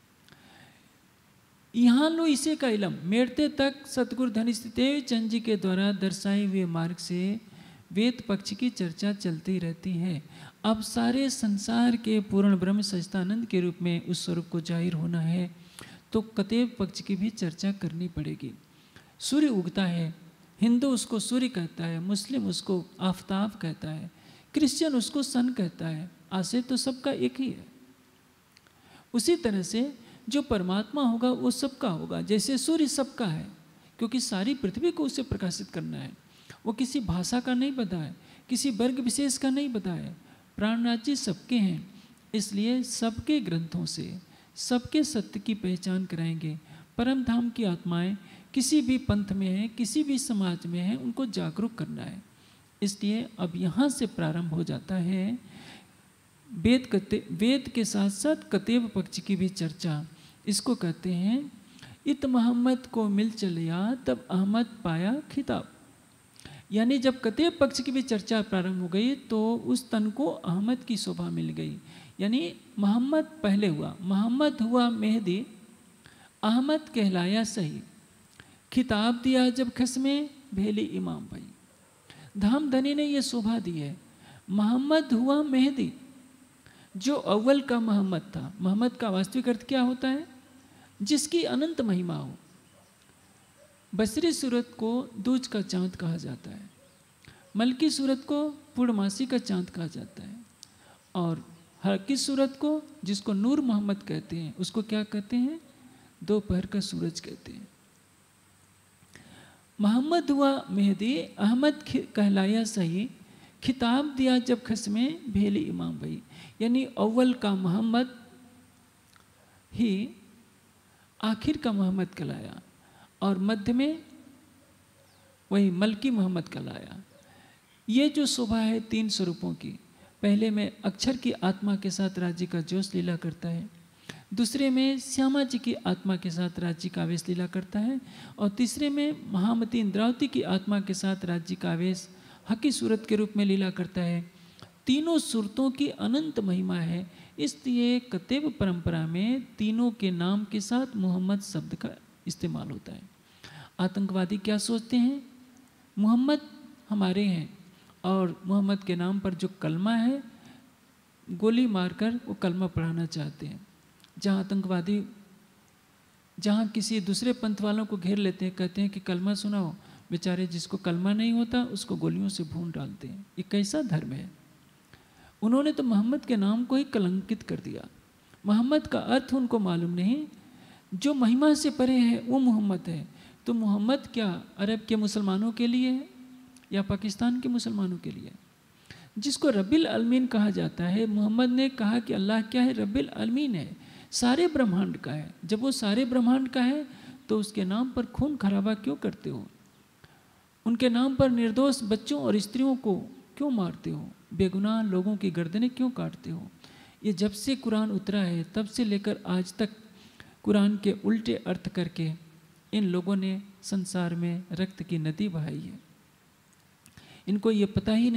S3: यहाँ लो इसे का इलम मेड़ते तक सतगुरु धनिष्ठदेव चंद जी के द्वारा दर्शाए हुए मार्ग से वेद पक्ष की चर्चा चलती रहती है। अब सारे संसार के पूर्ण ब्रह्म सच्चिदानंद के रूप में उस स्वरूप को जाहिर होना है तो कतेब पक्ष की भी चर्चा करनी पड़ेगी। सूर्य उगता है, हिंदू उसको सूर्य कहता है, मुस्लिम उसको आफताब कहता है, क्रिश्चियन उसको सन कहता है। आशय तो सबका एक ही है। उसी तरह से जो परमात्मा होगा वो सबका होगा। जैसे सूर्य सबका है क्योंकि सारी पृथ्वी को उसे प्रकाशित करना है, वो किसी भाषा का नहीं बता है, किसी वर्ग विशेष का नहीं बता है। प्राणराज्य सबके हैं, इसलिए सबके ग्रंथों से सबके सत्य की पहचान कराएंगे। परम धाम की आत्माएं किसी भी पंथ में है, किसी भी समाज में है, उनको जागरूक करना है। इसलिए अब यहाँ से प्रारंभ हो जाता है वेद के साथ साथ कतेब पक्ष की भी चर्चा। इसको कहते हैं इत मोहम्मद को मिल चलिया तब अहमद पाया खिताब। यानी जब कतेब पक्ष की भी चर्चा प्रारंभ हो गई तो उस तन को अहमद की शोभा मिल गई। यानी मोहम्मद पहले हुआ, मोहम्मद हुआ मेहदी, अहमद कहलाया सही, खिताब दिया जब खस्मे भेली इमाम भाई। धाम धनी ने ये शोभा दी है। मोहम्मद हुआ मेहदी जो अव्वल का मोहम्मद था। मोहम्मद का वास्तविक अर्थ क्या होता है? जिसकी अनंत महिमा हो। बसरी सूरत को दूज का चांद कहा जाता है, मलकी सूरत को पूर्णमासी का चांद कहा जाता है, और हकी सूरत को जिसको नूर मोहम्मद कहते हैं उसको क्या कहते हैं? दोपहर का सूरज कहते हैं। मोहम्मद हुआ मेहदी, अहमद कहलाया सही, खिताब दिया जब खस्मे भेली इमाम भाई। यानी अव्वल का मोहम्मद ही आखिर का मोहम्मद कहलाया और मध्य में वही मलकी मोहम्मद कहलाया। ये जो शोभा है 3 स्वरूपों की, पहले में अक्षर की आत्मा के साथ राज्य का जोश लीला करता है, दूसरे में श्यामा जी की आत्मा के साथ राज्य का आवेश लीला करता है, और तीसरे में महामती इंद्रावती की आत्मा के साथ राज्य का आवेश हकी सूरत के रूप में लीला करता है। तीनों सूरतों की अनंत महिमा है। इसलिए कतेब परंपरा में तीनों के नाम के साथ मोहम्मद शब्द का इस्तेमाल होता है। आतंकवादी क्या सोचते हैं? मोहम्मद हमारे हैं और मोहम्मद के नाम पर जो कलमा है गोली मारकर वो कलमा पढ़ाना चाहते हैं। जहाँ आतंकवादी जहाँ किसी दूसरे पंथ वालों को घेर लेते हैं, कहते हैं कि कलमा सुनाओ, बेचारे जिसको कलमा नहीं होता उसको गोलियों से भून डालते हैं। ये कैसा धर्म है? उन्होंने तो मोहम्मद के नाम को ही कलंकित कर दिया। मोहम्मद का अर्थ उनको मालूम नहीं, जो महिमा से परे है वो मोहम्मद है। तो मोहम्मद क्या अरब के मुसलमानों के लिए है या पाकिस्तान के मुसलमानों के लिए? जिसको रब्बिल अलमीन कहा जाता है, मोहम्मद ने कहा कि अल्लाह क्या है? रब्बिल अलमीन है, सारे ब्रह्मांड का है। जब वो सारे ब्रह्मांड का है तो उसके नाम पर खून खराबा क्यों करते हो? उनके नाम पर निर्दोष बच्चों और स्त्रियों को क्यों मारते हो? बेगुनाह लोगों की गर्दनें क्यों काटते हो? ये जब से कुरान उतरा है तब से लेकर आज तक कुरान के उल्टे अर्थ करके इन लोगों ने संसार में रक्त की नदी बहाई है। इनको ये पता ही नहीं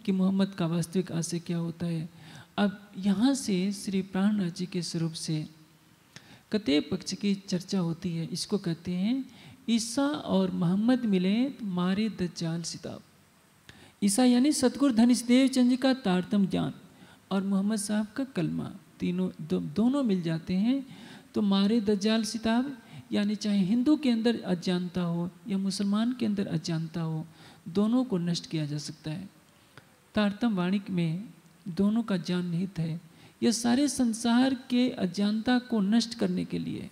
S3: कि मोहम्मद का वास्तविक आशय क्या होता है। अब यहाँ से श्री प्राणनाथ जी के स्वरूप से कते पक्ष की चर्चा होती है। इसको कहते हैं ईसा और मोहम्मद मिले मारे दज्जाल सिताब। ईसा यानी सतगुरु धनीश देव चंद जी का तारतम ज्ञान और मोहम्मद साहब का कलमा, तीनों दोनों मिल जाते हैं तो मारे दज्जाल सिताब, यानी चाहे हिंदू के अंदर अज्ञानता हो या मुसलमान के अंदर अज्ञानता हो, दोनों को नष्ट किया जा सकता है। तारतम वाणी में दोनों का ज्ञान निहित है। यह सारे संसार के अज्ञानता को नष्ट करने के लिए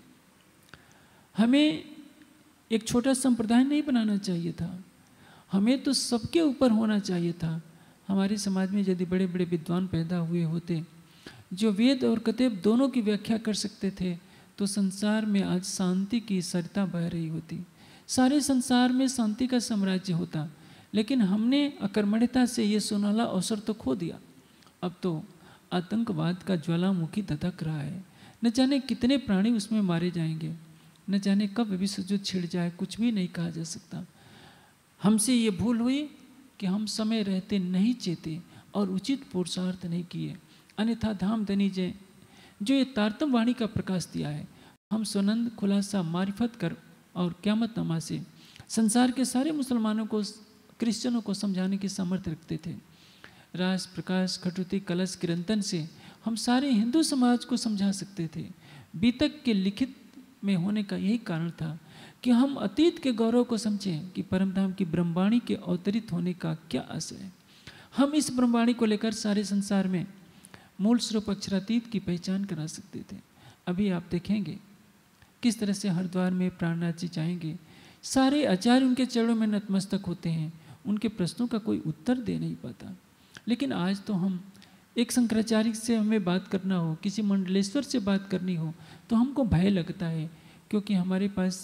S3: हमें एक छोटा संप्रदाय नहीं बनाना चाहिए था, हमें तो सबके ऊपर होना चाहिए था। हमारे समाज में यदि बड़े बड़े विद्वान पैदा हुए होते जो वेद और कतेब दोनों की व्याख्या कर सकते थे तो संसार में आज शांति की सरिता बह रही होती, सारे संसार में शांति का साम्राज्य होता। लेकिन हमने अकर्मण्यता से ये सुनहला अवसर तो खो दिया। अब तो आतंकवाद का ज्वालामुखी धधक रहा है, न जाने कितने प्राणी उसमें मारे जाएंगे, न जाने कब विश्व युद्ध छिड़ जाए, कुछ भी नहीं कहा जा सकता। हमसे ये भूल हुई कि हम समय रहते नहीं चेते और उचित पुरुषार्थ नहीं किए, अन्यथा धाम धनी जय जो ये तारतम वाणी का प्रकाश दिया है, हम सुनंद खुलासा मारिफत कर और क़यामत नमा से संसार के सारे मुसलमानों को, क्रिश्चियनों को समझाने की सामर्थ्य रखते थे। रास प्रकाश खटुती कलश किरंतन से हम सारे हिंदू समाज को समझा सकते थे। बीतक के लिखित में होने का यही कारण था कि हम अतीत के गौरव को समझें कि परमधाम की ब्रह्मवाणी के अवतरित होने का क्या आशय है। हम इस ब्रह्मवाणी को लेकर सारे संसार में मूल स्वरूप अक्षरातीत की पहचान करा सकते थे। अभी आप देखेंगे किस तरह से हरिद्वार में प्राणनाथ जी जाएंगे, सारे आचार्य उनके चरणों में नतमस्तक होते हैं, उनके प्रश्नों का कोई उत्तर दे नहीं पाता। लेकिन आज तो हम एक शंकराचार्य से हमें बात करना हो, किसी मंडलेश्वर से बात करनी हो तो हमको भय लगता है, क्योंकि हमारे पास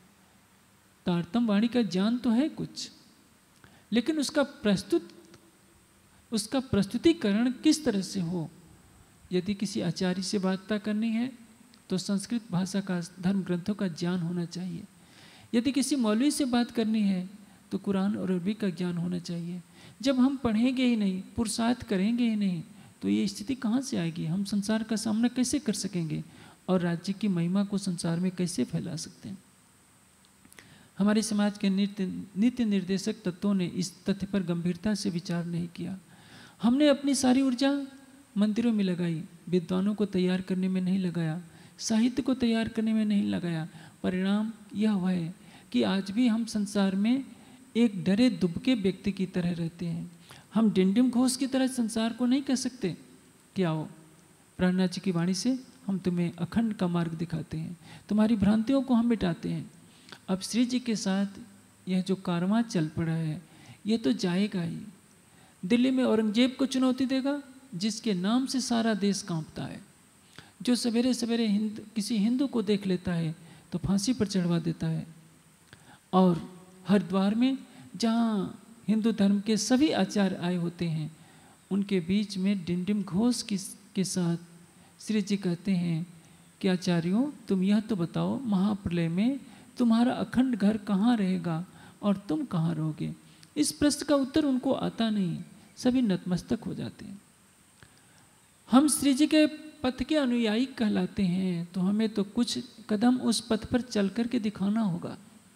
S3: तारतम वाणी का ज्ञान तो है कुछ, लेकिन उसका प्रस्तुतिकरण किस तरह से हो। यदि किसी आचार्य से वार्ता करनी है तो संस्कृत भाषा का, धर्म ग्रंथों का ज्ञान होना चाहिए। यदि किसी मौलवी से बात करनी है तो कुरान और अरबी का ज्ञान होना चाहिए। जब हम पढ़ेंगे ही नहीं, पुरुषार्थ करेंगे ही नहीं, तो ये स्थिति कहाँ से आएगी। हम संसार का सामना कैसे कर सकेंगे और राज्य की महिमा को संसार में कैसे फैला सकते हैं। हमारे समाज के नीति निर्देशक तत्वों ने इस तथ्य पर गंभीरता से विचार नहीं किया। हमने अपनी सारी ऊर्जा मंदिरों में लगाई, विद्वानों को तैयार करने में नहीं लगाया, साहित्य को तैयार करने में नहीं लगाया। परिणाम यह हुआ है कि आज भी हम संसार में एक डरे दुबके व्यक्ति की तरह रहते हैं। हम डिंडिम घोष की तरह संसार को नहीं कह सकते कि आओ प्राणनाथ जी की वाणी से हम तुम्हें अखंड का मार्ग दिखाते हैं, तुम्हारी भ्रांतियों को हम मिटाते हैं। अब श्री जी के साथ यह जो कारवां चल पड़ा है यह तो जाएगा ही। दिल्ली में औरंगजेब को चुनौती देगा जिसके नाम से सारा देश कांपता है, जो सवेरे सवेरे किसी हिंदू को देख लेता है तो फांसी पर चढ़वा देता है। और हरिद्वार में जहाँ हिंदू धर्म के सभी आचार्य आए होते हैं उनके बीच में डिंडिम घोष के साथ श्री जी कहते हैं कि आचार्यों तुम यह तो बताओ महाप्रलय में तुम्हारा अखंड घर कहाँ रहेगा और तुम कहाँ रहोगे। इस प्रश्न का उत्तर उनको आता नहीं, सभी नतमस्तक हो जाते हैं। हम श्री जी के पथ के अनुयायी कहलाते हैं तो हमें तो कुछ कदम उस पथ पर चल करके दिखाना होगा।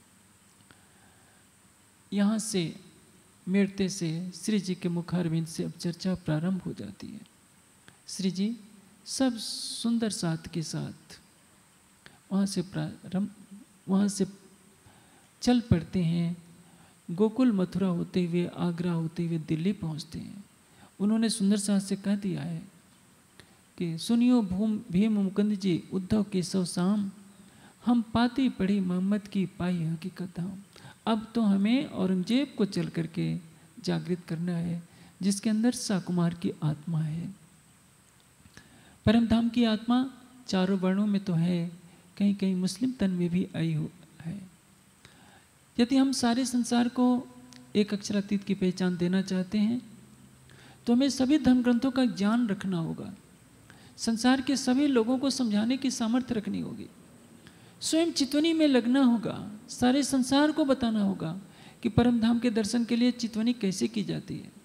S3: यहाँ से मेरते से श्री जी के मुखारविंद से अब चर्चा प्रारंभ हो जाती है। श्री जी सब सुंदर साथ के साथ वहाँ से चल पड़ते हैं। गोकुल मथुरा होते हुए आगरा होते हुए दिल्ली पहुँचते हैं। उन्होंने सुंदर साथ से कह दिया है कि सुनियो भीम मुकुंद जी उद्धव केशव शाम, हम पाती पढ़ी मोहम्मद की पाई हकीकत हम। अब तो हमें औरंगजेब को चल करके जागृत करना है जिसके अंदर साकुमार की आत्मा है। परमधाम की आत्मा चारों वर्णों में तो है, कहीं कहीं मुस्लिम तन में भी आई हो है। यदि हम सारे संसार को एक अक्षरातीत की पहचान देना चाहते हैं तो हमें सभी धर्म ग्रंथों का ज्ञान रखना होगा, संसार के सभी लोगों को समझाने की सामर्थ्य रखनी होगी, स्वयं चितवनी में लगना होगा, सारे संसार को बताना होगा कि परमधाम के दर्शन के लिए चितवनी कैसे की जाती है।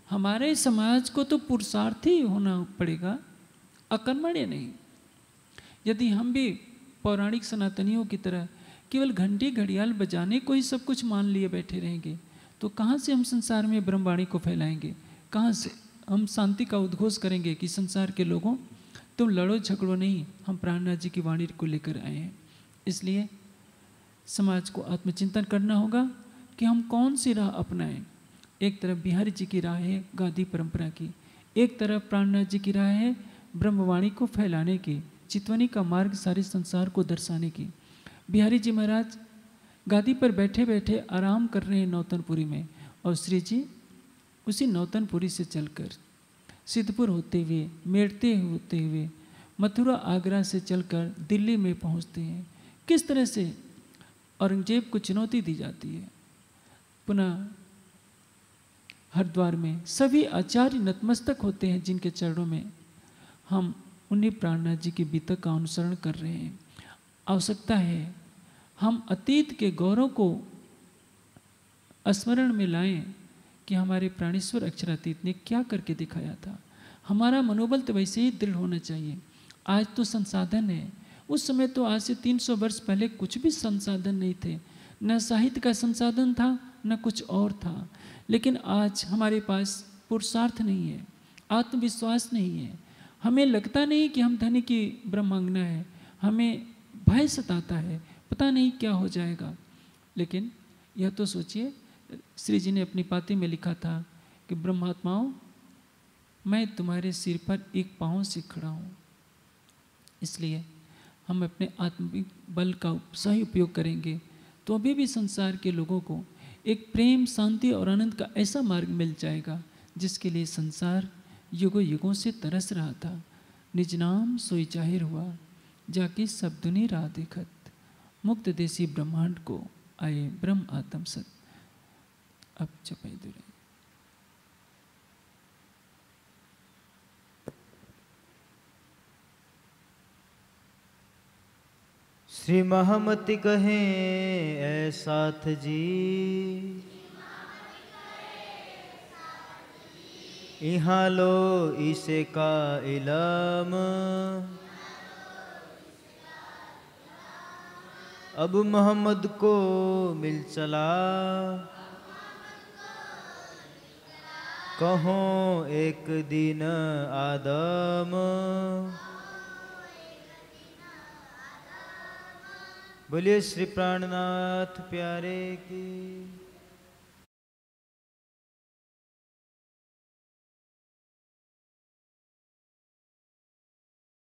S3: हमारे समाज को तो पुरुषार्थी होना पड़ेगा, अकर्मण्य नहीं। यदि हम भी पौराणिक सनातनियों की तरह केवल घंटी घड़ियाल बजाने को ही सब कुछ मान लिए बैठे रहेंगे तो कहाँ से हम संसार में ब्रह्मवाणी को फैलाएंगे? कहाँ से हम शांति का उद्घोष करेंगे कि संसार के लोगों तुम लड़ो झगड़ो नहीं, हम प्राणनाथ जी की वाणी को लेकर आए हैं। इसलिए समाज को आत्मचिंतन करना होगा कि हम कौन सी राह अपनाएं। एक तरफ बिहारी जी की राह है गादी परंपरा की, एक तरफ प्राणनाथ जी की राह है ब्रह्मवाणी को फैलाने की, चितवनी का मार्ग सारे संसार को दर्शाने की। बिहारी जी महाराज गादी पर बैठे बैठे आराम कर रहे हैं नौतनपुरी में, और श्री जी उसी नौतनपुरी से चलकर सिद्धपुर होते हुए, मेड़ते होते हुए, मथुरा आगरा से चलकर दिल्ली में पहुंचते हैं। किस तरह से औरंगजेब को चुनौती दी जाती है। पुनः हरिद्वार में सभी आचार्य नतमस्तक होते हैं जिनके चरणों में हम उन्हीं प्राणनाथ जी के बीतक का अनुसरण कर रहे हैं। आवश्यकता है हम अतीत के गौरव को स्मरण में लाएं कि हमारे प्राणेश्वर अक्षरातीत ने क्या करके दिखाया था। हमारा मनोबल तो वैसे ही दृढ़ होना चाहिए। आज तो संसाधन है, उस समय तो आज से 300 वर्ष पहले कुछ भी संसाधन नहीं थे, न साहित्य का संसाधन था न कुछ और था। लेकिन आज हमारे पास पुरुषार्थ नहीं है, आत्मविश्वास नहीं है, हमें लगता नहीं कि हम धनी की ब्रह्मांगना है, हमें भय सताता है, पता नहीं क्या हो जाएगा। लेकिन यह तो सोचिए, श्री जी ने अपनी पाती में लिखा था कि ब्रह्मात्माओं मैं तुम्हारे सिर पर एक पाँव से खड़ा हूँ। इसलिए हम अपने आत्मिक बल का सही उपयोग करेंगे तो अभी भी संसार के लोगों को एक प्रेम, शांति और आनंद का ऐसा मार्ग मिल जाएगा जिसके लिए संसार युगों युगों से तरस रहा था। निज नाम सोई जाहिर हुआ, जाके सब दुनी राह देखत, मुक्त देसी ब्रह्मांड को आए ब्रह्म आत्म सत। अब चपाई दुरे
S2: श्री महामति कहे ऐ साथ जी, यहाँ लो इसे का इलम, अब मोहम्मद को मिल चला, कहो एक दिन आदम, बोलिए श्री प्राणनाथ प्यारे की।